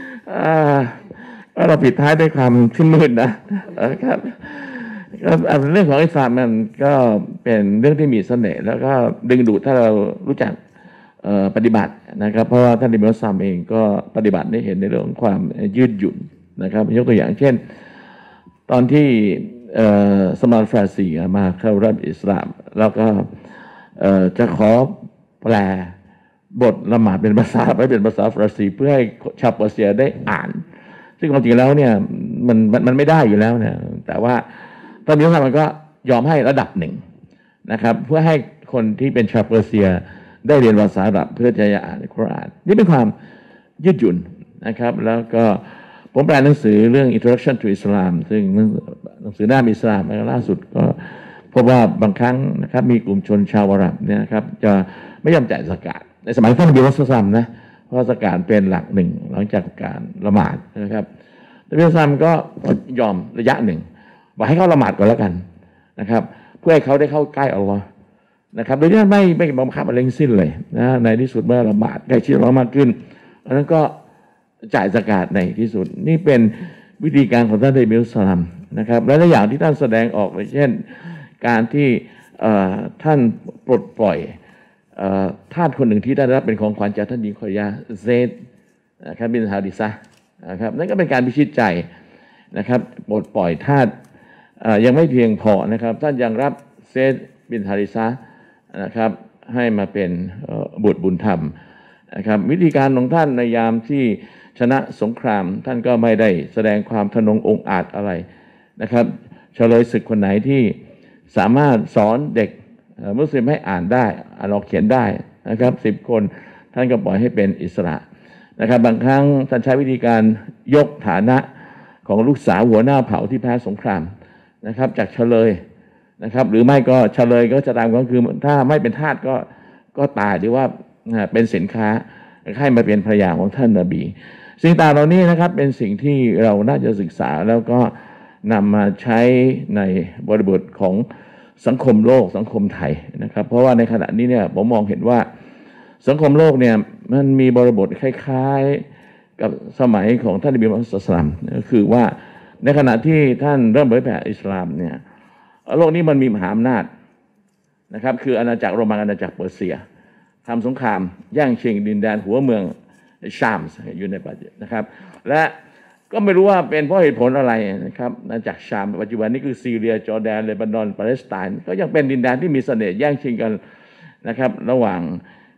[SPEAKER 1] เราปิดท้ายด้วยความชื่นมื่นนะครับเรื่องของอิสลามมันก็เป็นเรื่องที่มีเสน่ห์แล้วก็ดึงดูดถ้าเรารู้จักปฏิบัตินะครับเพราะว่าท่านอิบนุซัมเองก็ปฏิบัติได้เห็นในเรื่องของความยืดหยุ่นนะครับยกตัวอย่างเช่นตอนที่สมานฟาร์ซีมาเข้ารับอิสลามแล้วก็จะขอแปลบทละหมาดเป็นภาษาฟาร์ซีเพื่อให้ชาวเปอร์เซียได้อ่านซึ่งความจริงแล้วเนี่ยมันไม่ได้อยู่แล้วเนี่ยแต่ว่าตอนนี้มันก็ยอมให้ระดับหนึ่งนะครับเพื่อให้คนที่เป็นชาวเปอร์เซียได้เรียนภาษาอาหรับเพื่อจะอ่านกุรอานนี่เป็นความยืดหยุ่นนะครับแล้วก็ผมแปลหนังสือเรื่อง Introduction to Islam ซึ่งหนังสือหน้าอิสลามล่าสุดก็พบว่าบางครั้งนะครับมีกลุ่มชนชาวอาหรับเนี่ยนะครับจะไม่ยอมจ่ายซะกาตในสมัยท่านนบีมุฮัมมัดนะเพราะซะกาตเป็นหลักหนึ่งหลังจากการละหมาดนะครับนบีมุฮัมมัดก็ยอมระยะหนึ่งบอกให้เขาละหมาดก่อนแล้วกันนะครับเพื่อให้เขาได้เข้าใกล้อัลลอฮ์นะครับโดยที่ไม่บังคับอะไรทั้งสิ้นเลยนะในที่สุดเมื่อละหมาดใกล้ชิดอัลลอฮ์มากขึ้นอันนั้นก็จ่ายซะกาตในที่สุดนี่เป็นวิธีการของท่านนบีมุฮัมมัดนะครับและหลายอย่างที่ท่านแสดงออกเช่นการที่ท่านปลดปล่อยทาสคนหนึ่งที่ได้รับเป็นของขวัญจากท่านหญิงคอยาเซดนะครับบินฮาดิซะนะครับนั่นก็เป็นการพิชิตใจนะครับปลดปล่อยทาสยังไม่เพียงพอนะครับท่านยังรับเซดบินฮาดิซะนะครับให้มาเป็นบุตรบุญธรรมนะครับวิธีการของท่านในยามที่ชนะสงครามท่านก็ไม่ได้แสดงความทะนงองอาจอะไรนะครับเฉลยศึกคนไหนที่สามารถสอนเด็กมุสลิมให้อ่านได้อ่านออกเขียนได้นะครับ10 คนท่านก็ปล่อยให้เป็นอิสระนะครับบางครั้งท่านใช้วิธีการยกฐานะของลูกสาวหัวหน้าเผ่าที่แพ้สงครามนะครับจากเฉลยนะครับหรือไม่ก็เฉลยก็จะตามก็คือถ้าไม่เป็นทาสก็ตายหรือว่าเป็นสินค้าให้มาเป็นภรรยาของท่านนบีสิ่งต่างเหล่านี้นะครับเป็นสิ่งที่เราน่าจะศึกษาแล้วก็นำมาใช้ในบริบทของสังคมโลกสังคมไทยนะครับเพราะว่าในขณะนี้เนี่ยผมมองเห็นว่าสังคมโลกเนี่ยมันมีบริบทคล้ายๆกับสมัยของท่านนบีมุฮัมมัดศ็อลลัลลอฮุอะลัยฮิวะซัลลัมก็คือว่าในขณะที่ท่านเริ่มเผยแผ่อิสลามเนี่ยโลกนี้มันมีมหาอำนาจนะครับคืออาณาจักรโรมันอาณาจักรเปอร์เซียทำสงครามแย่งชิงดินแดนหัวเมืองชามอยู่ในปัจจุบันนะครับและก็ไม่รู้ว่าเป็นเพราะเหตุผลอะไรนะครับอาณาจักรชามปัจจุบันนี้คือซีเรียจอร์แดนเลบานอนปาเลสไตน์ก็ยังเป็นดินแดนที่มีเสน่ห์แย่งชิงกันนะครับระหว่าง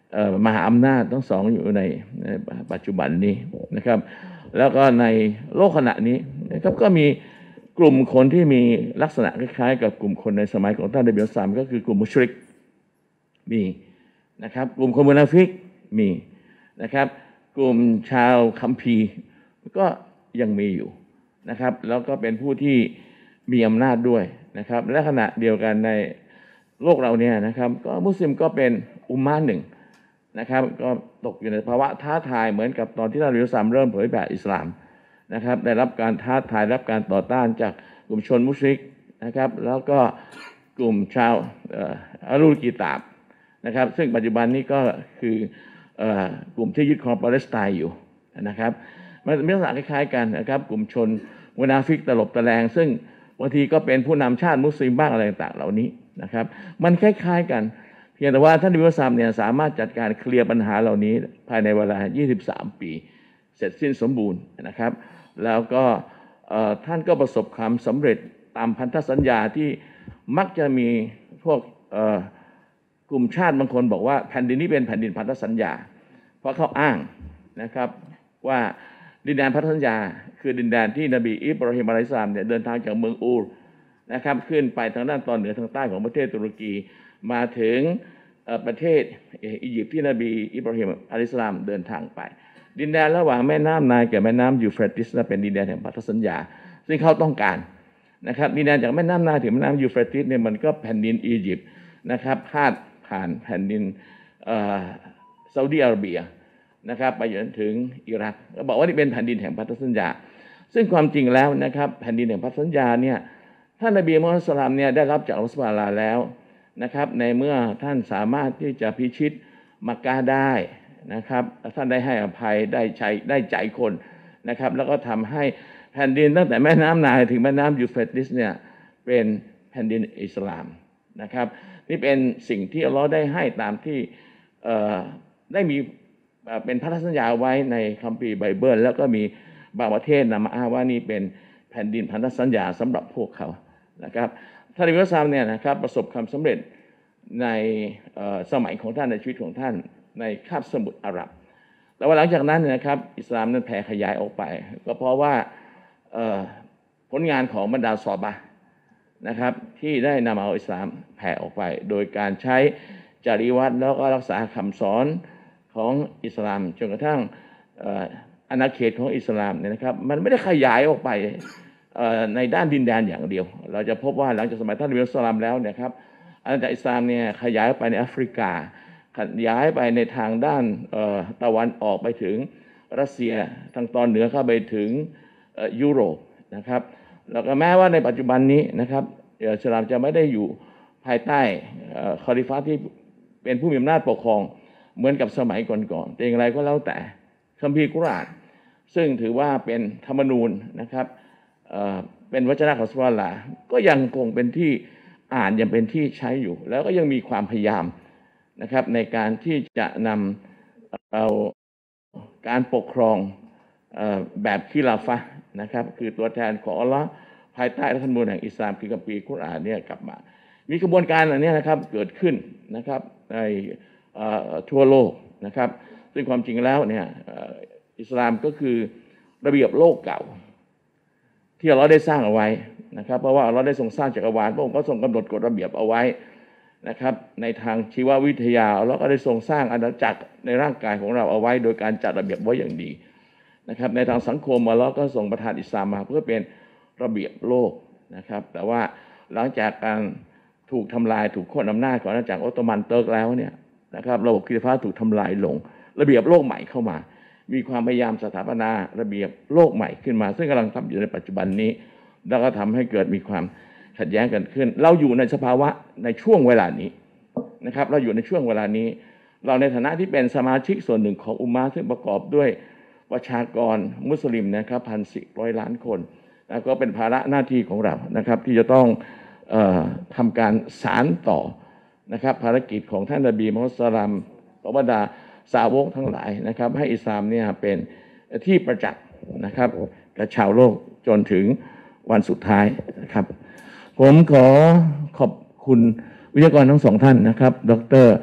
[SPEAKER 1] มหาอำนาจทั้งสองอยู่ในปัจจุบันนี้นะครับแล้วก็ในโลกขณะนี้นะครับก็มีกลุ่มคนที่มีลักษณะคล้ายๆกับกลุ่มคนในสมัยของท่านนบีมุฮัมมัดก็คือกลุ่มมุชริกมีนะครับกลุ่มคนมุนาฟิกมีนะครับกลุ่มชาวคัมภีร์ก็ยังมีอยู่นะครับแล้วก็เป็นผู้ที่มีอำนาจด้วยนะครับและขณะเดียวกันในโลกเราเนี่ยนะครับก็มุสลิมก็เป็นอุมมะหนึ่งนะครับก็ตกอยู่ในภาวะท้าทายเหมือนกับตอนที่ท่านนบีมุฮัมมัดเริ่มเผยแผ่อิสลามนะครับได้รับการท้าทายรับการต่อต้านจากกลุ่มชนมุชริกนะครับแล้วก็กลุ่มชาวอาลูกีตาบนะครับซึ่งปัจจุบันนี้ก็คือกลุ่มที่ยึดครองปาเลสไตน์อยู่นะครับมันมีลักษณะคล้ายๆกันนะครับกลุ่มชนมุนาฟิกตลบตะแลงซึ่งบางทีก็เป็นผู้นำชาติมุสลิมบ้างอะไรต่างๆเหล่านี้นะครับมันคล้ายๆกันเพียงแต่ว่าท่านนบีมุฮัมมัดเนี่ยสามารถจัดการเคลียร์ปัญหาเหล่านี้ภายในเวลา23 ปีเสร็จสิ้นสมบูรณ์นะครับแล้วก็ท่านก็ประสบความสำเร็จตามพันธสัญญาที่มักจะมีพวกกลุ่มชาติบางคนบอกว่าแผ่นดินนี้เป็นแผ่นดินพันธสัญญาเพราะเขาอ้างนะครับว่าดินแดนพันธสัญญาคือดินแดนที่นบีอิบราฮิมอะลัยฮิสสลามเนี่ยเดินทางจากเมืองอูรนะครับขึ้นไปทางด้านตอนเหนือทางใต้ของประเทศตุรกีมาถึงประเทศอียิปต์ที่นบีอิบราฮิมอะลัยฮิสสลามเดินทางไปดินแดนระหว่างแม่น้ำไนล์กับแม่น้ำยูเฟรติสเป็นดินแดนแห่งพันธสัญญาซึ่งเขาต้องการนะครับดินแดนจากแม่น้ำไนล์ถึงแม่น้ำยูเฟรติสเนี่ยมันก็แผ่นดินอียิปต์นะครับพาดผ่านแผ่นดินซาอุดิอาระเบียนะครับไปจนถึงอิรักก็บอกว่านี่เป็นแผ่นดินแห่งพันธสัญญาซึ่งความจริงแล้วนะครับแผ่นดินแห่งพันธสัญญาเนี่ยท่านนบีมุฮัมมัดศ็อลลัลลอฮุอะลัยฮิวะซัลลัมเนี่ยได้รับจากอัลเลาะห์ซุบฮานะฮูวะตะอาลาแล้วนะครับในเมื่อท่านสามารถที่จะพิชิตมักกะฮ์ได้นะครับท่านได้ให้อภัยได้ใจคนนะครับแล้วก็ทำให้แผ่นดินตั้งแต่แม่น้ำไนล์ถึงแม่น้ำยูเฟรติสเนี่ยเป็นแผ่นดินอิสลามนะครับนี่เป็นสิ่งที่อัลเลาะห์ได้ให้ตามที่ได้มีเป็นพันธสัญญาไว้ในคัมภีร์ไบเบิลแล้วก็มีบางประเทศนำมาอ้างว่านี่เป็นแผ่นดินพันธสัญญาสำหรับพวกเขานะครับท่านนบีมุฮัมมัดเนี่ยนะครับประสบความสำเร็จในสมัยของท่านในชีวิตของท่านในคาบสมุทรอาหรับแต่ว่าหลังจากนั้นนะครับอิสลามนั้นแผ่ขยายออกไปก็เพราะว่าผลงานของบรรดาซอฮาบะห์นะครับที่ได้นำเอาอิสลามแผ่ออกไปโดยการใช้จารีวัตรแล้วก็รักษาคำสอนของอิสลามจนกระทั่งอาณาเขตของอิสลามเนี่ยนะครับมันไม่ได้ขยายออกไปในด้านดินแดนอย่างเดียวเราจะพบว่าหลังจากสมัยท่านนบีมุฮัมมัดศ็อลลัลลอฮุอะลัยฮิวะซัลลัมแล้วเนี่ยครับอาณาจักรอิสลามเนี่ยขยายไปในแอฟริกาขยายไปในทางด้านตะวันออกไปถึงรัสเซียทางตอนเหนือเข้าไปถึงยุโรปนะครับแล้วก็แม้ว่าในปัจจุบันนี้นะครับอิสลามจะไม่ได้อยู่ภายใต้คอลิฟะห์ที่เป็นผู้มีอำนาจปกครองเหมือนกับสมัยก่อนๆแต่อย่างไรก็แล้วแต่คัมภีร์กุรอานซึ่งถือว่าเป็นธรรมนูญนะครับเป็นวจนะของอัลเลาะห์ก็ยังคงเป็นที่อ่านยังเป็นที่ใช้อยู่แล้วก็ยังมีความพยายามนะครับในการที่จะนำเอาการปกครองแบบคิลาฟะห์นะครับคือตัวแทนของอัลเลาะห์ภายใต้รัฐธรรมนูญแห่งอิสลามคือคัมภีร์กุรอานเนี่ยกลับมามีกระบวนการอันนี้นะครับเกิดขึ้นนะครับในทั่วโลกนะครับซึ่งความจริงแล้วเนี่ยอิสลามก็คือระเบียบโลกเก่าที่เราได้สร้างเอาไว้นะครับเพราะว่าเราได้ทรงสร้างจักรวาลพระองค์ก็ทรงกำหนดกฎระเบียบเอาไว้นะครับในทางชีววิทยาเราก็ได้ทรงสร้างอาณาจักรในร่างกายของเราเอาไว้โดยการจัดระเบียบไว้อย่างดีนะครับในทางสังคมเราก็ทรงประทานอิสลามมาเพื่อเป็นระเบียบโลกนะครับแต่ว่าหลังจากการถูกทำลายถูกโค่นอำนาจของอาณาจักรออตโตมันเติร์กแล้วเนี่ยนะครับระบบคิลาฟะห์ถูกทำลายลงระเบียบโลกใหม่เข้ามามีความพยายามสถาปนาระเบียบโลกใหม่ขึ้นมาซึ่งกำลังทำอยู่ในปัจจุบันนี้แล้วก็ทำให้เกิดมีความขัดแย้งกันขึ้นเราอยู่ในสภาวะในช่วงเวลานี้นะครับเราอยู่ในช่วงเวลานี้เราในฐานะที่เป็นสมาชิกส่วนหนึ่งของอุมมะห์ซึ่งประกอบด้วยประชากรมุสลิมนะครับ1,400 ล้านคนแล้วก็เป็นภาระหน้าที่ของเรานะครับที่จะต้องทำการสานต่อนะครับภารกิจของท่านนบีมุฮัมมัดศ็อลลัลลอฮุอะลัยฮิวะซัลลัมของบรรดาสาวกทั้งหลายนะครับให้อิสลามเนี่ยเป็นที่ประจักษ์นะครับกับชาวโลกจนถึงวันสุดท้ายนะครับผมขอขอบคุณวิทยากรทั้งสองท่านนะครับดร.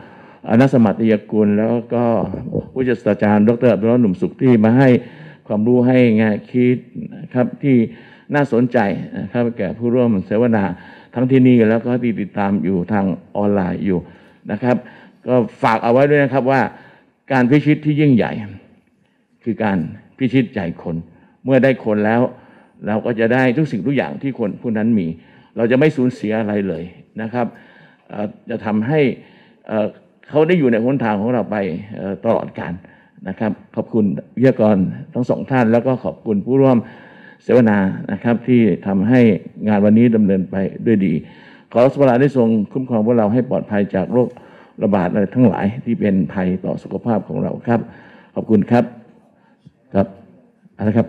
[SPEAKER 1] นักสมัติยกุลแล้วก็ผู้จัดศาสตราจารย์ดรอับดุลลอฮ์หนุ่มสุขที่มาให้ความรู้ให้แง่คิดนะครับที่น่าสนใจนะครับแก่ผู้ร่วมเสวนาทั้งที่นี่แล้วก็ที่ติดตามอยู่ทางออนไลน์อยู่นะครับก็ฝากเอาไว้ด้วยนะครับว่าการพิชิตที่ยิ่งใหญ่คือการพิชิตใจคนเมื่อได้คนแล้วเราก็จะได้ทุกสิ่งทุกอย่างที่คนผู้นั้นมีเราจะไม่สูญเสียอะไรเลยนะครับจะทำให้เขาได้อยู่ในหนทางของเราไปตลอดกาลนะครับขอบคุณวิทยากรทั้งสองท่านแล้วก็ขอบคุณผู้ร่วมเสวนานะครับที่ทำให้งานวันนี้ดำเนินไปด้วยดีขออัลลอฮฺได้ทรงคุ้มครองพวกเราให้ปลอดภัยจากโรคระบาดอะไรทั้งหลายที่เป็นภัยต่อสุขภาพของเราครับขอบคุณครับครับอะไรครับ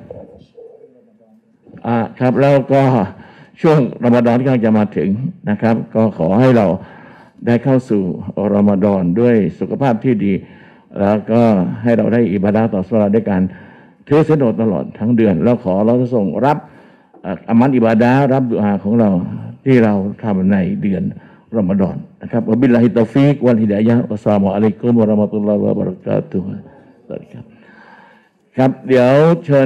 [SPEAKER 1] ครับแล้วก็ช่วงรอมฎอนที่กำลังจะมาถึงนะครับก็ขอให้เราได้เข้าสู่รอมฎอนด้วยสุขภาพที่ดีแล้วก็ให้เราได้อิบาดะห์ต่ออัลเลาะห์ด้วยการถือศีลอดตลอดทั้งเดือนแล้วขอเราจะส่งรับอามัลอิบาดะห์รับดุอาของเราที่เราทำในเดือนรอมฎอนนะครับวะบิลลาฮิตตอฟีกวัลฮิดายะฮ์วัสสลามุอะลัยกุมวะเราะมะตุลลอฮิวะบะเราะกาตุฮ์ครับเดี๋ยวเชิญ